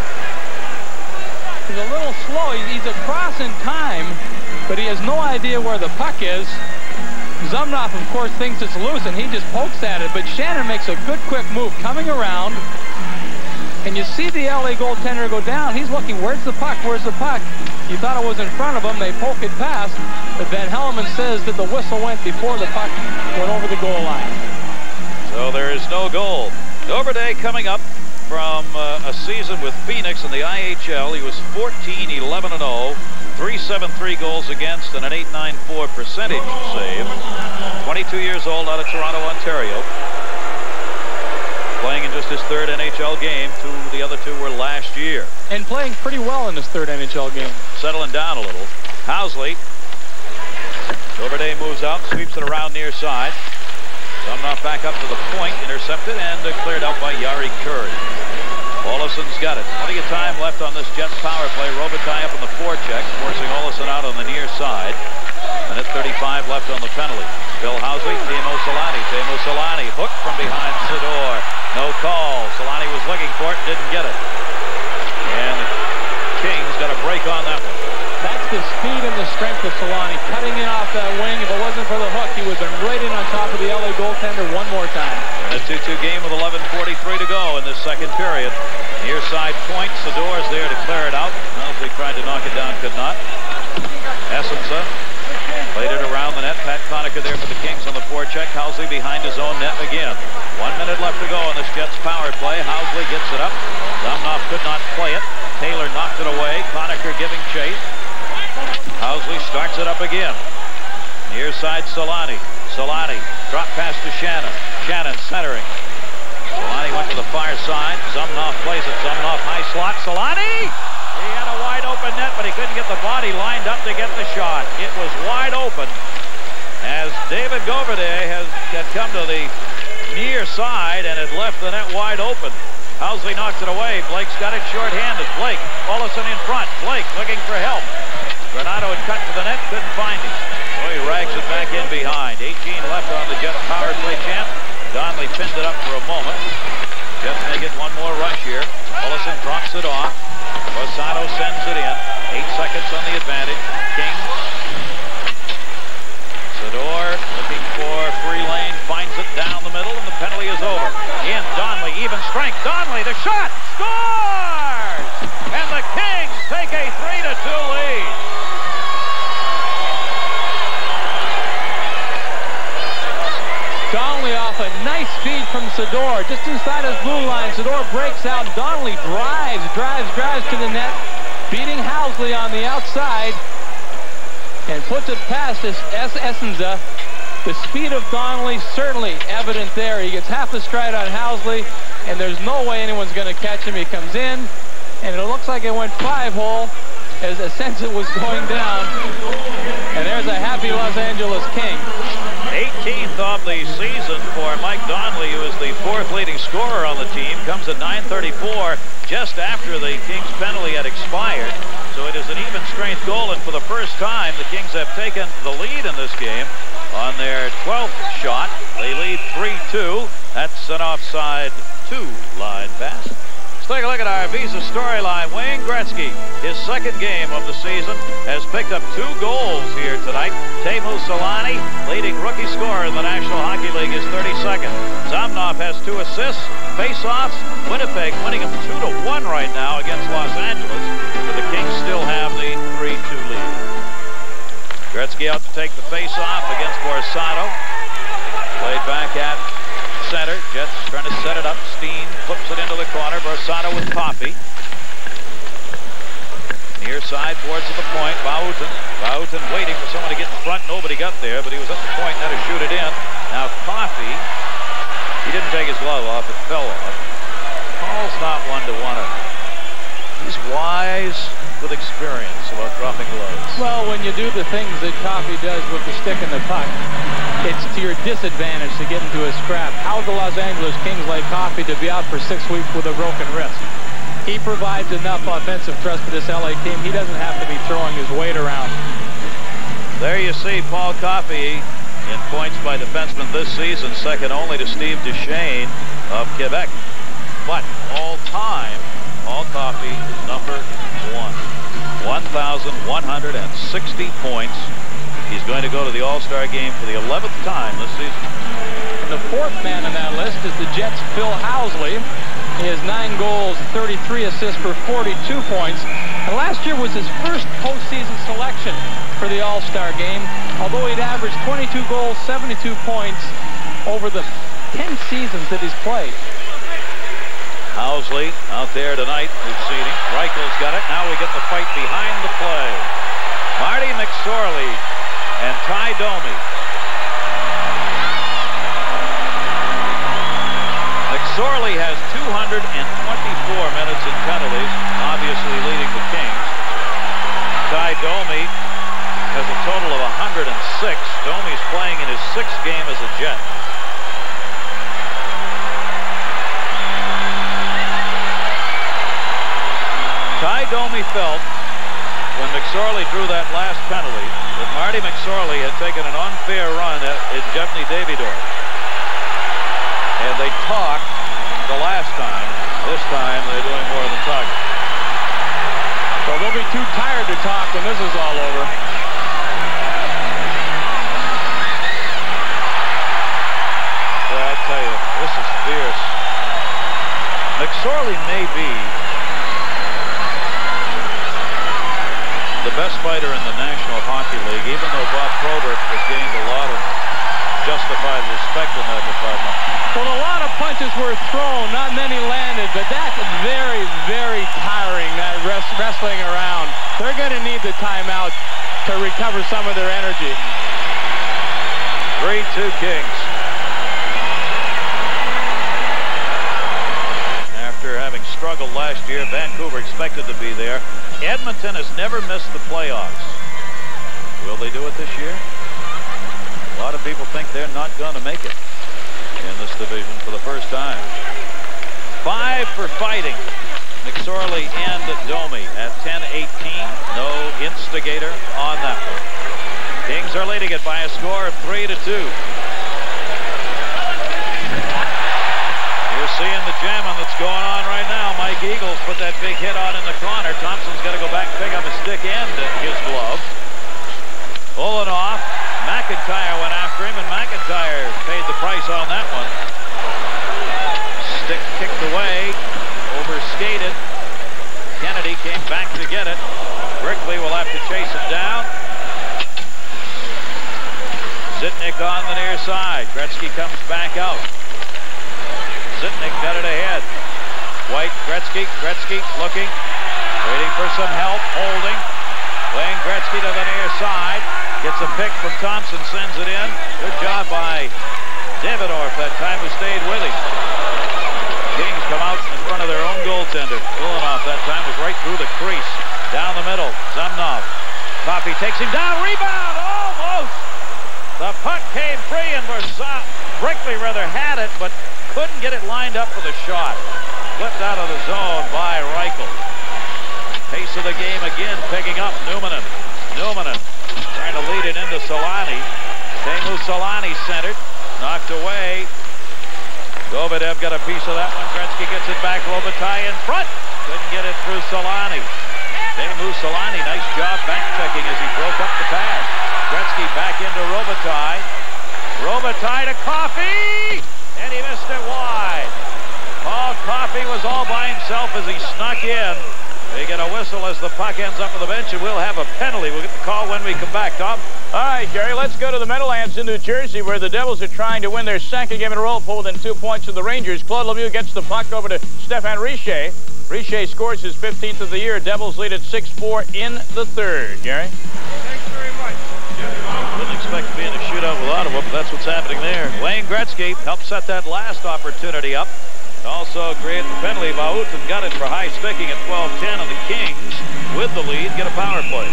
He's a little slow. He's across in time, but he has no idea where the puck is. Zumnov, of course, thinks it's loose, and he just pokes at it. But Shannon makes a good, quick move coming around. And you see the LA goaltender go down. He's looking, where's the puck? Where's the puck? He thought it was in front of him. They poke it past. But Van Hellemond says that the whistle went before the puck went over the goal line. So there is no goal. Goverde coming up from a season with Phoenix in the IHL. He was 14-11-0. 3.73 goals against and an .894 percentage save. 22 years old, out of Toronto, Ontario. Playing in just his third NHL game. The other two were last year. And playing pretty well in his third NHL game. Settling down a little. Housley. Goverde moves out, sweeps it around near side. Zumnov back up to the point, intercepted and cleared out by Jari Kurri. Olsson's got it. Plenty of time left on this Jets power play. Robitaille up on the forecheck, forcing Olsson out on the near side. Minute 35 left on the penalty. Bill Housley, Teemu Selanne. Teemu Selanne hooked from behind Sador. No call. Selanne was looking for it, didn't get it. And the Kings got a break on that one. That's the speed and the strength of Selanne. Cutting in off that wing. If it wasn't for the hook, he would have been right in on top of the LA goaltender one more time. A 2-2 game with 11:43 to go in this second period. Near side point. Sador's there to clear it out. Housley tried to knock it down, could not. Essensa played it around the net. Pat Conacher there for the Kings on the forecheck. Housley behind his own net again. 1 minute left to go in this Jets power play. Housley gets it up. Zumnov could not play it. Taylor knocked it away. Conacher giving chase. Housley starts it up again. Near side Selanne. Selanne drop pass to Shannon. Shannon centering. Selanne went to the far side. Zumnov plays it. Zumnov high slot. Selanne! He had a wide open net, but he couldn't get the body lined up to get the shot. It was wide open as David Goverde had come to the near side and had left the net wide open. Housley knocks it away. Blake's got it short-handed. Blake, Olsson in front. Blake looking for help. Gernander had cut to the net, couldn't find him. So he rags it back in behind. 18 left on the Jets power play champ. Donnelly pinned it up for a moment. Jets may get one more rush here. Olsson drops it off. Borsato sends it in. 8 seconds on the advantage. King. Sador looking for free lane. Finds it down the middle, and the penalty is over. In Donnelly, even strength. Donnelly, the shot. Scores! And the Kings take a 3-2 lead. Donnelly off a nice feed from Sador. Just inside his blue line, Sador breaks out. Donnelly drives to the net, beating Housley on the outside, and puts it past Essensa. The speed of Donnelly certainly evident there. He gets half the stride on Housley, and there's no way anyone's going to catch him. He comes in, and it looks like it went 5-hole as Essensa was going down. And there's a happy Los Angeles King. 18th of the season for Mike Donnelly, who is the 4th leading scorer on the team. Comes at 9:34, just after the Kings penalty had expired. So it is an even strength goal, and for the first time, the Kings have taken the lead in this game on their 12th shot. They lead 3-2. That's an offside 2 line pass. Let's take a look at our Visa storyline. Wayne Gretzky, his second game of the season, has picked up 2 goals here tonight. Teemu Selanne, leading rookie scorer in the National Hockey League, is 32nd. Zamnov has 2 assists. Face-offs, Winnipeg winning them 2-1 right now against Los Angeles, but the Kings still have the 3-2 lead. Gretzky out to take the face-off against Borsato. Played back at center. Jets trying to set it up. Steen flips it into the corner. Borsato with Coffey. Near side towards the point. Vaughton waiting for someone to get in front. Nobody got there, but he was at the point now to shoot it in. Now Coffey, he didn't take his glove off. It fell off. Paul's not one to want to. He's wise with experience about dropping gloves. Well, when you do the things that Coffey does with the stick and the puck, it's to your disadvantage to get into a scrap. How the Los Angeles Kings like Coffey to be out for 6 weeks with a broken wrist? He provides enough offensive thrust for this LA team. He doesn't have to be throwing his weight around. There you see Paul Coffey in points by defensemen this season, second only to Steve Duchesne of Quebec. But all time, Paul Coffey number 1. 1,160 points. He's going to go to the All-Star game for the 11th time this season. The 4th man on that list is the Jets' Phil Housley. He has 9 goals, 33 assists for 42 points. And last year was his first postseason selection for the All-Star game, although he'd averaged 22 goals, 72 points over the 10 seasons that he's played. Housley out there tonight, we've seen him. Reichel's got it. Now we get the fight behind the play. Marty McSorley and Ty Domi. McSorley has 224 minutes in penalties, obviously leading the Kings. Ty Domi has a total of 106. Domi's playing in his 6th game as a Jet. Ty Domi felt, when McSorley drew that last penalty, that Marty McSorley had taken an unfair run at Evgeny Davydov. And they talked the last time. This time they're doing more than talking. Well, they'll be too tired to talk when this is all over. Well, I tell you, this is fierce. McSorley may be the best fighter in the National Hockey League, even though Bob Probert has gained a lot of justified respect in that department. Well, a lot of punches were thrown, not many landed, but that's very, very tiring, that wrestling around. They're going to need the timeout to recover some of their energy. 3-2 Kings. After having struggled last year, Vancouver expected to be there. Edmonton has never missed the playoffs. Will they do it this year? A lot of people think they're not going to make it in this division for the first time. 5 for fighting. McSorley and Domi at 10-18. No instigator on that one. Kings are leading it by a score of 3-2. You're seeing the jamming that's going on right now. Mike Eagles put that big hit on in the corner. Thompson's got to go back and pick up a stick and his glove. Elynuik. McIntyre went after him, and McIntyre paid the price on that one. Stick kicked away, overskated. Kennedy came back to get it. Brickley will have to chase it down. Zitnik on the near side. Gretzky comes back out. Zitnik got it ahead. White, Gretzky looking, waiting for some help, holding. Wayne Gretzky to the near side. Gets a pick from Thompson, sends it in. Good job by Davydov that time, who stayed with him. Kings come out in front of their own goaltender. Elynuik that time was right through the crease. Down the middle, Zamnov. Coffey takes him down, rebound, almost! The puck came free and Brickley had it, but couldn't get it lined up for the shot. Flipped out of the zone by Reichel. Pace of the game again picking up. Numanen trying to lead it into Selanne. Teemu Selanne centered. Knocked away. Davydov got a piece of that one. Gretzky gets it back. Robitaille in front. Couldn't get it through Selanne. Teemu Selanne, nice job back-checking as he broke up the pass. Gretzky back into Robitaille. Robitaille to Coffey! And he missed it wide. Paul Coffey was all by himself as he snuck in. They get a whistle as the puck ends up on the bench, and we'll have a penalty. We'll get the call when we come back, Tom. All right, Gary, let's go to the Meadowlands in New Jersey, where the Devils are trying to win their second game in a row, pull within 2 points of the Rangers. Claude Lemieux gets the puck over to Stéphane Richer. Richer scores his 15th of the year. Devils lead at 6-4 in the third. Gary? Thanks very much. Didn't expect to be in a shootout with Ottawa, but that's what's happening there. Wayne Gretzky helped set that last opportunity up. Also created the penalty. Vaughton got it for high sticking at 12-10, and the Kings, with the lead, get a power play.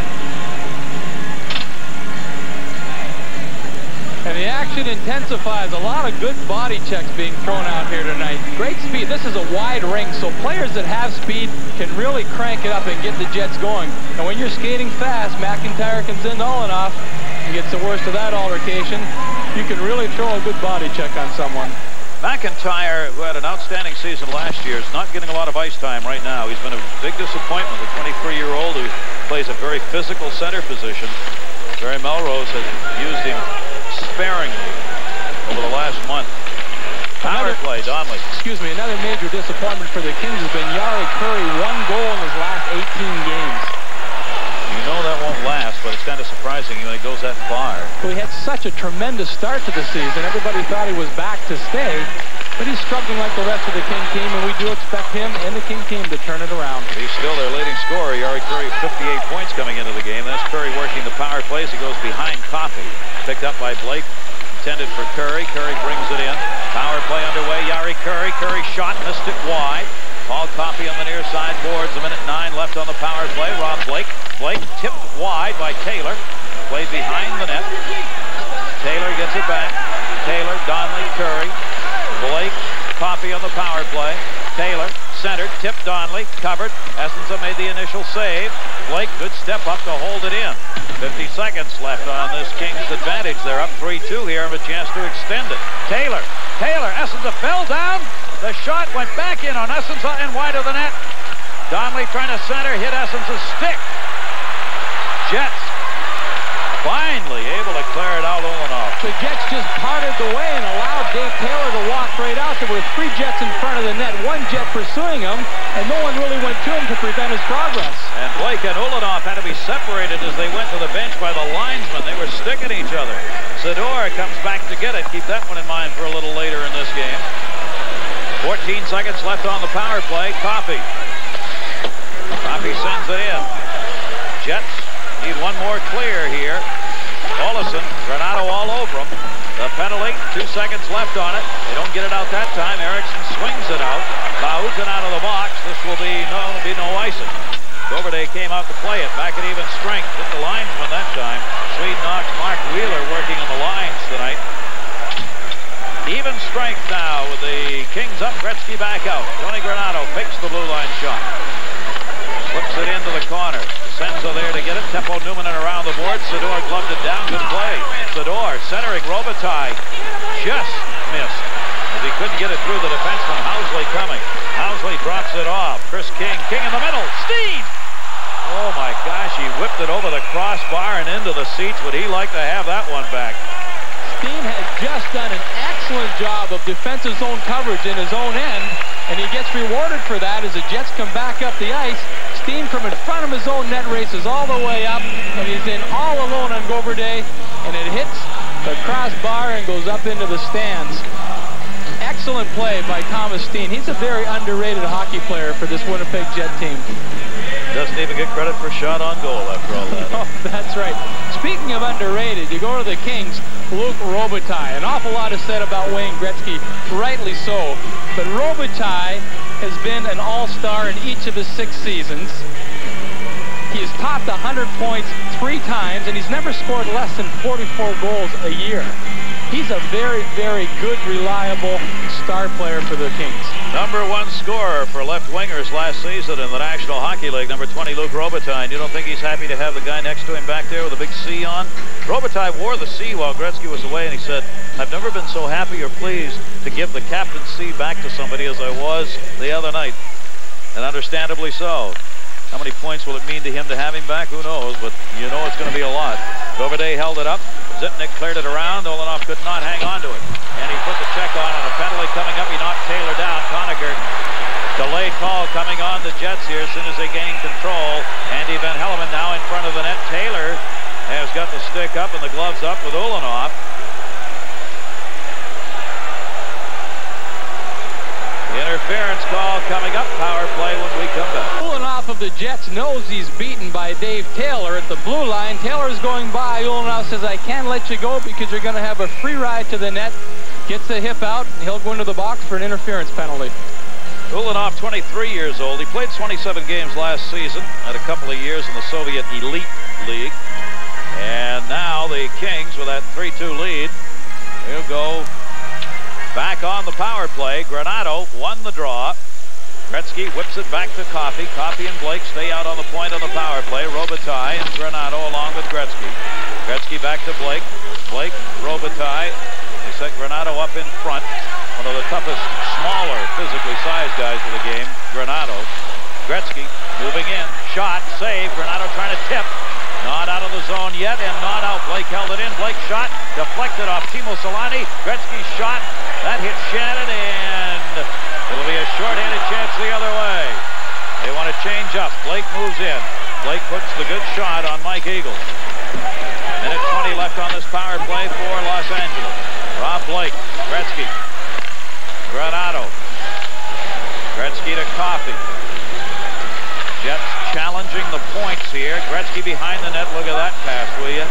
And the action intensifies. A lot of good body checks being thrown out here tonight. Great speed. This is a wide rink, so players that have speed can really crank it up and get the Jets going. And when you're skating fast, McIntyre can send Elynuik and gets the worst of that altercation. You can really throw a good body check on someone. McIntyre, who had an outstanding season last year, is not getting a lot of ice time right now. He's been a big disappointment. The 23-year-old who plays a very physical center position. Barry Melrose has used him sparingly over the last month. Power play, Donnelly. Excuse me, another major disappointment for the Kings has been Jari Kurri. 1 goal in his last 18 games. You know that won't last, but it's kind of surprising when it goes that far. Well, he had such a tremendous start to the season. Everybody thought he was back to stay, but he's struggling like the rest of the King team, and we do expect him and the King team to turn it around. He's still their leading scorer. Jari Kurri, 58 points coming into the game. That's Kurri working the power plays. He goes behind Coffey. Picked up by Blake. Intended for Kurri. Kurri brings it in. Power play underway. Jari Kurri. Kurri shot, missed it wide. Paul Coffey on the near side boards. 1:09 left on the power play. Rob Blake. Blake tipped wide by Taylor. Played behind the net. Taylor gets it back. Taylor, Donnelly, Kurri. Blake, Coffey on the power play. Taylor, centered, tipped Donnelly, covered. Essensa made the initial save. Blake, good step up to hold it in. 50 seconds left on this Kings advantage. They're up 3-2 here and a chance to extend it. Taylor, Essensa fell down. The shot went back in on Essensa and wide of the net. Donnelly trying to center, hit Essensa's stick. Jets finally able to clear it out. Elynuik. The Jets just parted the way and allowed Dave Taylor to walk right out. There were 3 Jets in front of the net, 1 Jet pursuing him, and no one really went to him to prevent his progress. And Blake and Elynuik had to be separated as they went to the bench by the linesmen. They were sticking each other. Sador comes back to get it. Keep that one in mind for a little later in this game. 14 seconds left on the power play. Coffey sends it in. Jets need one more clear here. Olsen, Gernander all over him. The penalty, 2 seconds left on it. They don't get it out that time. Erickson swings it out. Vaughton out of the box. This will be no icing. Doverday came out to play it. Back at even strength. Hit the linesman that time. Swede knocks Mark Wheeler working on the lines tonight. Even strength now with the Kings up. Gretzky back out. Tony Gernander fakes the blue line shot. Flips it into the corner. Senza there to get it. Tempo Newman and around the board. Sador gloved it down. Good play. Sador centering Robitaille. Just missed. As he couldn't get it through the defenseman. Housley coming. Housley drops it off. Kris King. King in the middle. Steen! Oh my gosh, he whipped it over the crossbar and into the seats. Would he like to have that one back? Steen has just done an excellent job of defensive zone coverage in his own end, and he gets rewarded for that as the Jets come back up the ice. Steen from in front of his own net races all the way up, and he's in all alone on Goverday, and it hits the crossbar and goes up into the stands. Excellent play by Thomas Steen. He's a very underrated hockey player for this Winnipeg Jet team. Doesn't even get credit for shot on goal after all that. Oh, that's right. Speaking of underrated, you go to the Kings, Luc Robitaille. An awful lot is said about Wayne Gretzky, rightly so. But Robitaille has been an all-star in each of his 6 seasons. He has topped 100 points 3 times, and he's never scored less than 44 goals a year. He's a very, very good, reliable star player for the Kings. #1 scorer for left wingers last season in the National Hockey League, number 20, Luc Robitaille. You don't think he's happy to have the guy next to him back there with a big C on? Robitaille wore the C while Gretzky was away, and he said, "I've never been so happy or pleased to give the captain's C back to somebody as I was the other night." And understandably so. How many points will it mean to him to have him back? Who knows, but you know it's going to be a lot. Goverday held it up. Zipnik cleared it around. Elynuik could not hang on to it. And he put the check on a penalty coming up. He knocked Taylor down. Conacher, delayed call coming on the Jets here as soon as they gain control. Andy Van Hellemond now in front of the net. Taylor has got the stick up and the gloves up with Elynuik. Interference call coming up. Power play when we come back. Elynuik of the Jets knows he's beaten by Dave Taylor at the blue line. Taylor's going by. Elynuik says, "I can't let you go because you're going to have a free ride to the net." Gets the hip out, and he'll go into the box for an interference penalty. Elynuik, 23 years old. He played 27 games last season. Had a couple of years in the Soviet Elite League. And now the Kings with that 3-2 lead. He'll go back on the power play. Granato won the draw. Gretzky whips it back to Coffey. Coffey and Blake stay out on the point on the power play. Robitaille and Granato along with Gretzky. Gretzky back to Blake. Blake, Robitaille. They set Granato up in front. One of the toughest, smaller, physically sized guys of the game, Granato. Gretzky moving in. Shot, save. Granato trying to tip. Not out of the zone yet, and not out. Blake held it in. Blake shot, deflected off Teemu Selanne. Gretzky shot. That hit Shannon, and it'll be a short-handed chance the other way. They want to change up. Blake moves in. Blake puts the good shot on Mike Eagle. Minute 20 left on this power play for Los Angeles. Rob Blake, Gretzky, Granato. Gretzky to Coffey. Jets challenging the points here. Gretzky behind the net. Look at that pass, will you?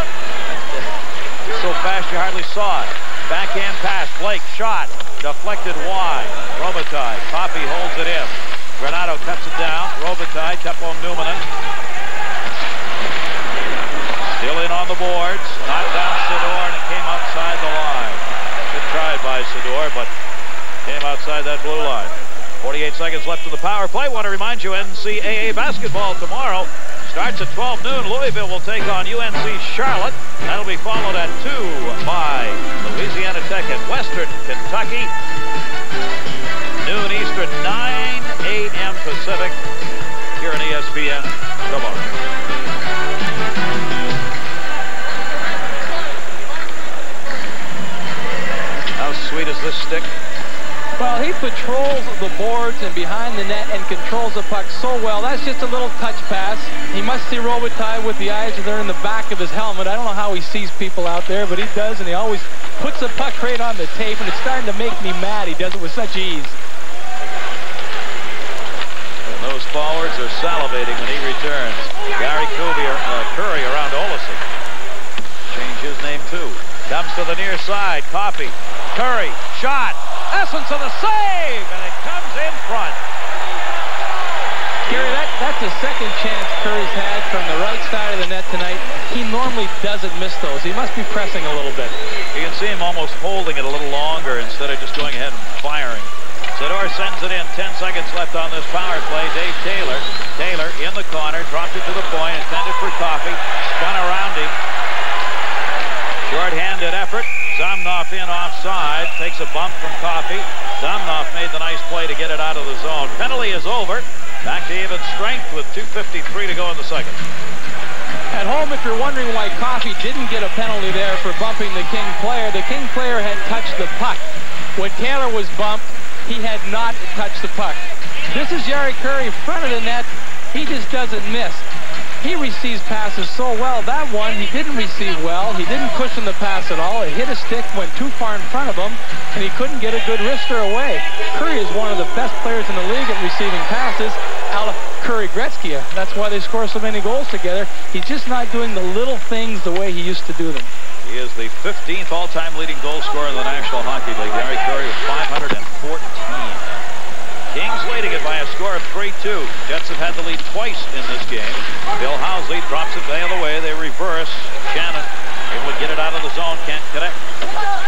So fast you hardly saw it. Backhand pass. Blake shot. Deflected wide. Robitaille. Coffey holds it in. Granato cuts it down. Robitaille. Teppo Numminen. Still in on the boards. Knocked down Sador, and it came outside the line. Good try by Sador, but came outside that blue line. 48 seconds left in the power play. Want to remind you, NCAA basketball tomorrow starts at 12 noon. Louisville will take on UNC Charlotte. That'll be followed at 2 by Louisiana Tech and Western Kentucky. Noon Eastern, 9 a.m. Pacific here on ESPN tomorrow. How sweet is this stick? Well, he patrols the boards and behind the net and controls the puck so well. That's just a little touch pass. He must see Robitaille with the eyes that are in the back of his helmet. I don't know how he sees people out there, but he does, and he always puts the puck right on the tape, and it's starting to make me mad. He does it with such ease. And those forwards are salivating when he returns. Gary Curry around Olczyk. Change his name, too. Comes to the near side. Coffey. Curry. Shot. Essence of the save, and it comes in front. Gary, that's the second chance Curry's had from the right side of the net tonight. He normally doesn't miss those. He must be pressing a little bit. You can see him almost holding it a little longer instead of just going ahead and firing. Sador sends it in. 10 seconds left on this power play. Dave Taylor. Taylor in the corner. Dropped it to the point. Intended for Coffey. Spun around him. Short-handed effort. Zamnov in offside. Takes a bump from Coffey. Zamnov made the nice play to get it out of the zone. Penalty is over. Back to even strength with 2:53 to go in the second. At home, if you're wondering why Coffey didn't get a penalty there for bumping the King player had touched the puck. When Taylor was bumped, he had not touched the puck. This is Jari Kurri in front of the net. He just doesn't miss. He receives passes so well. That one, he didn't receive well. He didn't cushion the pass at all. It hit a stick, went too far in front of him, and he couldn't get a good wrister away. Kurri is one of the best players in the league at receiving passes. Kurri-Gretzky, that's why they score so many goals together. He's just not doing the little things the way he used to do them. He is the 15th all-time leading goal scorer in the National Hockey League. Jari Kurri with 514. Kings leading it by a score of 3-2. Jets have had the lead twice in this game. Bill Housley drops it the other way. They reverse. Shannon able to get it out of the zone. Can't connect. Zipnik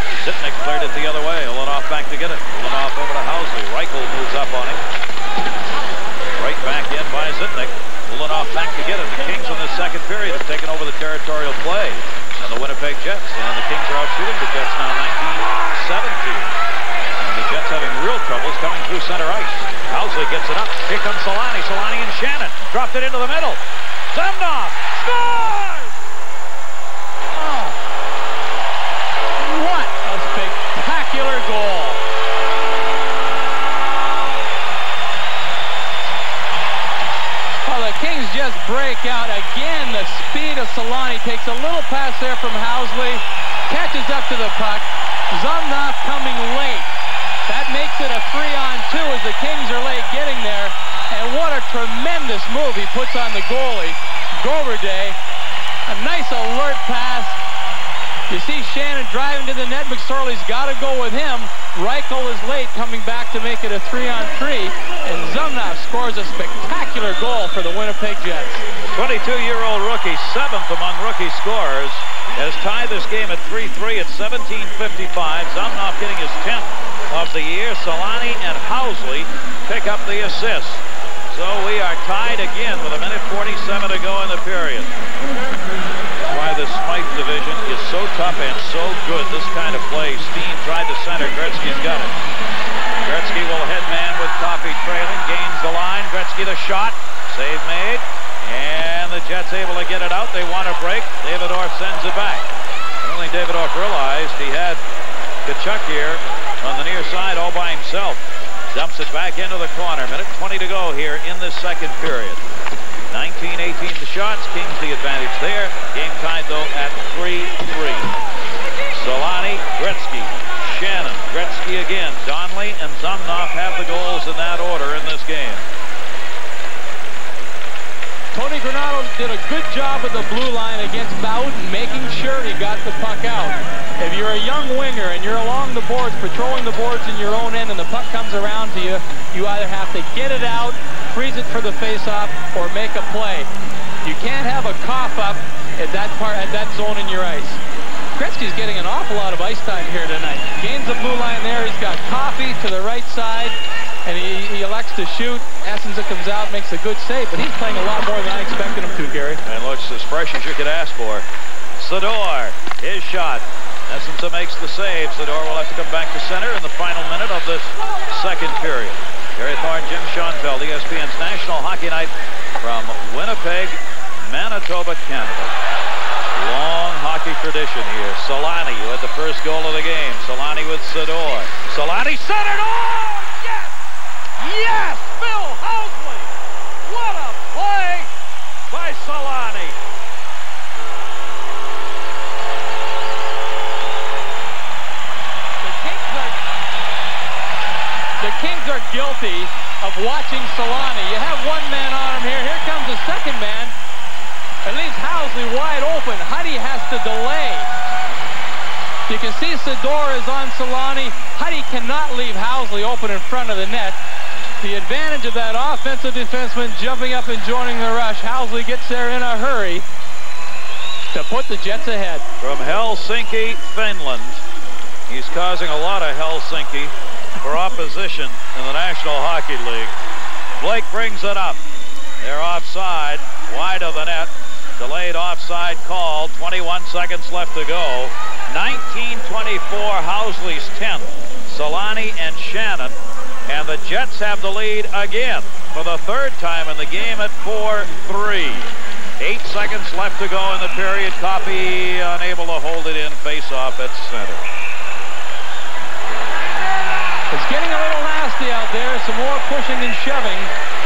Zitnik cleared it the other way. Elynuik back to get it. Elynuik over to Housley. Reichel moves up on him. Right back in by Zitnik. Elynuik back to get it. The Kings in the second period have taken over the territorial play. And the Winnipeg Jets. And the Kings are out shooting the Jets now 19-17. And the Jets having real troubles coming through center ice. Housley gets it up. Here comes Selanne. Selanne and Shannon. Dropped it into the middle. Zemnov scores! Oh. What a spectacular goal. Well, the Kings just break out again. The speed of Selanne takes a little pass there from Housley. Catches up to the puck. Zemnov coming late. That makes it a 3-on-2 as the Kings are late getting there. And what a tremendous move he puts on the goalie, Goverday. A nice alert pass. You see Shannon driving to the net. McSorley's got to go with him. Reichel is late, coming back to make it a 3-on-3. And Zemnov scores a spectacular goal for the Winnipeg Jets. 22-year-old rookie, 7th among rookie scorers, has tied this game at 3-3 at 17:55. Zemnov getting his 10th of the year. Selanne and Housley pick up the assist. So we are tied again with 1:47 to go in the period. That's why the Smythe division is so tough and so good. This kind of play. Steen tried to center. Gretzky's got it. Gretzky will head man with Coffey trailing. Gains the line. Gretzky the shot. Save made. And the Jets able to get it out. They want a break. Davydov sends it back. I don't think Davydov realized he had Tkachuk here on the near side all by himself. Dumps it back into the corner. 1:20 to go here in this second period. 19-18 the shots. Kings the advantage there. Game tied though at 3-3. Selanne, Gretzky, Shannon, Gretzky again. Donnelly and Zemnov have the goals in that order in this game. Tony Granato did a good job with the blue line against Bowden, making sure he got the puck out. If you're a young winger and you're along the boards, patrolling the boards in your own end, and the puck comes around to you, you either have to get it out, freeze it for the face-off, or make a play. You can't have a cough-up at that zone in your ice. Gretzky's getting an awful lot of ice time here tonight. Gains the blue line there. He's got Coffey to the right side, and he elects to shoot. Essenza comes out, makes a good save, but he's playing a lot more than I expected him to, Gary. And looks as fresh as you could ask for. Sador, his shot. Essenza makes the save. Sador will have to come back to center in the final minute of this second period. Gary Thorne, Jim Schoenfeld, ESPN's National Hockey Night from Winnipeg, Manitoba, Canada. Long hockey tradition here. Selanne, who had the first goal of the game. Selanne with Sador. Selanne centered. Oh, yes! Yes! Bill Housley! What a play by Selanne! The Kings are guilty of watching Selanne. You have one man on him here. Here comes the second man. At least Housley wide open. Huddy has to delay. You can see Sador is on Selanne. Huddy cannot leave Housley open in front of the net. The advantage of that offensive defenseman jumping up and joining the rush. Housley gets there in a hurry to put the Jets ahead. From Helsinki, Finland. He's causing a lot of Helsinki for opposition in the National Hockey League. Blake brings it up. They're offside, wide of the net. Delayed offside call, 21 seconds left to go. 19-24, Housley's 10th. Selanne and Shannon. And the Jets have the lead again for the third time in the game at 4-3. 8 seconds left to go in the period. Coffey unable to hold it in, face-off at center. It's getting a little nasty out there. Some more pushing and shoving.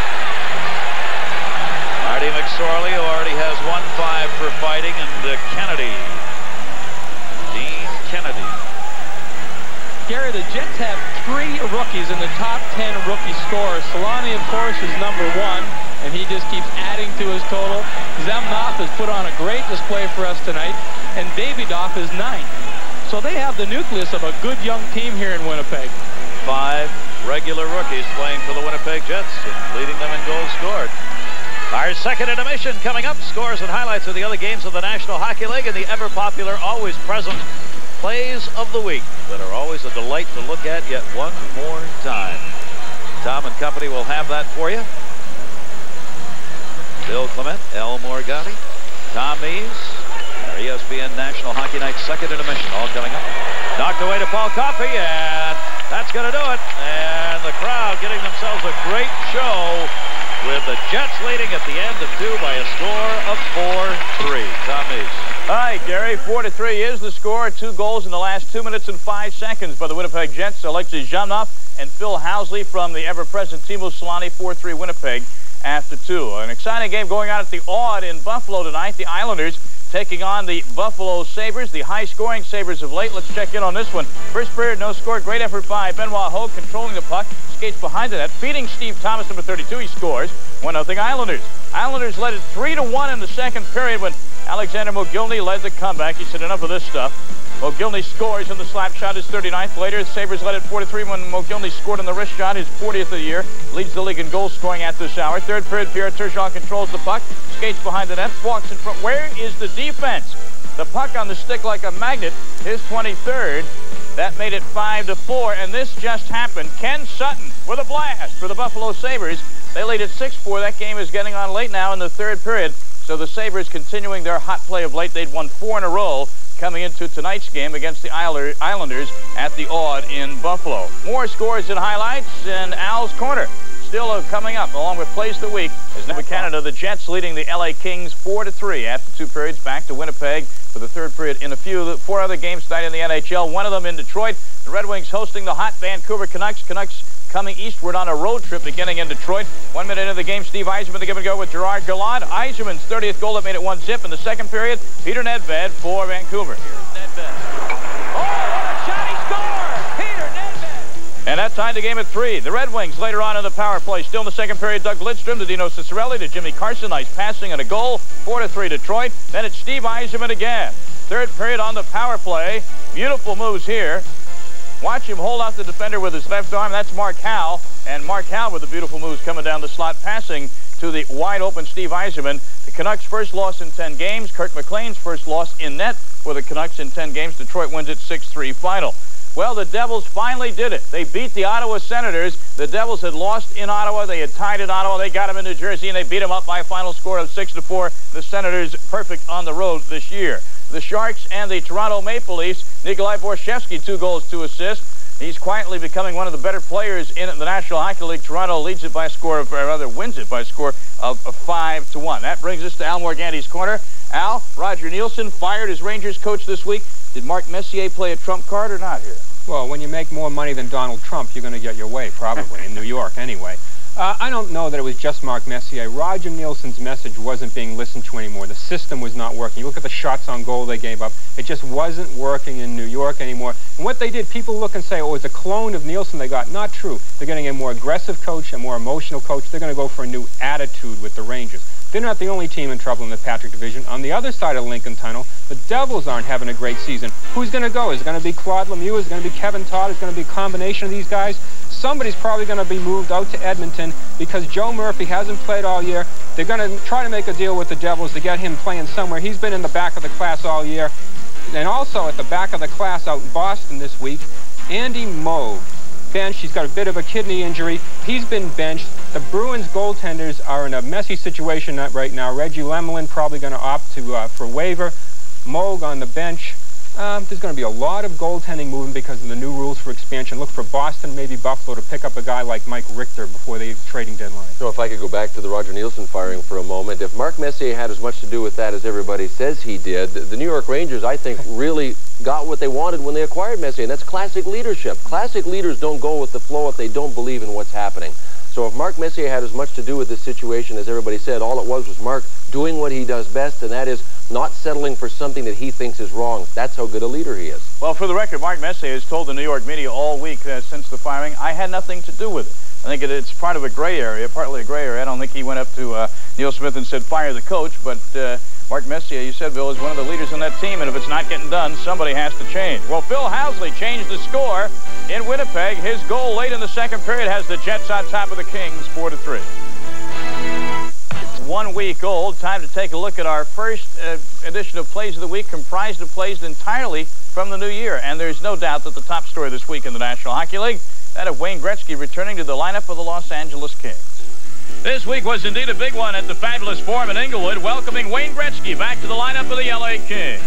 Marty McSorley, who already has 1-5 for fighting, and Kennedy. Dean Kennedy. Gary, the Jets have 3 rookies in the top 10 rookie scorers. Selanne, of course, is number 1, and he just keeps adding to his total. Zemnov has put on a great display for us tonight, and Davydov is 9. So they have the nucleus of a good young team here in Winnipeg. 5 regular rookies playing for the Winnipeg Jets and leading them in goals scored. Our second intermission coming up. Scores and highlights of the other games of the National Hockey League and the ever-popular, always present plays of the week that are always a delight to look at yet one more time. Tom and company will have that for you. Bill Clement, El Morgatti, Tom Mees, our ESPN National Hockey Night second intermission, all coming up. Knocked away to Paul Coffey, and that's going to do it. And the crowd getting themselves a great show with the Jets leading at the end of 2 by a score of 4-3. Tom Mees. All right, Gary, 4-3 is the score. 2 goals in the last 2 minutes and 5 seconds by the Winnipeg Jets. Alexei Zhamnov and Phil Housley from the ever-present Teemu Selanne, 4-3 Winnipeg after 2. An exciting game going on at the Aud in Buffalo tonight. The Islanders taking on the Buffalo Sabres, the high-scoring Sabres of late. Let's check in on this one. First period, no score. Great effort by Benoit Hogue, controlling the puck. Skates behind the net, feeding Steve Thomas, number 32. He scores. 1-0 Islanders. Islanders led it 3-1 in the second period when Alexander Mogilny led the comeback. He said, enough of this stuff. Mogilny scores, and the slap shot is 39th. Later, the Sabres led it 4-3 when Mogilny scored on the wrist shot, his 40th of the year. Leads the league in goal scoring at this hour. Third period, Pierre Turgeon controls the puck, skates behind the net, walks in front. Where is the defense? The puck on the stick like a magnet, his 23rd. That made it 5-4, and this just happened. Ken Sutton with a blast for the Buffalo Sabres. They lead at 6-4. That game is getting on late now in the third period. So the Sabres continuing their hot play of late. They'd won 4 in a row coming into tonight's game against the Islanders at the Aud in Buffalo. More scores and highlights in Al's Corner. Still coming up, along with Plays of the Week, is now Canada. The Jets leading the LA Kings 4-3 after 2 periods. Back to Winnipeg for the third period in a few. 4 other games tonight in the NHL. One of them in Detroit. The Red Wings hosting the hot Vancouver Canucks. Canucks coming eastward on a road trip beginning in Detroit. 1 minute into the game, Steve Yzerman to give it a go with Gerard Gallant. Yzerman's 30th goal that made it 1-zip in the second period. Peter Nedved for Vancouver. Nedved. Oh, what a shot! He scored! Peter Nedved! And that tied the game at 3. The Red Wings later on in the power play. Still in the second period, Doug Lidstrom to Dino Ciccarelli to Jimmy Carson. Nice passing and a goal. 4-3 Detroit. Then it's Steve Yzerman again. Third period on the power play. Beautiful moves here. Watch him hold out the defender with his left arm. That's Mark Howe. And Mark Howe with the beautiful moves coming down the slot, passing to the wide-open Steve Yzerman. The Canucks' first loss in 10 games. Kirk McLean's first loss in net for the Canucks in 10 games. Detroit wins it 6-3 final. Well, the Devils finally did it. They beat the Ottawa Senators. The Devils had lost in Ottawa. They had tied in Ottawa. They got them in New Jersey, and they beat them up by a final score of 6-4. The Senators perfect on the road this year. The Sharks and the Toronto Maple Leafs. Nikolai Borshevsky, 2 goals, 2 assists. He's quietly becoming one of the better players in the National Hockey League. Toronto leads it by a score of, or rather wins it by a score of 5-1. That brings us to Al Morganti's Corner. Al, Roger Nielsen fired as Rangers coach this week. Did Mark Messier play a trump card or not here? Well, when you make more money than Donald Trump, you're going to get your way, probably, in New York anyway. I don't know that it was just Mark Messier. Roger Nielsen's message wasn't being listened to anymore. The system was not working. You look at the shots on goal they gave up. It just wasn't working in New York anymore. And what they did, people look and say, oh, it's a clone of Nielsen they got. Not true. They're getting a more aggressive coach, a more emotional coach. They're going to go for a new attitude with the Rangers. They're not the only team in trouble in the Patrick division. On the other side of Lincoln Tunnel, the Devils aren't having a great season. Who's going to go? Is it going to be Claude Lemieux? Is it going to be Kevin Todd? Is it going to be a combination of these guys? Somebody's probably going to be moved out to Edmonton because Joe Murphy hasn't played all year. They're going to try to make a deal with the Devils to get him playing somewhere. He's been in the back of the class all year. And also at the back of the class out in Boston this week, Andy Moog. Benched. He's got a bit of a kidney injury. He's been benched. The Bruins goaltenders are in a messy situation right now. Reggie Lemelin probably going to opt for waiver. Moog on the bench. There's going to be a lot of goaltending moving because of the new rules for expansion. Look for Boston, maybe Buffalo, to pick up a guy like Mike Richter before the trading deadline. So if I could go back to the Roger Nielsen firing for a moment, if Mark Messier had as much to do with that as everybody says he did, the New York Rangers, I think, really got what they wanted when they acquired Messier, and that's classic leadership. Classic leaders don't go with the flow if they don't believe in what's happening. So if Mark Messier had as much to do with this situation as everybody said, all it was Mark doing what he does best, and that is not settling for something that he thinks is wrong. That's how good a leader he is. Well, for the record, Mark Messier has told the New York media all week since the firing, I had nothing to do with it. I think it's part of a gray area, partly a gray area. I don't think he went up to Neil Smith and said, fire the coach, but Mark Messier, you said, Bill, is one of the leaders on that team, and if it's not getting done, somebody has to change. Well, Phil Housley changed the score in Winnipeg. His goal late in the second period has the Jets on top of the Kings 4-3. 1 week old. Time to take a look at our first edition of Plays of the Week, comprised of plays entirely from the new year. And there's no doubt that the top story this week in the National Hockey League, that of Wayne Gretzky returning to the lineup of the Los Angeles Kings. This week was indeed a big one at the Fabulous Forum in Inglewood, welcoming Wayne Gretzky back to the lineup of the LA Kings.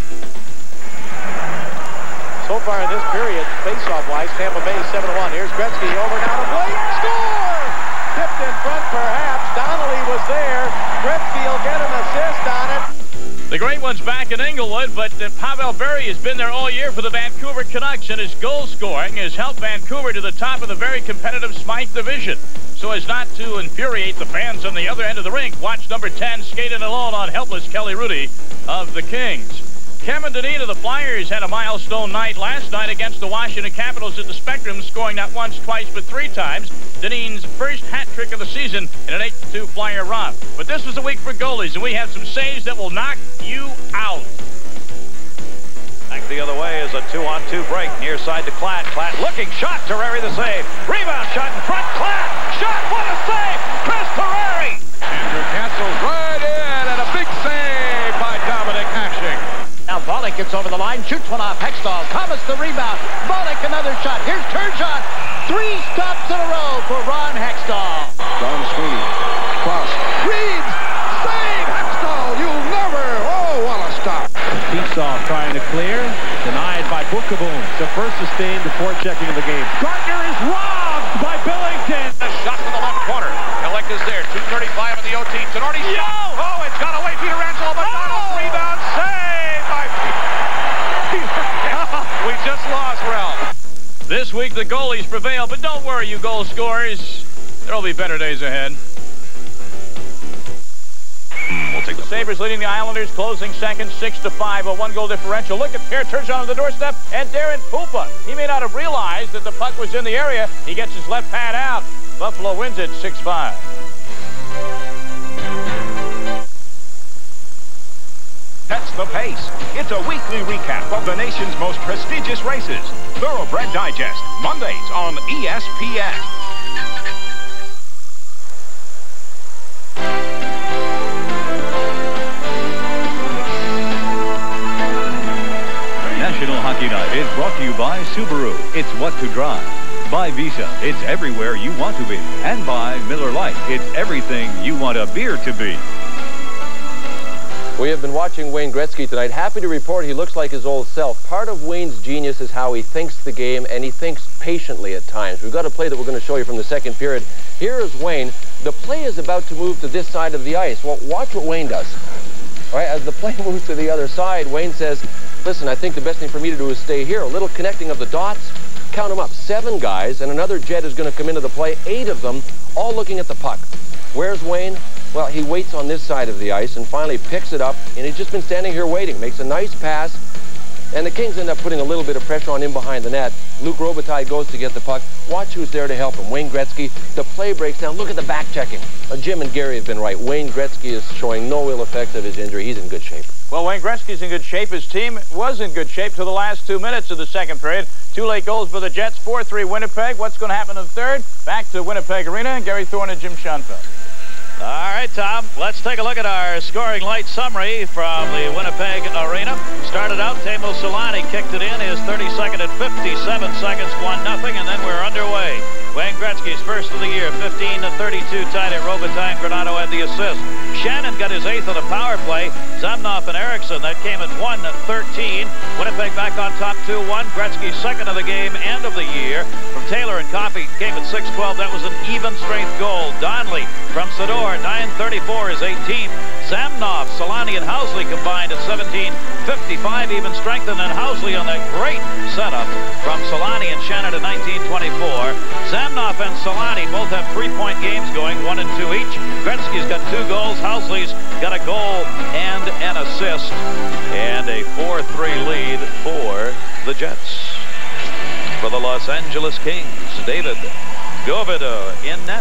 So far in this period, face-off-wise, Tampa Bay 7-1. Here's Gretzky over now to Blake. Score! Tipped in front, perhaps. Donnelly was there. Gretzky will get an assist on it. The great one's back in Inglewood, but Pavel Berry has been there all year for the Vancouver Canucks, and his goal scoring has helped Vancouver to the top of the very competitive Smythe division. So as not to infuriate the fans on the other end of the rink, watch number 10 skating alone on helpless Kelly Rudy of the Kings. Kevin Dineen of the Flyers had a milestone night last night against the Washington Capitals at the Spectrum, scoring not once, twice, but 3 times. Dineen's first hat trick of the season in an 8-2 Flyer run. But this was a week for goalies, and we have some saves that will knock you out. Back the other way is a 2-on-2 break. Near side to Klatt. Klatt looking shot. Terreri the save. Rebound shot in front. Klatt shot. What a save. Chris Terreri. Andrew cancels right in, and a big save by Dominic Hasek. Now Bollig gets over the line, shoots one off. Hextall, Thomas the rebound. Bollig another shot. Here's Turgeon. 3 stops in a row for Ron Hextall. Don Sweeney, cross, Reeves, save Hextall. You'll never. Oh, what a stop. Keesoff trying to clear, denied by Bookavoon. The first sustained before checking of the game. Gardner is robbed by Billington. A shot from the left corner. Elect is there. 2:35 in the OT. Tenardi. Oh, it's got away. Peter Angelo McDonald. Rebound save by we just lost Ralph. This week the goalies prevail, but don't worry, you goal scorers. There'll be better days ahead. We'll take the Sabres leading the Islanders, closing second, 6-5, a 1-goal differential. Look at Pierre Turgeon on the doorstep, and Darren Pupa. He may not have realized that the puck was in the area. He gets his left pad out. Buffalo wins it 6-5. That's the pace. It's a weekly recap of the nation's most prestigious races. Thoroughbred Digest, Mondays on ESPN. National Hockey Night is brought to you by Subaru. It's what to drive. By Visa. It's everywhere you want to be. And by Miller Lite. It's everything you want a beer to be. We have been watching Wayne Gretzky tonight. Happy to report he looks like his old self. Part of Wayne's genius is how he thinks the game, and he thinks patiently at times. We've got a play that we're going to show you from the second period. Here is Wayne. The play is about to move to this side of the ice. Well, watch what Wayne does. All right, as the play moves to the other side, Wayne says, listen, I think the best thing for me to do is stay here. A little connecting of the dots. Count them up. 7 guys, and another jet is going to come into the play. 8 of them, all looking at the puck. Where's Wayne? Well, he waits on this side of the ice and finally picks it up, and he's just been standing here waiting. Makes a nice pass, and the Kings end up putting a little bit of pressure on him behind the net. Luc Robitaille goes to get the puck. Watch who's there to help him. Wayne Gretzky. The play breaks down. Look at the back checking. Jim and Gary have been right. Wayne Gretzky is showing no ill effects of his injury. He's in good shape. Well, Wayne Gretzky's in good shape. His team was in good shape till the last 2 minutes of the second period. 2 late goals for the Jets, 4-3 Winnipeg. What's going to happen in the third? Back to Winnipeg Arena. Gary Thorne and Jim Schoenfeld. All right, Tom, let's take a look at our scoring light summary from the Winnipeg Arena. Started out, Teemu Selanne kicked it in, his 32nd at 57 seconds, 1-0, and then we're underway. Wayne Gretzky's first of the year, 15-32, tied at Robitaille, and Granato had the assist. Shannon got his 8th on the power play. Zamnoff and Erickson, that came at 1-13. Winnipeg back on top 2-1. Gretzky's second of the game and of the year. From Taylor and Coffey came at 6-12. That was an even strength goal. Donnelly from Sador, 9-34 is 18th. Zamnoff, Selanne, and Housley combined at 17-55, even strength, and then Housley on that great setup from Selanne and Shannon at 19-24. Zamnoff and Selanne both have 3-point games going, 1 and 2 each. Gretzky's got 2 goals. Housley's got a goal and an assist. And a 4-3 lead for the Jets. For the Los Angeles Kings, David Govida in net.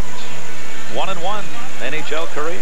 1-1 NHL career.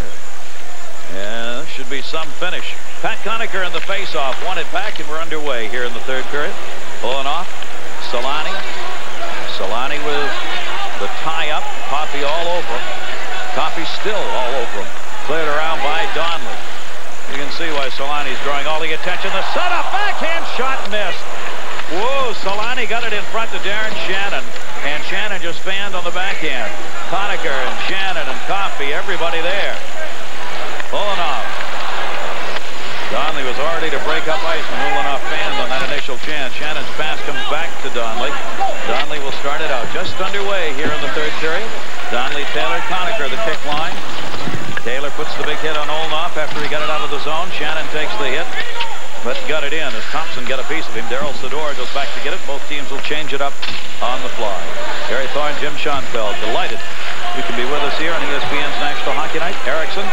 Yeah, should be some finish. Pat Conacher in the face-off. Won it back, and we're underway here in the third period. Pulling off. Selanne. Selanne with the tie-up. Coffey all over him. Coffey still all over him. Cleared around by Donnelly. You can see why Selanne's drawing all the attention. The setup, backhand shot missed. Whoa, Selanne got it in front to Darren Shannon, and Shannon just fanned on the backhand. Conacher and Shannon and Coffey, everybody there. Elynuik. Donnelly was already to break up ice when Elynuik fanned on that initial chance. Shannon's pass comes back to Donnelly. Donnelly will start it out. Just underway here in the third period. Donnelly, Taylor, Conacher, the kick line. Taylor puts the big hit on Elynuik after he got it out of the zone. Shannon takes the hit, but got it in as Thompson got a piece of him. Daryl Sador goes back to get it. Both teams will change it up on the fly. Gary Thorne, Jim Schoenfeld, delighted you can be with us here on ESPN's National Hockey Night. Erickson,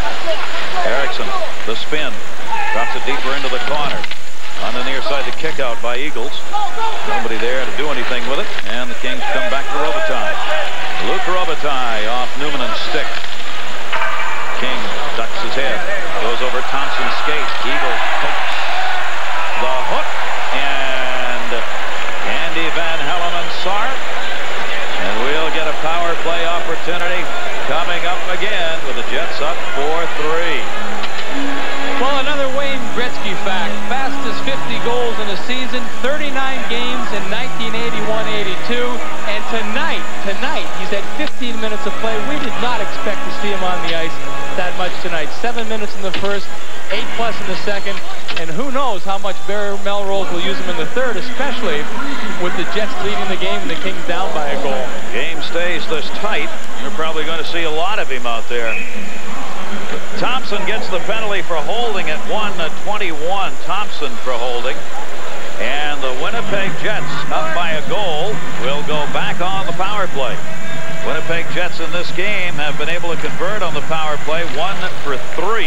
the spin, drops it deeper into the corner. On the near side, the kick out by Eagles. Nobody there to do anything with it, and the Kings come back to Robitaille. Luke Robitaille off Newman's stick. King ducks his head, goes over Thompson's skate. Eagle takes the hook, and Andy Van Hellemans-Sarr. And we'll get a power play opportunity coming up again with the Jets up 4-3. Well, another Wayne Gretzky fact. Fastest 50 goals in a season, 39 games in 1981-82. And tonight, he's had 15 minutes of play. We did not expect to see him on the ice that much tonight. 7 minutes in the first, 8+ in the second. And who knows how much Barry Melrose will use him in the third, especially with the Jets leading the game and the Kings down by a goal. Game stays this tight. You're probably going to see a lot of him out there. Thompson gets the penalty for holding at 1:21. Thompson for holding. And the Winnipeg Jets, up by a goal, will go back on the power play. Winnipeg Jets in this game have been able to convert on the power play 1 for 3.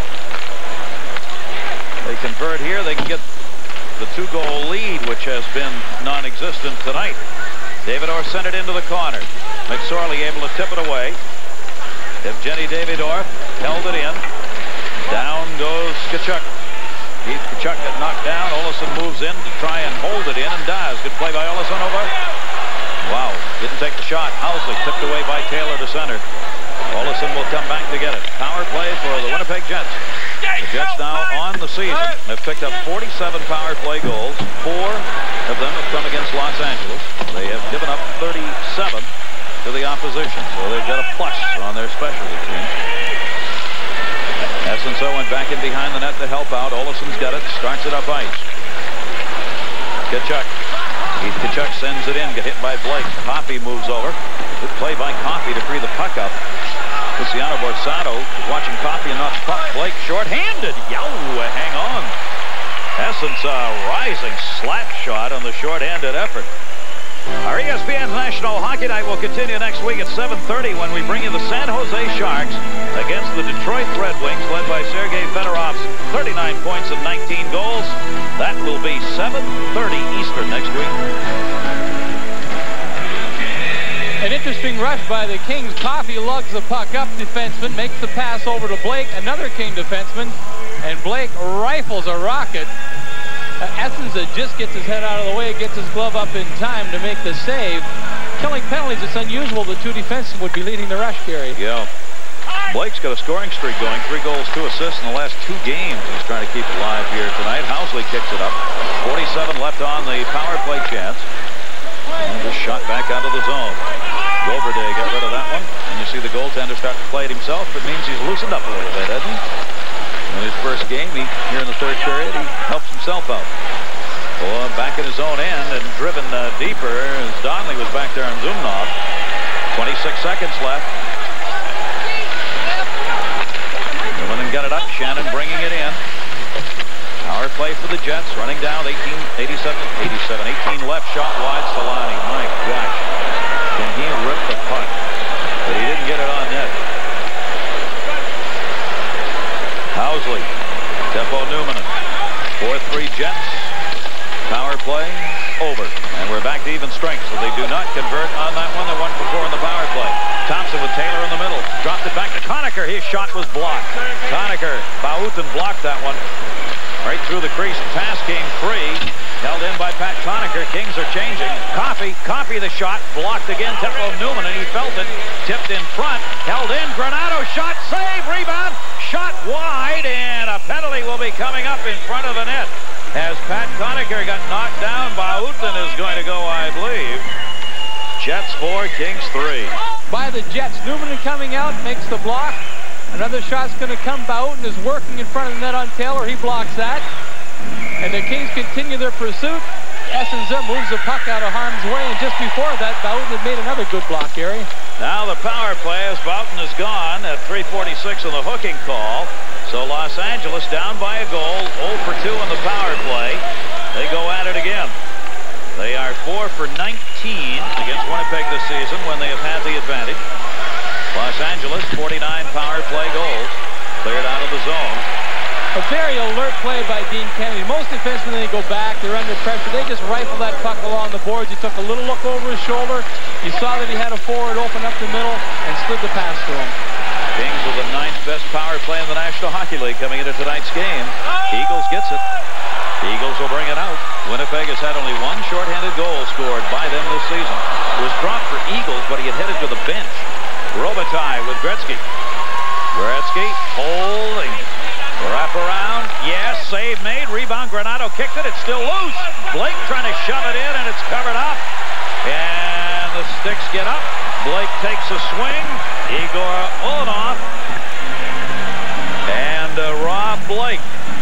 They convert here, they can get the 2-goal lead, which has been non-existent tonight. Davydov sent it into the corner. McSorley able to tip it away. Evgeny Davydov held it in. Down goes Tkachuk. Keith Tkachuk got knocked down. Olsson moves in to try and hold it in and does. Good play by Olsson over. Wow, didn't take the shot. Housley tipped away by Taylor to center. Olsson will come back to get it. Power play for the Winnipeg Jets. The Jets now on the season have picked up 47 power play goals. 4 of them have come against Los Angeles. They have given up 37 to the opposition, so they've got a plus on their specialty team. Essenso went back in behind the net to help out. Olsson's got it, starts it up ice. Tkachuk. Keith Tkachuk sends it in, get hit by Blake. Coffey moves over. Good play by Coffey to free the puck up. Luciano Borsato is watching Coffey and not puck. Blake short-handed. Yow, hang on. Essence rising slap shot on the short-handed effort. Our ESPN's National Hockey Night will continue next week at 7:30 when we bring you the San Jose Sharks against the Detroit Red Wings, led by Sergei Fedorov's 39 points and 19 goals. That will be 7:30 Eastern next week. An interesting rush by the Kings. Coffey lugs the puck up. Defenseman makes the pass over to Blake, another King defenseman, and Blake rifles a rocket. Essence just gets his head out of the way, gets his glove up in time to make the save. Killing penalties, it's unusual the 2 defensemen would be leading the rush, Gary. Yeah. Blake's got a scoring streak going. 3 goals, 2 assists in the last 2 games. He's trying to keep it live here tonight. Housley kicks it up. 47 left on the power play chance. And just shot back out of the zone. Goverday got rid of that one. And you see the goaltender start to play it himself. It means he's loosened up a little bit, hasn't he? In his first game, here in the third period, he helps himself out. Well, back in his own end and driven deeper as Donnelly was back there on Zumnov. 26 seconds left. Newman got it up. Shannon bringing it in. Power play for the Jets, running down 18 left, shot wide. Selanne, my gosh, can he rip the puck? But he didn't get it on net. Housley, Depo Newman, 4-3 Jets, power play, over. And we're back to even strength, so they do not convert on that one. They're 1 for 4 on the power play. Thompson with Taylor in the middle, dropped it back to Conacher. His shot was blocked. Conacher, Bauten blocked that one. Right through through the crease. Pass came free. Held in by Pat Conacher. Kings are changing. Copy the shot. Blocked again. Teppo Newman, and he felt it. Tipped in front. Held in. Granato shot. Save. Rebound. Shot wide. And a penalty will be coming up in front of the net. As Pat Conacher got knocked down, Bautin is going to go, I believe. Jets 4, Kings 3. By the Jets. Newman coming out. Makes the block. Another shot's going to come. Bautin is working in front of the net on Taylor. He blocks that. And the Kings continue their pursuit. Essenza moves the puck out of harm's way, and just before that, Bautin had made another good block, Gary. Now the power play as Bautin is gone at 3:46 on the hooking call. So Los Angeles down by a goal, 0 for 2 on the power play. They go at it again. They are 4 for 19 against Winnipeg this season when they have had the advantage. Los Angeles, 49 power play goals, cleared out of the zone. A very alert play by Dean Kennedy. Most defensemen, they go back, they're under pressure. They just rifle that puck along the boards. He took a little look over his shoulder. You saw that he had a forward open up the middle and slid the pass to him. Kings with the 9th best power play in the National Hockey League coming into tonight's game. Eagles gets it. Eagles will bring it out. Winnipeg has had only one shorthanded goal scored by them this season. It was dropped for Eagles, but he had headed to the bench. Robitaille with Gretzky. Gretzky holding. Wrap around. Yes, save made. Rebound. Granato kicked it. It's still loose. Blake trying to shove it in, and it's covered up. And the sticks get up. Blake takes a swing. Igor Elynuik and Rob Blake.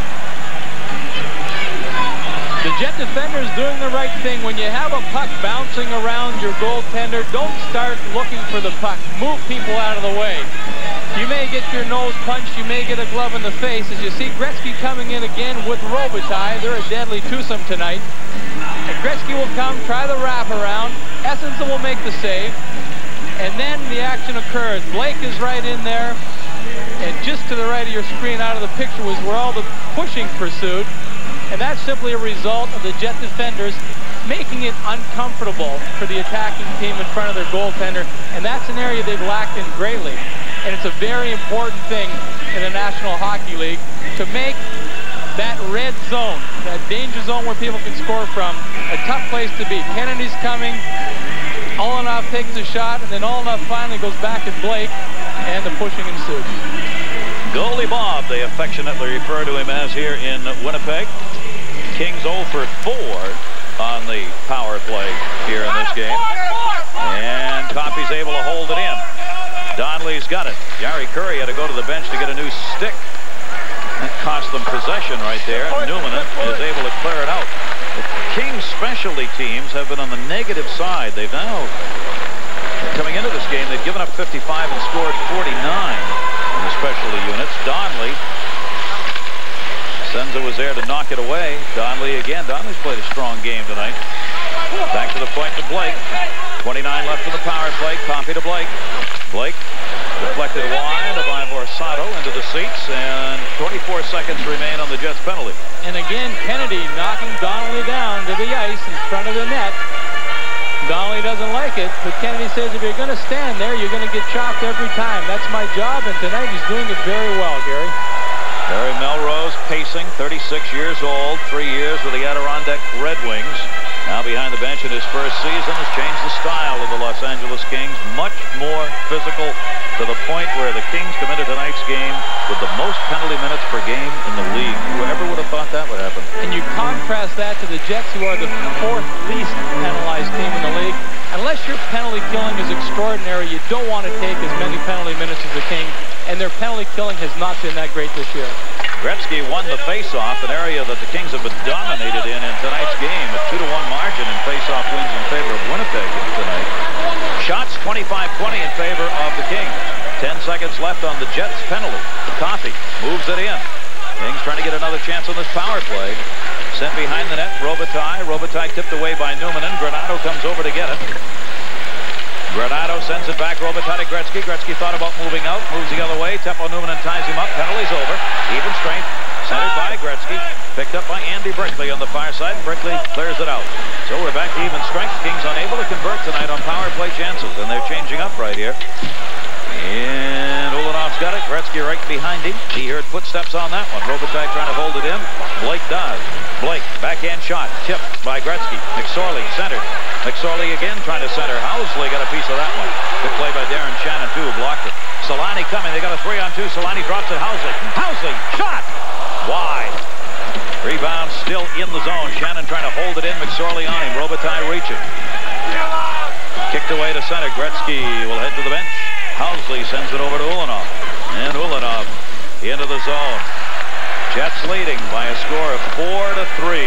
The Jet defender's doing the right thing. When you have a puck bouncing around your goaltender, don't start looking for the puck. Move people out of the way. You may get your nose punched. You may get a glove in the face. As you see Gretzky coming in again with Robitaille. They're a deadly twosome tonight. And Gretzky will come, try the wraparound. Essenza will make the save. And then the action occurs. Blake is right in there. And just to the right of your screen out of the picture was where all the pushing pursued. And that's simply a result of the Jet defenders making it uncomfortable for the attacking team in front of their goaltender. And that's an area they've lacked in greatly. And it's a very important thing in the National Hockey League to make that red zone, that danger zone where people can score from, a tough place to be. Kennedy's coming. Elynuik takes a shot, and then Elynuik finally goes back at Blake, and the pushing ensues. Goalie Bob, they affectionately refer to him as here in Winnipeg. Kings 0 for 4 on the power play here in this game. And Coffey's able to hold it in. Donnelly's got it. Gary Curry had to go to the bench to get a new stick. That cost them possession right there. Newman is able to clear it out. The Kings specialty teams have been on the negative side. They've now, coming into this game, they've given up 55 and scored 49 in the specialty units. Donnelly, Senza was there to knock it away. Donnelly again. Donnelly's played a strong game tonight. Back to the point to Blake. 29 left in the power play. Coffey to Blake. Blake deflected wide by Borsato into the seats, and 24 seconds remain on the Jets penalty. And again, Kennedy knocking Donnelly down to the ice in front of the net. Donnelly doesn't like it, but Kennedy says if you're going to stand there, you're going to get chopped every time. That's my job, and tonight he's doing it very well, Gary. Barry Melrose pacing, 36 years old, 3 years with the Adirondack Red Wings. Now behind the bench in his first season has changed the style of the Los Angeles Kings. Much more physical, to the point where the Kings come into tonight's game with the most penalty minutes per game in the league. Whoever would have thought that would happen? And you contrast that to the Jets, who are the 4th least penalized team in the league. Unless your penalty killing is extraordinary, you don't want to take as many penalty minutes as the Kings. And their penalty killing has not been that great this year. Gretzky won the face-off, an area that the Kings have been dominated in tonight's game. A 2-1 margin in face-off wins in favor of Winnipeg tonight. Shots 25-20 in favor of the Kings. 10 seconds left on the Jets penalty. Coffey moves it in. Kings trying to get another chance on this power play. Sent behind the net, Robitaille. Robitaille tipped away by Newman, and Granato comes over to get it. Granato sends it back. Robitaille to Gretzky. Gretzky thought about moving out. Moves the other way. Teppo Newman ties him up. Penalty's over. Even strength. Centered by Gretzky. Picked up by Andy Brickley on the far side. And Brickley clears it out. So we're back to even strength. Kings unable to convert tonight on power play chances. And they're changing up right here. And Elynuik's got it. Gretzky right behind him. He heard footsteps on that one. Robitaille trying to hold it in. Blake does. backhand shot. Tipped by Gretzky. McSorley centered. McSorley again trying to center. Housley got a piece of that one. Good play by Darren Shannon, too, who blocked it. Selanne coming. They got a 3-on-2. Selanne drops it. Housley. Housley. Shot. Wide. Rebound still in the zone. Shannon trying to hold it in. McSorley on him. Robitaille reaching. Kicked away to center. Gretzky will head to the bench. Housley sends it over to Elynuik. And Elynuik into the zone. Jets leading by a score of 4-3.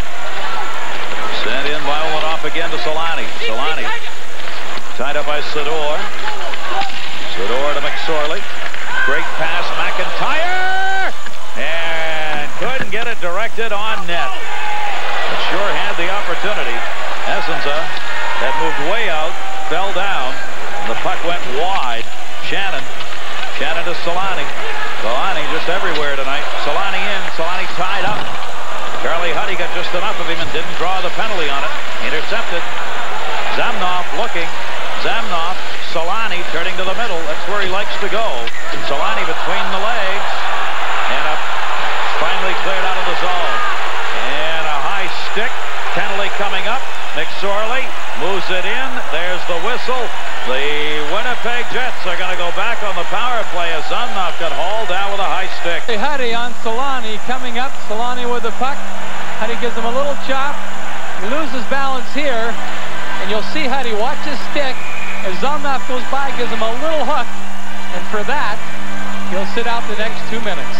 Sent in by Elynuik again to Selanne. Selanne tied up by Sador. Sador to McSorley. Great pass. McIntyre! And couldn't get it directed on net. But sure had the opportunity. Essenza had moved way out, fell down. The puck went wide. Shannon to Selanne. Selanne just everywhere tonight. Selanne in. Selanne tied up. Charlie Huddy got just enough of him and didn't draw the penalty on it. Intercepted. Zamnoff looking. Zamnoff. Selanne turning to the middle. That's where he likes to go. Selanne between the legs. And finally cleared out of the zone. And a high stick. Penalty coming up. McSorley moves it in. There's the whistle. The Winnipeg Jets are going to go back on the power play as Zamnoff got hauled down with a high stick. Huddy on Selanne coming up. Selanne with the puck. Huddy gives him a little chop. He loses balance here. And you'll see Huddy watch his stick as Zamnoff goes by, gives him a little hook. And for that, he'll sit out the next 2 minutes.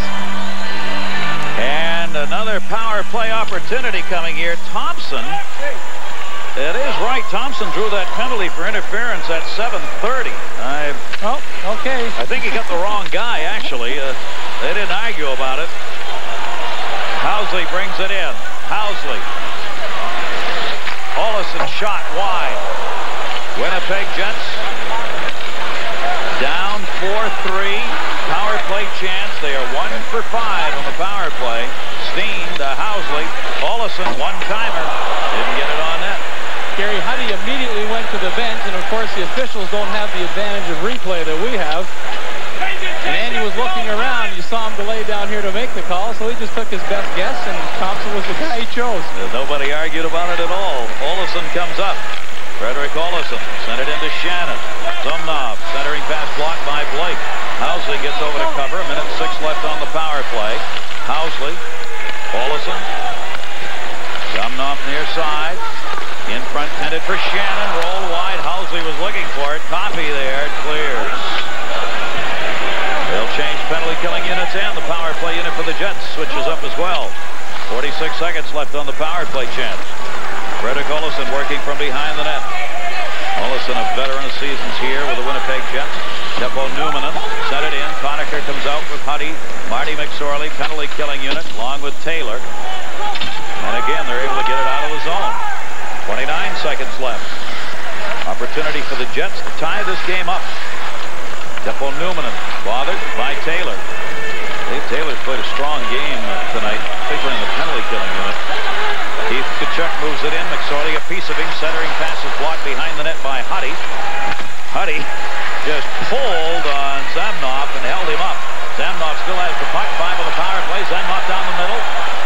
And another power play opportunity coming here. Thompson. It is right. Thompson drew that penalty for interference at 7:30. Okay. I think he got the wrong guy, actually. They didn't argue about it. Housley brings it in. Housley. Olsson shot wide. Winnipeg Jets down 4-3. Power play chance. They are 1 for 5 on the power play. Steen to Housley. Olsson, one-timer. Didn't get it on net. Gary Huddy immediately went to the bench, and of course the officials don't have the advantage of replay that we have. And Andy was looking around. You saw him delay down here to make the call, so he just took his best guess, and Thompson was the guy he chose. Nobody argued about it at all. Olsson comes up. Frederick Olsson sent it into Shannon. Zamnoff centering pass blocked by Blake. Housley gets over to cover. 1:06 left on the power play. Housley. Olsson. Zamnoff near side. In front, tended for Shannon. Roll wide. Housley was looking for it. Copy there. It clears. They'll change penalty killing units, and the power play unit for the Jets switches up as well. 46 seconds left on the power play chance. Frederick Olsson working from behind the net. Olsson, a veteran of seasons here with the Winnipeg Jets. Teppo Numminen set it in. Conacher comes out with Huddy. Marty McSorley, penalty killing unit, along with Taylor. And again, they're able to get it out of the zone. 29 seconds left. Opportunity for the Jets to tie this game up. Teppo Numminen bothered by Taylor. Dave Taylor's played a strong game tonight, particularly in the penalty killing unit. Keith Tkachuk moves it in. McSorley, a piece of him. Centering passes blocked behind the net by Huddy. Huddy just pulled on Zamnoff and held him up. Zamnoff still has the puck. 5 on the power play. Zamnoff down the middle.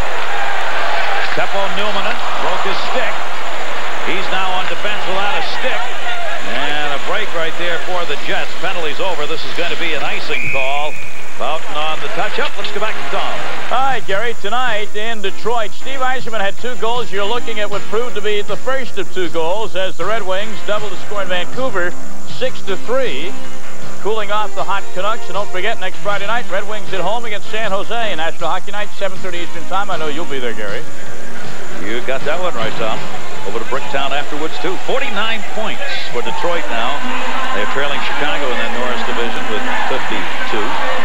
Teppo Numminen broke his stick. He's now on defense without a stick. And a break right there for the Jets. Penalty's over. This is going to be an icing call. Boughton on the touch-up. Let's go back to Tom. All right, Gary. Tonight in Detroit, Steve Yzerman had 2 goals. You're looking at what proved to be the first of 2 goals as the Red Wings doubled the score in Vancouver, 6-3. Cooling off the hot Canucks. And don't forget, next Friday night, Red Wings at home against San Jose. National Hockey Night, 7:30 Eastern Time. I know you'll be there, Gary. You got that one right, Tom. Over to Bricktown afterwards, too. 49 points for Detroit now. They're trailing Chicago in that Norris division with 52.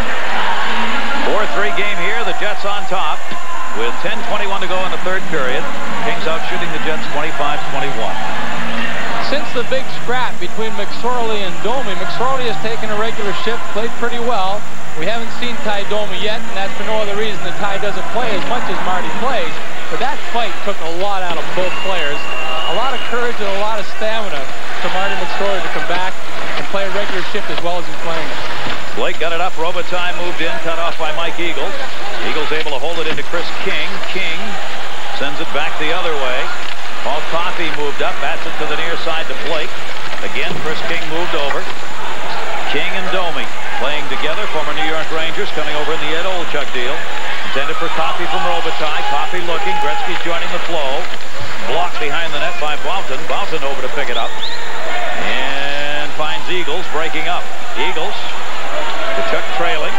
4-3 game here. The Jets on top with 10:21 to go in the 3rd period. Kings out shooting the Jets 25-21. Since the big scrap between McSorley and Domi, McSorley has taken a regular shift, played pretty well. We haven't seen Ty Domi yet, and that's for no other reason that Ty doesn't play as much as Marty plays. But that fight took a lot out of both players. A lot of courage and a lot of stamina for Marty McSorley to come back and play a regular shift as well as he's playing it. Blake got it up. Robitaille moved in, cut off by Mike Eagles. Eagles able to hold it into Kris King. King sends it back the other way. Paul Coffey moved up, bats it to the near side to Blake. Again, Kris King moved over. King and Domi playing together, former New York Rangers, coming over in the Ed Olczyk deal. Intended for Coffey from Robitaille. Coffey looking. Gretzky's joining the flow. Blocked behind the net by Boughton. Boughton over to pick it up. And finds Eagles breaking up. Eagles. Kachuk trailing.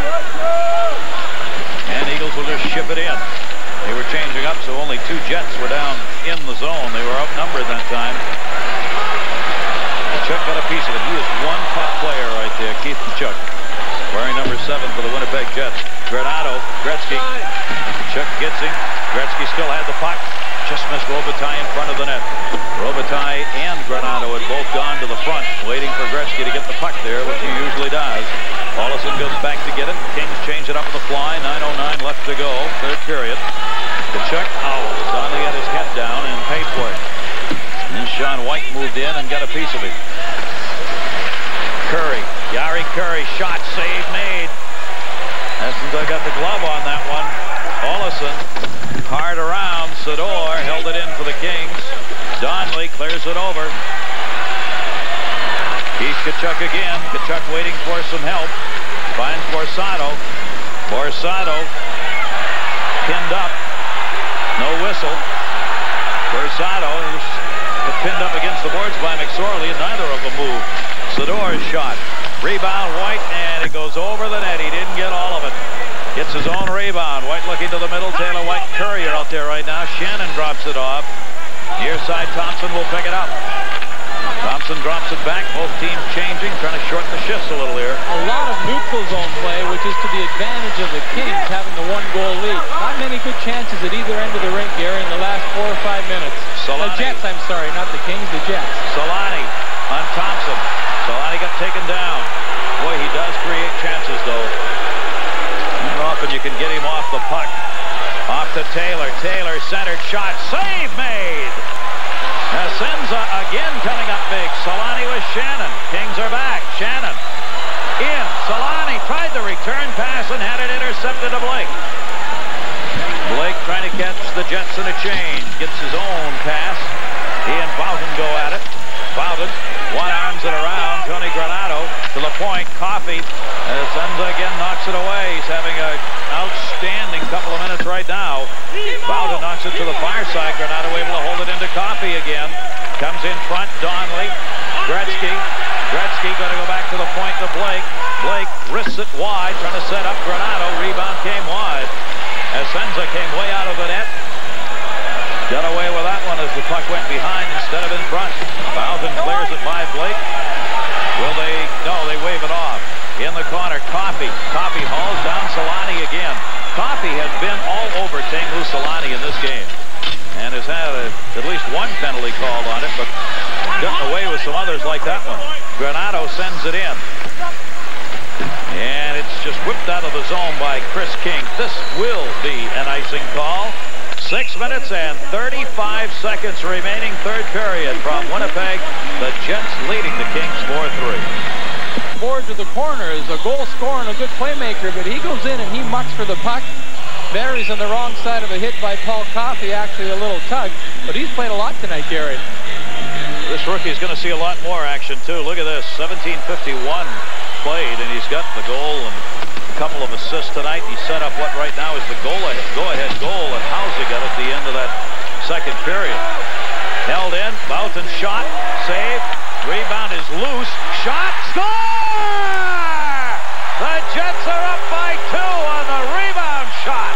And Eagles will just ship it in. They were changing up, so only 2 Jets were down in the zone. They were outnumbered that time. Kachuk got a piece of it. He is one tough player right there, Keith Kachuk, wearing number 7 for the Winnipeg Jets. Gernander, Gretzky. Kachuk gets him. Gretzky still had the puck. Just missed Robitaille in front of the net. Robitaille and Gernander had both gone to the front, waiting for Gretzky to get the puck there, which he usually does. Paulson goes back to get it. Kings change it up on the fly. 9:09 left to go. Third period. Kachuk owls. Donnelly had his head down and paid for it. And then Sean White moved in and got a piece of it. Curry. Yari Curry. Shot. Save made. Essendon got the glove on that one. Paulson. Hard around. Sador held it in for the Kings. Donnelly clears it over. Keith Kachuk again. Kachuk waiting for some help. Finds Borsato. Borsato pinned up. No whistle. Borsato is pinned up against the boards by McSorley, and neither of them moved. Sador's shot. Rebound, White, and it goes over the net. He didn't get all of it. Gets his own rebound. White looking to the middle. Taylor White, Curry are out there right now. Shannon drops it off. Near side, Thompson will pick it up. Thompson drops it back. Both teams changing, trying to shorten the shifts a little here. A lot of neutral zone play, which is to the advantage of the Kings having the 1-goal lead. Not many good chances at either end of the rink, Gary, in the last 4 or 5 minutes. Selanne. The Jets, I'm sorry, not the Kings, the Jets. Selanne on Thompson. Selanne got taken down. Boy, he does create chances, though. Not often you can get him off the puck. Off to Taylor. Taylor centered shot. Save made. Senza again coming up big. Selanne with Shannon. Kings are back. Shannon in. Selanne tried the return pass and had it intercepted to Blake. Blake trying to catch the Jets in a change. Gets his own pass. He and Boughton go at it. Boughton one-arms it around. Tony Gernander to the point. Coffey. Senza again knocks it away. He's having an outstanding couple of minutes right now. Boughton knocks it to the far side. Gernander able to hold it into Coffey again. Comes in front. Donnelly. Gretzky. Gretzky going to go back to the point to Blake. Blake wrists it wide, trying to set up Gernander. Rebound came wide. Senza came way out of the net. Got away with that one as the puck went behind instead of in front. Boughton clears it by Blake. Will they? No, they wave it off. In the corner, Coffey. Coffey hauls down Selanne again. Coffey has been all over Teemu Selanne in this game and has had at least one penalty called on it, but gotten away with some others like that one. Gernander sends it in. And it's just whipped out of the zone by Kris King. This will be an icing call. 6 minutes and 35 seconds remaining, third period from Winnipeg. The Jets leading the Kings 4-3. Forward to the corner is a goal scorer and a good playmaker, but he goes in and he mucks for the puck. Barry's on the wrong side of a hit by Paul Coffey, actually a little tug, but he's played a lot tonight, Gary. This rookie's going to see a lot more action, too. Look at this, 17:51 played, and he's got the goal and a couple of assists tonight. He set up what right now is the go-ahead goal at Hausigat at the end of that second period. Held in, Boughton shot, save, rebound is loose, shot, score! The Jets are up by 2 on the rebound shot.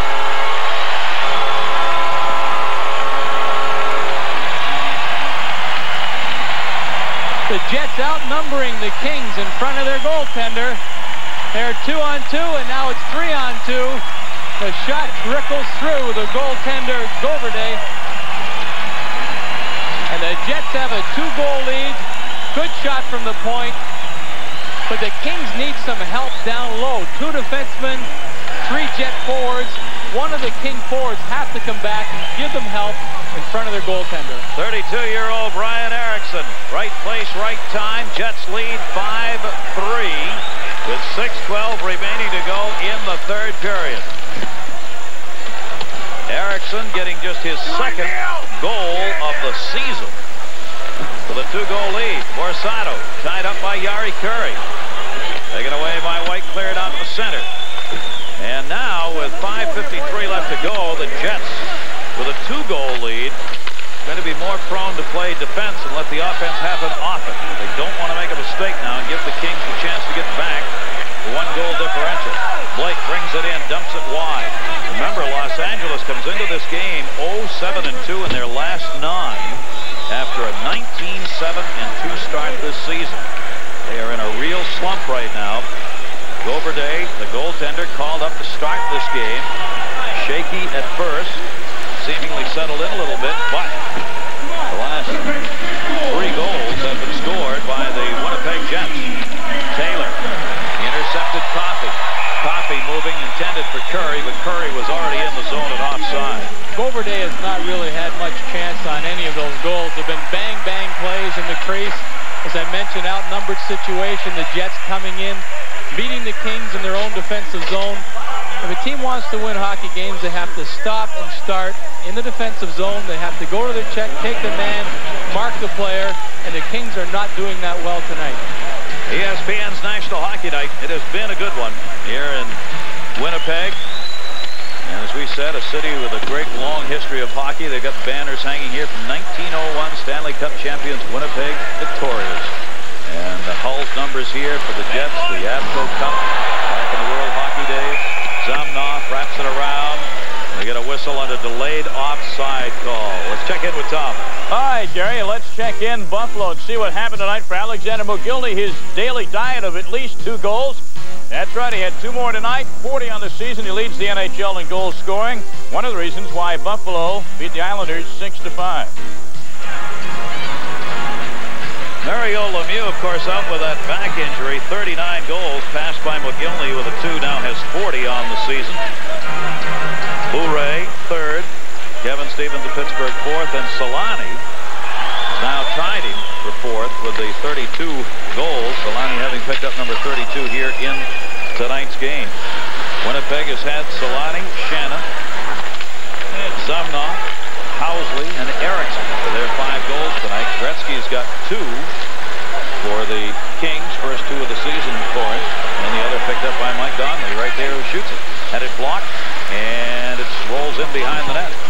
The Jets outnumbering the Kings in front of their goaltender. They're 2-on-2, and now it's 3-on-2. The shot trickles through the goaltender, Goverde. And the Jets have a 2-goal lead. Good shot from the point. But the Kings need some help down low. 2 defensemen, 3 Jet forwards. One of the King forwards have to come back and give them help in front of their goaltender. 32-year-old Bryan Erickson. Right place, right time. Jets lead 5-3 with 6:12 remaining to go in the third period. Erickson Erickson getting just his second goal of the season. With a 2-goal lead. Borsato tied up by Jari Kurri. Taken away by White, cleared out the center. And now with 5:53 left to go, the Jets with a 2-goal lead going to be more prone to play defense and let the offense happen often. They don't want to make a mistake now and give the Kings a chance to get back the 1-goal differential. Blake brings it in, dumps it wide. Remember, Los Angeles comes into this game 0-7-2 in their last 9 after a 19-7-2 start this season. They are in a real slump right now. Goverday, the goaltender, called up to start this game. Shaky at first, seemingly settled in a little bit, but the last 3 goals have been scored by the Winnipeg Jets. Taylor intercepted Coffey. Coffey moving intended for Kurri, but Kurri was already in the zone and offside. Goverday has not really had much chance on any of those goals. There have been bang-bang plays in the crease. As I mentioned, outnumbered situation. The Jets coming in, beating the Kings in their own defensive zone. If a team wants to win hockey games, they have to stop and start in the defensive zone. They have to go to their check, take the man, mark the player, and the Kings are not doing that well tonight. ESPN's National Hockey Night. It has been a good one here in Winnipeg. And as we said, a city with a great long history of hockey. They've got banners hanging here from 1901, Stanley Cup champions Winnipeg victorious. And the Hull's numbers here for the Jets, the Avco Cup back in the World Hockey days. Zamnoff wraps it around. They get a whistle on a delayed offside call. Let's check in with Tom. All right, Gary, let's check in Buffalo and see what happened tonight for Alexander Mogilny. His daily diet of at least 2 goals. That's right, he had 2 more tonight, 40 on the season. He leads the NHL in goal scoring. One of the reasons why Buffalo beat the Islanders 6-5. Mario Lemieux, of course, out with that back injury. 39 goals passed by Mogilny with a 2, now has 40 on the season. Bure, 3rd. Kevin Stevens of Pittsburgh, 4th. And Selanne now tied him for 4th with the 32 goals. Selanne having picked up number 32 here in tonight's game. Winnipeg has had Selanne, Shannon, Zamnoff, Housley, and Erickson for their 5 goals tonight. Gretzky's got 2 for the Kings, first 2 of the season for him, and the other picked up by Mike Donnelly right there who shoots it. Had it blocked, and it rolls in behind the net.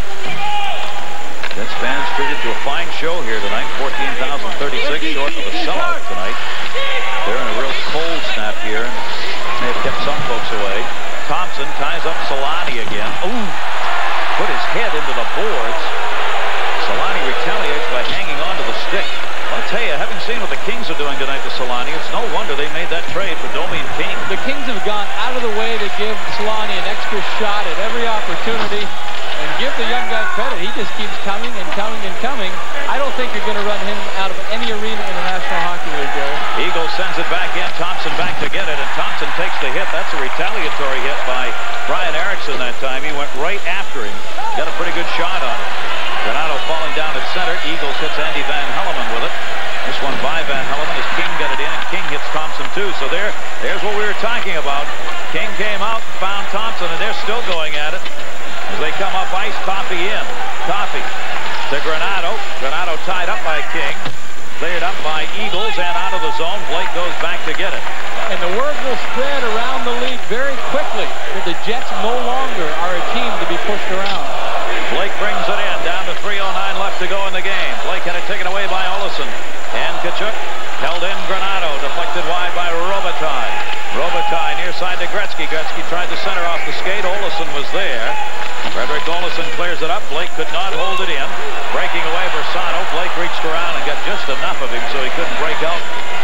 Jets fans treated to a fine show here tonight. 14,036 short of a sellout tonight. They're in a real cold snap here. May have kept some folks away. Thompson ties up Selanne again. Ooh! Put his head into the boards. Selanne retaliates by hanging onto the stick. I'll tell you, having seen what the Kings are doing tonight to Selanne, it's no wonder they made that trade for Domi and King. The Kings have gone out of the way to give Selanne an extra shot at every opportunity. And give the young guy credit. He just keeps coming and coming and coming. I don't think you're going to run him out of any arena in the National Hockey League, Gary. Eagles sends it back in. Thompson back to get it, and Thompson takes the hit. That's a retaliatory hit by Bryan Erickson that time. He went right after him. Got a pretty good shot on it. Gernander falling down at center. Eagles hits Andy Van Hellemond with it. This one by Van Hellemond as King got it in, and King hits Thompson too. So there's what we were talking about. King came out, found Thompson, and they're still going at it. As they come up ice, Coffey in. Coffey to Granato. Granato tied up by King. Cleared up by Eagles and out of the zone. Blake goes back to get it. And the word will spread around the league very quickly that the Jets no longer are a team to be pushed around. Blake brings it in. Down to 3:09 left to go in the game. Blake had it taken away by Olsson. And Tkachuk held in Granato. Deflected wide by Robitaille. Robitaille near side to Gretzky. Gretzky tried to center off the skate. Olsson was there. Frederick Olsson clears it up. Blake could not hold it in. Breaking away Borsato. Blake reached around and got just enough of him so he couldn't break out.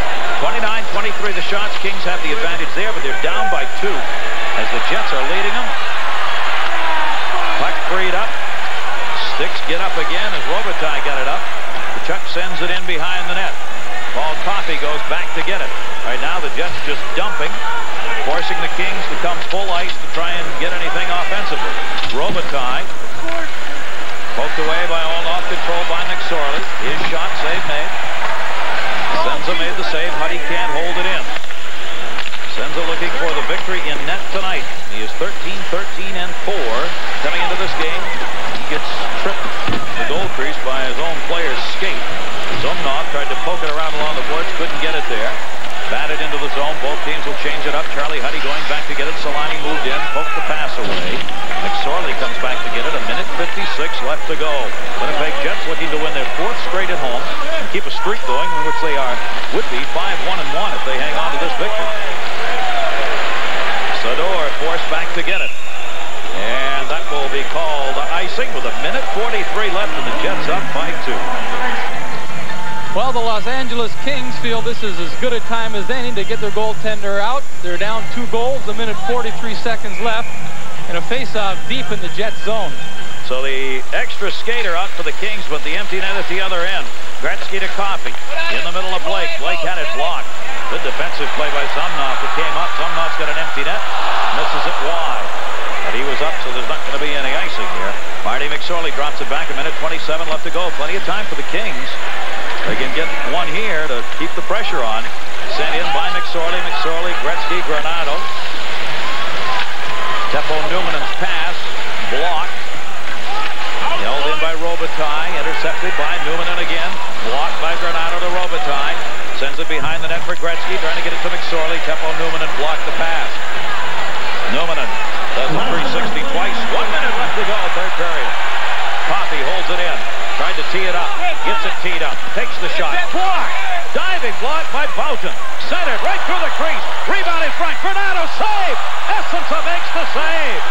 29-23 the shots. Kings have the advantage there, but they're down by 2 as the Jets are leading them. Puck freed up. Sticks get up again as Robitaille got it up. Tkachuk sends it in behind the net. Paul Coffey goes back to get it. Right now the Jets just dumping, forcing the Kings to come full ice to try and get anything offensively. Robitaille poked away by Olnoff, controlled by McSorley. His shot, save made. Senza made the save. Huddy can't hold it in. Senza looking for the victory in net tonight. He is 13-13-4 coming into this game. change it up. Charlie Huddy going back to get it. Selanne moved in, poked the pass away. McSorley comes back to get it. 1:56 left to go. Winnipeg Jets looking to win their 4th straight at home and keep a streak going, in which they would be 5-1-1 if they hang on to this victory. Sador forced back to get it. And that will be called icing with 1:43 left and the Jets up by 2. Well, the Los Angeles Kings feel this is as good a time as any to get their goaltender out. They're down 2 goals, 1:43 seconds left, and a face-off deep in the Jet zone. So the extra skater out for the Kings with the empty net at the other end. Gretzky to Coffey. In the middle of Blake. Blake had it blocked. Good defensive play by Zumnoff. It came up. Zumnoff's got an empty net. Misses it wide. But he was up, so there's not going to be any icing here. Marty McSorley drops it back. 1:27 left to go. Plenty of time for the Kings. They can get one here to keep the pressure on. Sent in by McSorley. McSorley, Gretzky, Granado. Teppo Numanen's pass. Blocked. Held in by Robitaille. Intercepted by Numanen again. Blocked by Granado to Robitaille. Sends it behind the net for Gretzky. Trying to get it to McSorley. Teppo Numanen blocked the pass. Numanen does a 360 twice. 1 minute left to go. 3rd period. Coffey holds it in. Tried to tee it up. Gets it teed up. Takes the shot. Blocked. Diving block by Boughton. Centered right through the crease. Rebound in front. Granado save. Essensa makes the save.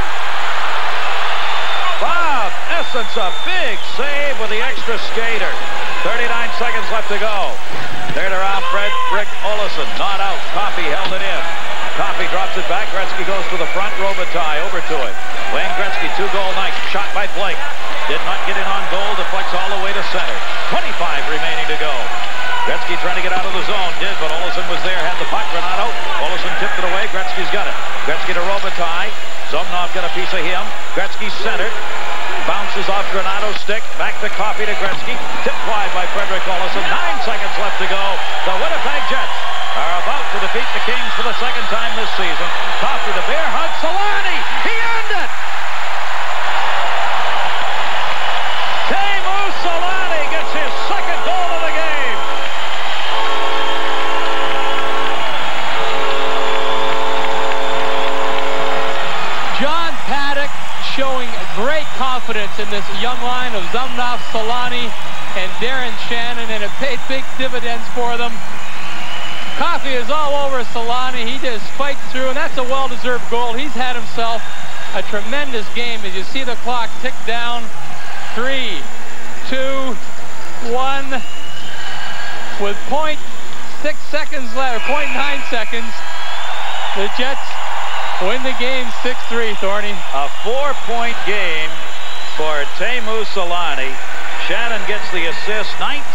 Bob Essensa, big save with the extra skater. 39 seconds left to go. There around Fredrik Olsson. Not out. Coffey held it in. Coffey drops it back. Gretzky goes to the front. Robitaille over to it. Wayne Gretzky, 2-goal night. Shot by Blake. Did not get in on goal. Deflects all the way to center. 25 remaining to go. Gretzky trying to get out of the zone. Did, but Olsson was there. Had the puck. Granado. Olsson tipped it away. Gretzky's got it. Gretzky to Robitaille. Zumnoff got a piece of him. Gretzky centered. Bounces off Granado's stick. Back to Coffey to Gretzky. Tipped wide by Fredrik Olsson. 9 seconds left to go. The Winnipeg Jets are about to defeat the Kings for the 2nd time this season. Coffey to bear hug. Selanne. He earned it. Teemu Selanne gets his 2nd goal of the game. John Paddock showing great confidence in this young line of Zumnoff, Selanne, and Darren Shannon, and it paid big dividends for them. Coffey is all over Selanne. He just fights through, and that's a well-deserved goal. He's had himself a tremendous game. As you see the clock tick down, 3, 2, 1. With 0.6 seconds left, or 0.9 seconds, the Jets win the game 6-3, Thorny. A 4-point game for Teemu Selanne. Shannon gets the assist.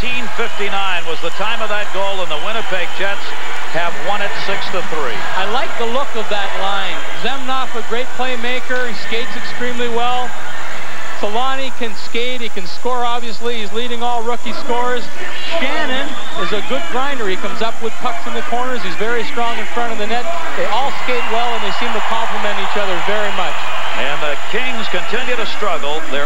19:59 was the time of that goal, and the Winnipeg Jets have won it 6-3. I like the look of that line. Zumnoff, a great playmaker. He skates extremely well. Selanne can skate. He can score, obviously. He's leading all rookie scorers. Shannon is a good grinder. He comes up with pucks in the corners. He's very strong in front of the net. They all skate well, and they seem to complement each other very much. And the Kings continue to struggle. They're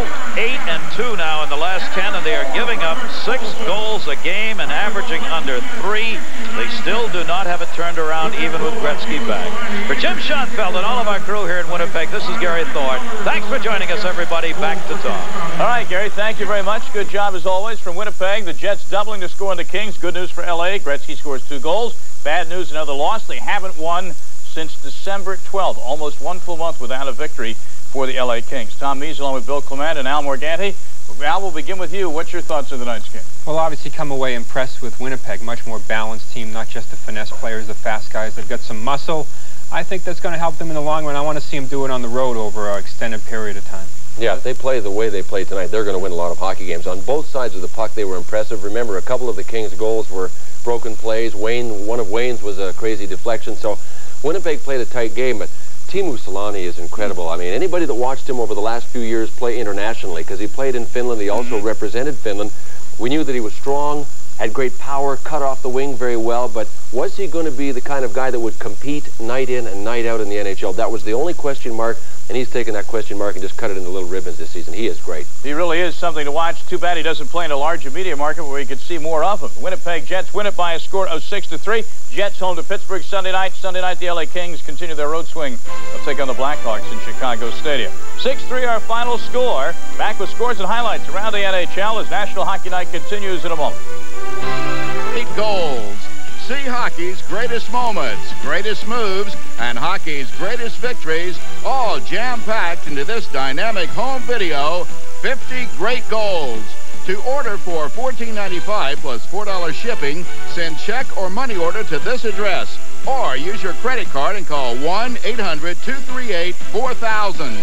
0-8-2 now in the last 10, and they are giving up 6 goals a game and averaging under 3. They still do not have it turned around, even with Gretzky back. For Jim Schoenfeld and all of our crew here in Winnipeg, this is Gary Thorne. Thanks for joining us, everybody. Back to Tom. All right, Gary, thank you very much. Good job as always from Winnipeg. The Jets doubling the score on the Kings. Good news for L.A. Gretzky scores 2 goals. Bad news, another loss. They haven't won since December 12th. Almost 1 full month without a victory for the L.A. Kings. Tom Mees along with Bill Clement and Al Morganti. Al, we'll begin with you. What's your thoughts of tonight's game? Well, obviously come away impressed with Winnipeg. Much more balanced team, not just the finesse players, the fast guys. They've got some muscle. I think that's going to help them in the long run. I want to see them do it on the road over an extended period of time. Yeah, if they play the way they play tonight, they're going to win a lot of hockey games. On both sides of the puck, they were impressive. Remember, a couple of the Kings' goals were broken plays. One of Wayne's was a crazy deflection. So Winnipeg played a tight game, but Teemu Selanne is incredible. I mean, anybody that watched him over the last few years play internationally, because he played in Finland, he also represented Finland, we knew that he was strong, had great power, cut off the wing very well, but was he going to be the kind of guy that would compete night in and night out in the NHL? That was the only question mark, and he's taken that question mark and just cut it into little ribbons this season. He is great. He really is something to watch. Too bad he doesn't play in a larger media market where we could see more of him. Winnipeg Jets win it by a score of 6-3. Jets home to Pittsburgh Sunday night. Sunday night, the LA Kings continue their road swing. They'll take on the Blackhawks in Chicago Stadium. 6-3 our final score. Back with scores and highlights around the NHL as National Hockey Night continues in a moment. 8 goals. See hockey's greatest moments, greatest moves, and hockey's greatest victories, all jam-packed into this dynamic home video, 50 great goals. To order for $14.95 plus $4 shipping, send check or money order to this address, or use your credit card and call 1-800-238-4000.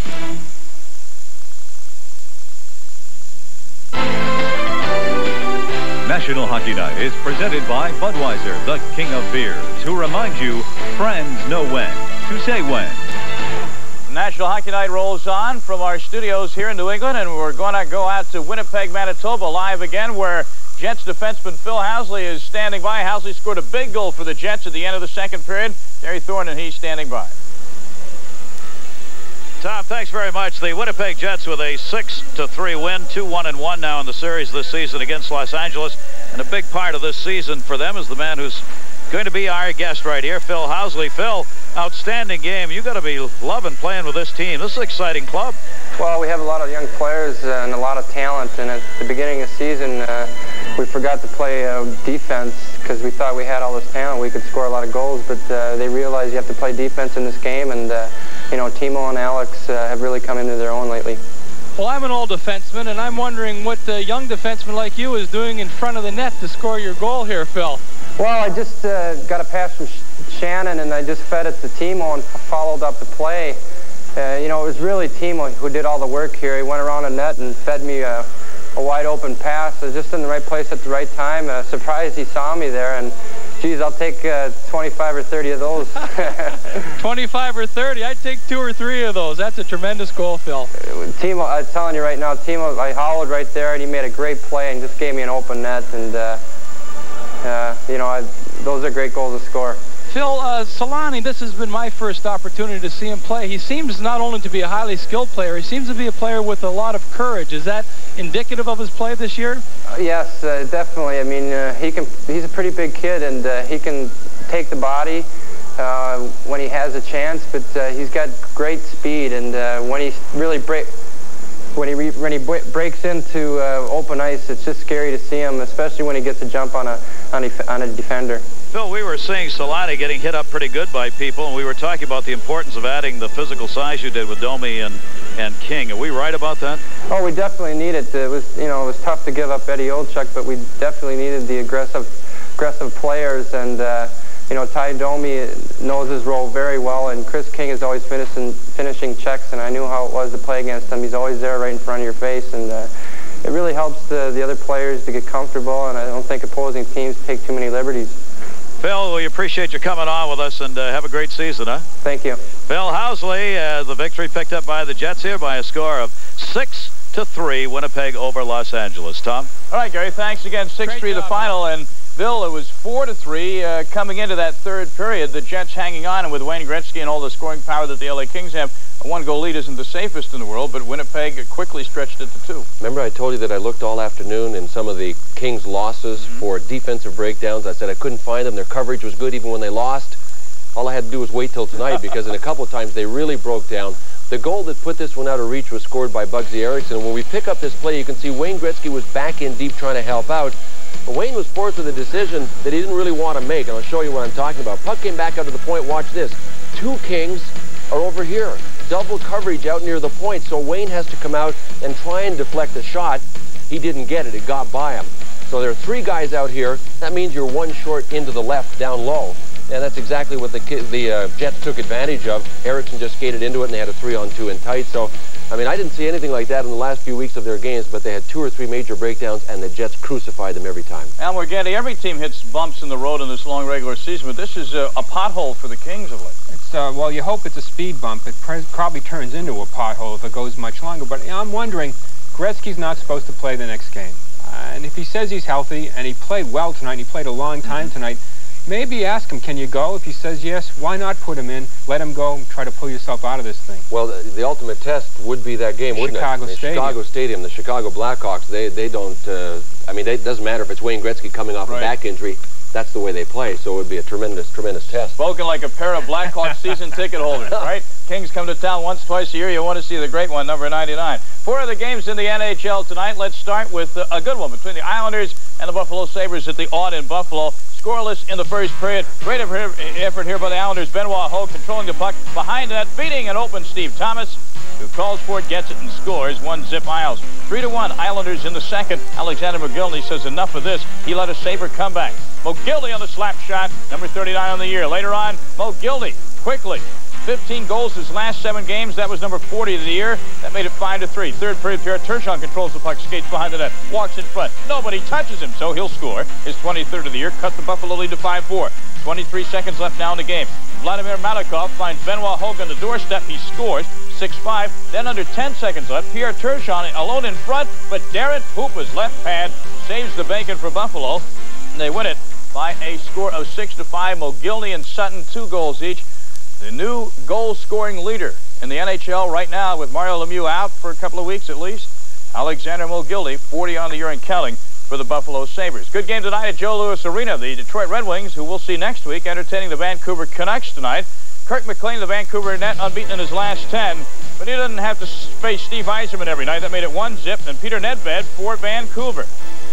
National Hockey Night is presented by Budweiser, the king of beers, who remind you, friends know when to say when. National Hockey Night rolls on from our studios here in New England, and we're going to go out to Winnipeg, Manitoba, live again, where Jets defenseman Phil Housley is standing by. Housley scored a big goal for the Jets at the end of the second period. Gary Thorne and he standing by. Tom, thanks very much. The Winnipeg Jets with a 6-3 win, 2-1-1 now in the series this season against Los Angeles. And a big part of this season for them is the man who's going to be our guest right here, Phil Housley. Phil, outstanding game. You got to be loving playing with this team. This is an exciting club. Well, we have a lot of young players and a lot of talent. And at the beginning of the season, we forgot to play defense because we thought we had all this talent. We could score a lot of goals, but they realized you have to play defense in this game. And you know, Teemu and Alex have really come into their own lately. Well, I'm an old defenseman, and I'm wondering what a young defenseman like you is doing in front of the net to score your goal here, Phil. Well, I just got a pass from Shannon, and I just fed it to Teemu and followed up the play. You know, it was really Teemu who did all the work here. He went around the net and fed me a wide open pass. I was just in the right place at the right time. Surprised he saw me there, and geez, I'll take 25 or 30 of those. 25 or 30. I'd take 2 or 3 of those. That's a tremendous goal, Phil. Teemu, I'm telling you right now, Teemu, I hollowed right there, and he made a great play and just gave me an open net. And, you know, those are great goals to score. Phil, Selanne, this has been my first opportunity to see him play. He seems not only to be a highly skilled player, he seems to be a player with a lot of courage. Is that indicative of his play this year? Yes, definitely. I mean, he's a pretty big kid, and he can take the body when he has a chance, but he's got great speed, and when he really breaks into open ice, it's just scary to see him, especially when he gets a jump on a defender. Phil, we were seeing Selanne getting hit up pretty good by people, and we were talking about the importance of adding the physical size you did with Domi and King. Are we right about that? Oh, we definitely need it. It was, you know, it was tough to give up Ed Olczyk, but we definitely needed the aggressive players. And you know, Ty Domi knows his role very well, and Kris King is always finishing checks, and I knew how it was to play against him. He's always there right in front of your face, and it really helps the other players to get comfortable, and I don't think opposing teams take too many liberties. Phil, we appreciate you coming on with us, and have a great season, huh? Thank you. Phil Housley, the victory picked up by the Jets here by a score of 6-3, Winnipeg over Los Angeles. Tom? All right, Gary, thanks again. 6-3 the final, and Bill, it was 4-3 coming into that third period. The Jets hanging on, and with Wayne Gretzky and all the scoring power that the LA Kings have, a one-goal lead isn't the safest in the world, but Winnipeg quickly stretched it to 2. Remember I told you that I looked all afternoon in some of the Kings' losses for defensive breakdowns. I said I couldn't find them. Their coverage was good even when they lost. All I had to do was wait till tonight because in a couple of times they really broke down. The goal that put this one out of reach was scored by Bryan Erickson. And when we pick up this play, you can see Wayne Gretzky was back in deep trying to help out. But Wayne was forced with a decision that he didn't really want to make, and I'll show you what I'm talking about. Puck came back out to the point. Watch this. 2 Kings are over here. Double coverage out near the point, so Wayne has to come out and try and deflect a shot. He didn't get it. It got by him. So there are 3 guys out here. That means you're 1 short into the left down low. And that's exactly what the Jets took advantage of. Erickson just skated into it, and they had a 3-on-2 in tight. So, I mean, I didn't see anything like that in the last few weeks of their games, but they had 2 or 3 major breakdowns, and the Jets crucified them every time. Al Morganti, every team hits bumps in the road in this long regular season, but this is a pothole for the Kings of late. It's, well, you hope it's a speed bump. It probably turns into a pothole if it goes much longer. But I'm wondering, Gretzky's not supposed to play the next game. And if he says he's healthy, and he played well tonight, and he played a long time tonight, maybe ask him, can you go? If he says yes, why not put him in? Let him go and try to pull yourself out of this thing. Well, the ultimate test would be that game, wouldn't it? Chicago Stadium. Chicago Stadium, the Chicago Blackhawks, they don't, I mean, it doesn't matter if it's Wayne Gretzky coming off a back injury. That's the way they play, so it would be a tremendous test. Spoken like a pair of Blackhawks season ticket holders, right? Kings come to town once, twice a year. You want to see the great one, number 99. 4 of the games in the NHL tonight. Let's start with a good one between the Islanders and the Buffalo Sabres at the Aud in Buffalo. Scoreless in the first period. Great effort here by the Islanders. Benoit Hogue controlling the puck behind that, beating an open Steve Thomas, who calls for it, gets it, and scores. 1-0 Isles. 3-1 Islanders in the second. Alexander McGillney says enough of this. He let a Sabre come back. McGillney on the slap shot, number 39 on the year. Later on, McGillney quickly. 15 goals his last 7 games. That was number 40 of the year. That made it 5-3. Third period, Pierre Turgeon controls the puck, skates behind the net, walks in front. Nobody touches him, so he'll score. His 23rd of the year, cut the Buffalo lead to 5-4. 23 seconds left now in the game. Vladimir Malikov finds Benoit Hogue on the doorstep. He scores. 6-5. Then under 10 seconds left, Pierre Turgeon alone in front, but Darren Pupa's left pad saves the bacon for Buffalo, and they win it by a score of 6-5. Mogilny and Sutton, 2 goals each. The new goal-scoring leader in the NHL right now, with Mario Lemieux out for a couple of weeks at least. Alexander Mogilny, 40 on the year and counting for the Buffalo Sabres. Good game tonight at Joe Louis Arena. The Detroit Red Wings, who we'll see next week, entertaining the Vancouver Canucks tonight. Kirk McLean, the Vancouver net, unbeaten in his last 10, but he doesn't have to face Steve Yzerman every night. That made it 1-0, and Peter Nedved for Vancouver.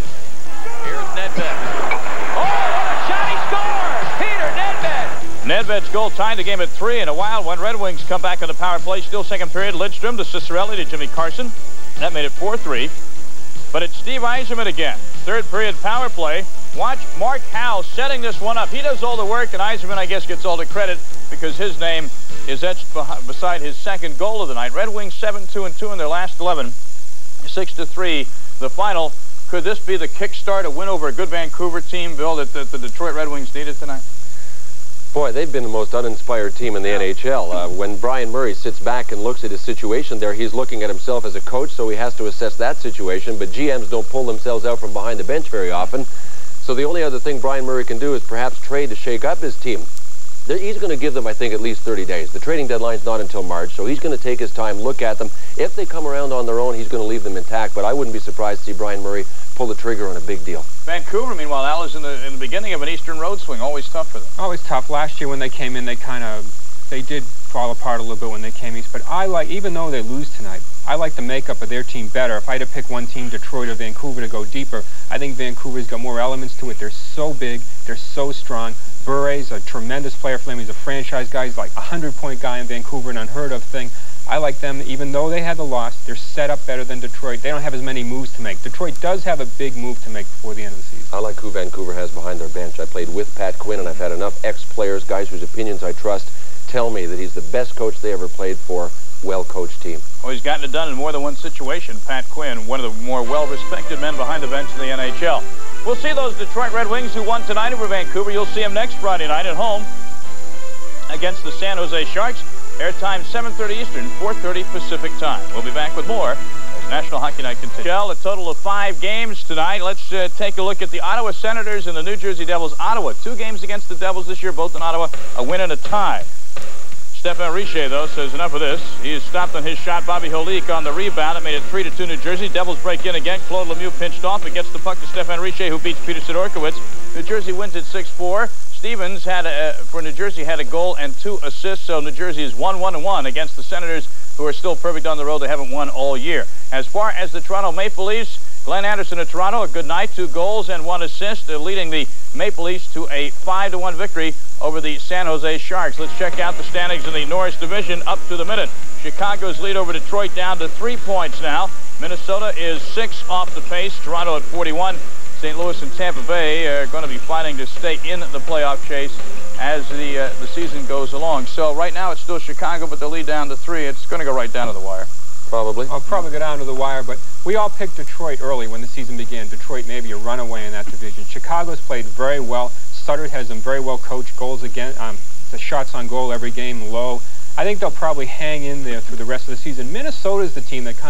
Here's Nedved. Oh, what a shot! He scores! Peter Nedved! Nedved's goal tied the game at 3 in a wild one. Red Wings come back on the power play. Still second period. Lidstrom to Cicerelli to Jimmy Carson. That made it 4-3. But it's Steve Yzerman again. Third period power play. Watch Mark Howe setting this one up. He does all the work, and Yzerman, I guess, gets all the credit because his name is etched beside his second goal of the night. Red Wings 7-2-2 in their last 11. 6-3 the final. Could this be the kickstart, a win over a good Vancouver team, Bill, that the Detroit Red Wings needed tonight? Boy, they've been the most uninspired team in the NHL. When Brian Murray sits back and looks at his situation there, he's looking at himself as a coach, so he has to assess that situation. But GMs don't pull themselves out from behind the bench very often. So the only other thing Brian Murray can do is perhaps trade to shake up his team. He's going to give them, I think, at least 30 days. The trading deadline's not until March, so he's going to take his time, look at them. If they come around on their own, he's going to leave them intact. But I wouldn't be surprised to see Brian Murray pull the trigger on a big deal. Vancouver, meanwhile, Al, is in the beginning of an Eastern road swing. Always tough for them. Always tough. Last year when they came in, they did fall apart a little bit when they came east. But I like, even though they lose tonight, I like the makeup of their team better. If I had to pick one team, Detroit or Vancouver, to go deeper, I think Vancouver's got more elements to it. They're so big. They're so strong. Bure's a tremendous player for them. He's a franchise guy. He's like a 100-point guy in Vancouver, an unheard of thing. I like them. Even though they had the loss, they're set up better than Detroit. They don't have as many moves to make. Detroit does have a big move to make before the end of the season. I like who Vancouver has behind their bench. I played with Pat Quinn, and I've had enough ex-players, guys whose opinions I trust, tell me that he's the best coach they ever played for. Well-coached team. Well, he's gotten it done in more than one situation. Pat Quinn, one of the more well-respected men behind the bench in the NHL. We'll see those Detroit Red Wings who won tonight over Vancouver. You'll see them next Friday night at home against the San Jose Sharks. Airtime 7:30 Eastern, 4:30 Pacific time. We'll be back with more as National Hockey Night continues. A total of 5 games tonight. Let's take a look at the Ottawa Senators and the New Jersey Devils. Ottawa, 2 games against the Devils this year, both in Ottawa, a win and a tie. Stéphane Richer, though, says enough of this. He is stopped on his shot. Bobby Holik on the rebound. It made it 3-2 New Jersey. Devils break in again. Claude Lemieux pinched off. It gets the puck to Stéphane Richer, who beats Peter Sidorkiewicz. New Jersey wins at 6-4. Stevens for New Jersey had a goal and 2 assists, so New Jersey is 1-1-1 against the Senators, who are still perfect on the road. They haven't won all year. As far as the Toronto Maple Leafs, Glenn Anderson of Toronto, a good night, 2 goals and 1 assist, leading the Maple Leafs to a 5-1 victory over the San Jose Sharks. Let's check out the standings in the Norris Division up to the minute. Chicago's lead over Detroit down to 3 points now. Minnesota is 6 off the pace. Toronto at 41. St. Louis and Tampa Bay are going to be fighting to stay in the playoff chase as the season goes along. So right now it's still Chicago, but the lead down to 3. It's going to go right down to the wire. Probably. I'll probably go down to the wire, but we all picked Detroit early when the season began. Detroit may be a runaway in that division. Chicago's played very well. Sutter has them very well coached. Goals again, the shots on goal every game low. I think they'll probably hang in there through the rest of the season. Minnesota's the team that kind of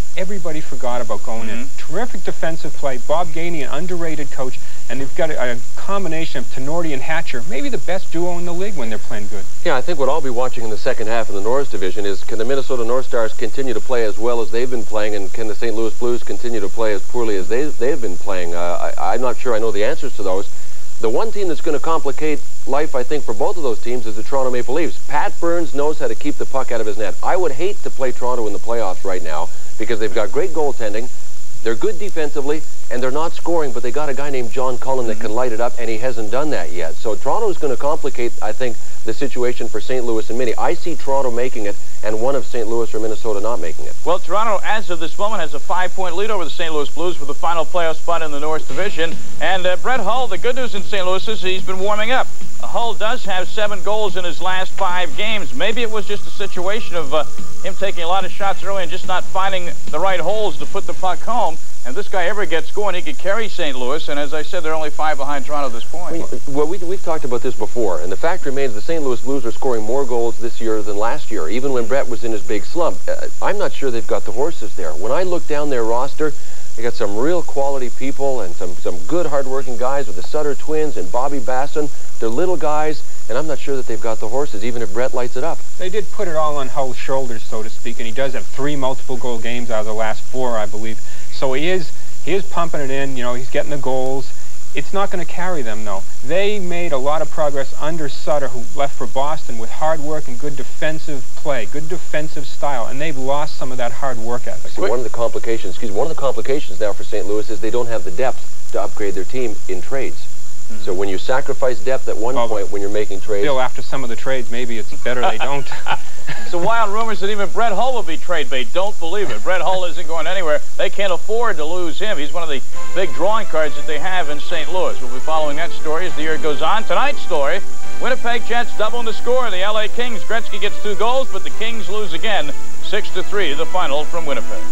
everybody forgot about going in. Terrific defensive play. Bob Gainey, an underrated coach, and they've got a combination of Tenorti and Hatcher, maybe the best duo in the league when they're playing good. Yeah, I think what I'll be watching in the second half of the Norris division is, can the Minnesota North Stars continue to play as well as they've been playing, and can the St. Louis Blues continue to play as poorly as they've been playing? I'm not sure I know the answers to those. The one team that's going to complicate life, I think, for both of those teams is the Toronto Maple Leafs. Pat Burns knows how to keep the puck out of his net. I would hate to play Toronto in the playoffs right now because they've got great goaltending, they're good defensively, and they're not scoring, but they got a guy named John Cullen that can light it up, and he hasn't done that yet. So Toronto's going to complicate, I think, the situation for St. Louis and Minnie. I see Toronto making it, and one of St. Louis or Minnesota not making it. Well, Toronto, as of this moment, has a 5-point lead over the St. Louis Blues for the final playoff spot in the North Division. And Brett Hull, the good news in St. Louis is he's been warming up. Hull does have 7 goals in his last 5 games. Maybe it was just a situation of him taking a lot of shots early and just not finding the right holes to put the puck home. And this guy ever gets going, he could carry St. Louis. And as I said, they're only 5 behind Toronto at this point. Well, we've talked about this before, and the fact remains the St. Louis Blues are scoring more goals this year than last year, even when Brett was in his big slump. I'm not sure they've got the horses there. When I look down their roster, they got some real quality people and some good hard-working guys with the Sutter twins and Bobby Basson. They're little guys, and I'm not sure that they've got the horses, even if Brett lights it up. They did put it all on Hull's shoulders, so to speak, and he does have 3 multiple-goal games out of the last 4, I believe. So he is pumping it in, you know, he's getting the goals. It's not going to carry them, though. They made a lot of progress under Sutter, who left for Boston with hard work and good defensive play, good defensive style, and they've lost some of that hard work ethic. See, one of the complications now for St. Louis is they don't have the depth to upgrade their team in trades. So when you sacrifice depth at one point when you're making trades... Still, after some of the trades, maybe it's better they don't. So wild rumors that even Brett Hull will be trade bait. Don't believe it. Brett Hull isn't going anywhere. They can't afford to lose him. He's one of the big drawing cards that they have in St. Louis. We'll be following that story as the year goes on. Tonight's story, Winnipeg Jets doubling the score. The LA Kings, Gretzky gets 2 goals, but the Kings lose again, 6-3, the final from Winnipeg.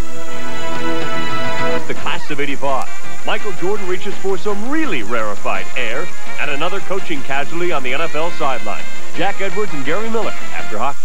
The class of '85. Michael Jordan reaches for some really rarefied air, and another coaching casualty on the NFL sideline. Jack Edwards and Gary Miller after hockey.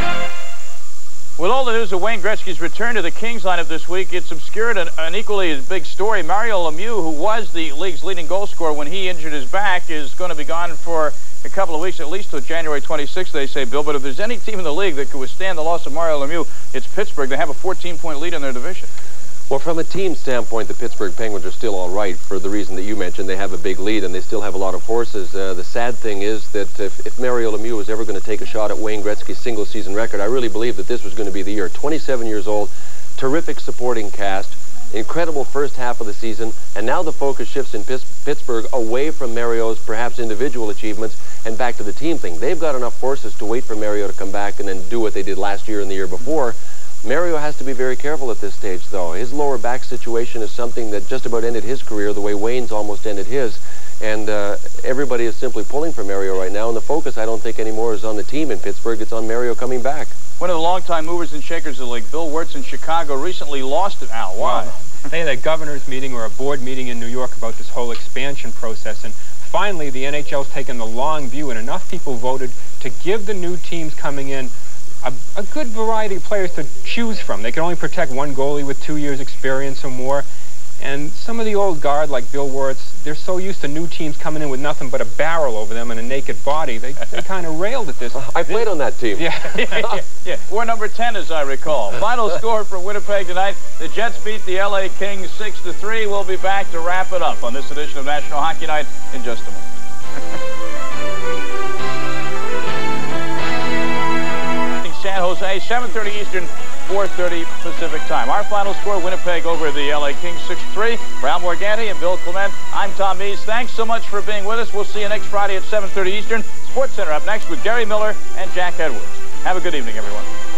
With all the news of Wayne Gretzky's return to the Kings lineup this week, it's obscured an equally as big story. Mario Lemieux, who was the league's leading goal scorer when he injured his back, is going to be gone for a couple of weeks, at least till January 26th, they say, Bill. But if there's any team in the league that could withstand the loss of Mario Lemieux, it's Pittsburgh. They have a 14-point lead in their division. Well, from a team standpoint, the Pittsburgh Penguins are still all right for the reason that you mentioned. They have a big lead, and they still have a lot of horses. The sad thing is that if Mario Lemieux was ever going to take a shot at Wayne Gretzky's single-season record, I really believe that this was going to be the year. 27 years old, terrific supporting cast, incredible first half of the season, and now the focus shifts in Pittsburgh away from Mario's perhaps individual achievements and back to the team thing. They've got enough horses to wait for Mario to come back and then do what they did last year and the year before. Mario has to be very careful at this stage, though. His lower back situation is something that just about ended his career the way Wayne's almost ended his. And everybody is simply pulling for Mario right now. And the focus, I don't think, anymore is on the team in Pittsburgh. It's on Mario coming back. One of the longtime movers and shakers of the league, Bill Wirtz in Chicago, recently lost it. Al, why? Well, they had a governor's meeting or a board meeting in New York about this whole expansion process. And finally, the NHL's taken the long view, and enough people voted to give the new teams coming in a good variety of players to choose from. They can only protect one goalie with 2 years experience or more. And some of the old guard, like Bill Wirtz, they're so used to new teams coming in with nothing but a barrel over them and a naked body. They kind of railed at this. I played on that team. Yeah. We're number 10, as I recall. Final score for Winnipeg tonight. The Jets beat the LA Kings 6-3. We'll be back to wrap it up on this edition of National Hockey Night in just a moment. San Jose, 7:30 Eastern, 4:30 Pacific time. Our final score, Winnipeg over the LA Kings 6-3. For Al Morganti and Bill Clement, I'm Tom Mees. Thanks so much for being with us. We'll see you next Friday at 7:30 Eastern. Sports Center up next with Gary Miller and Jack Edwards. Have a good evening, everyone.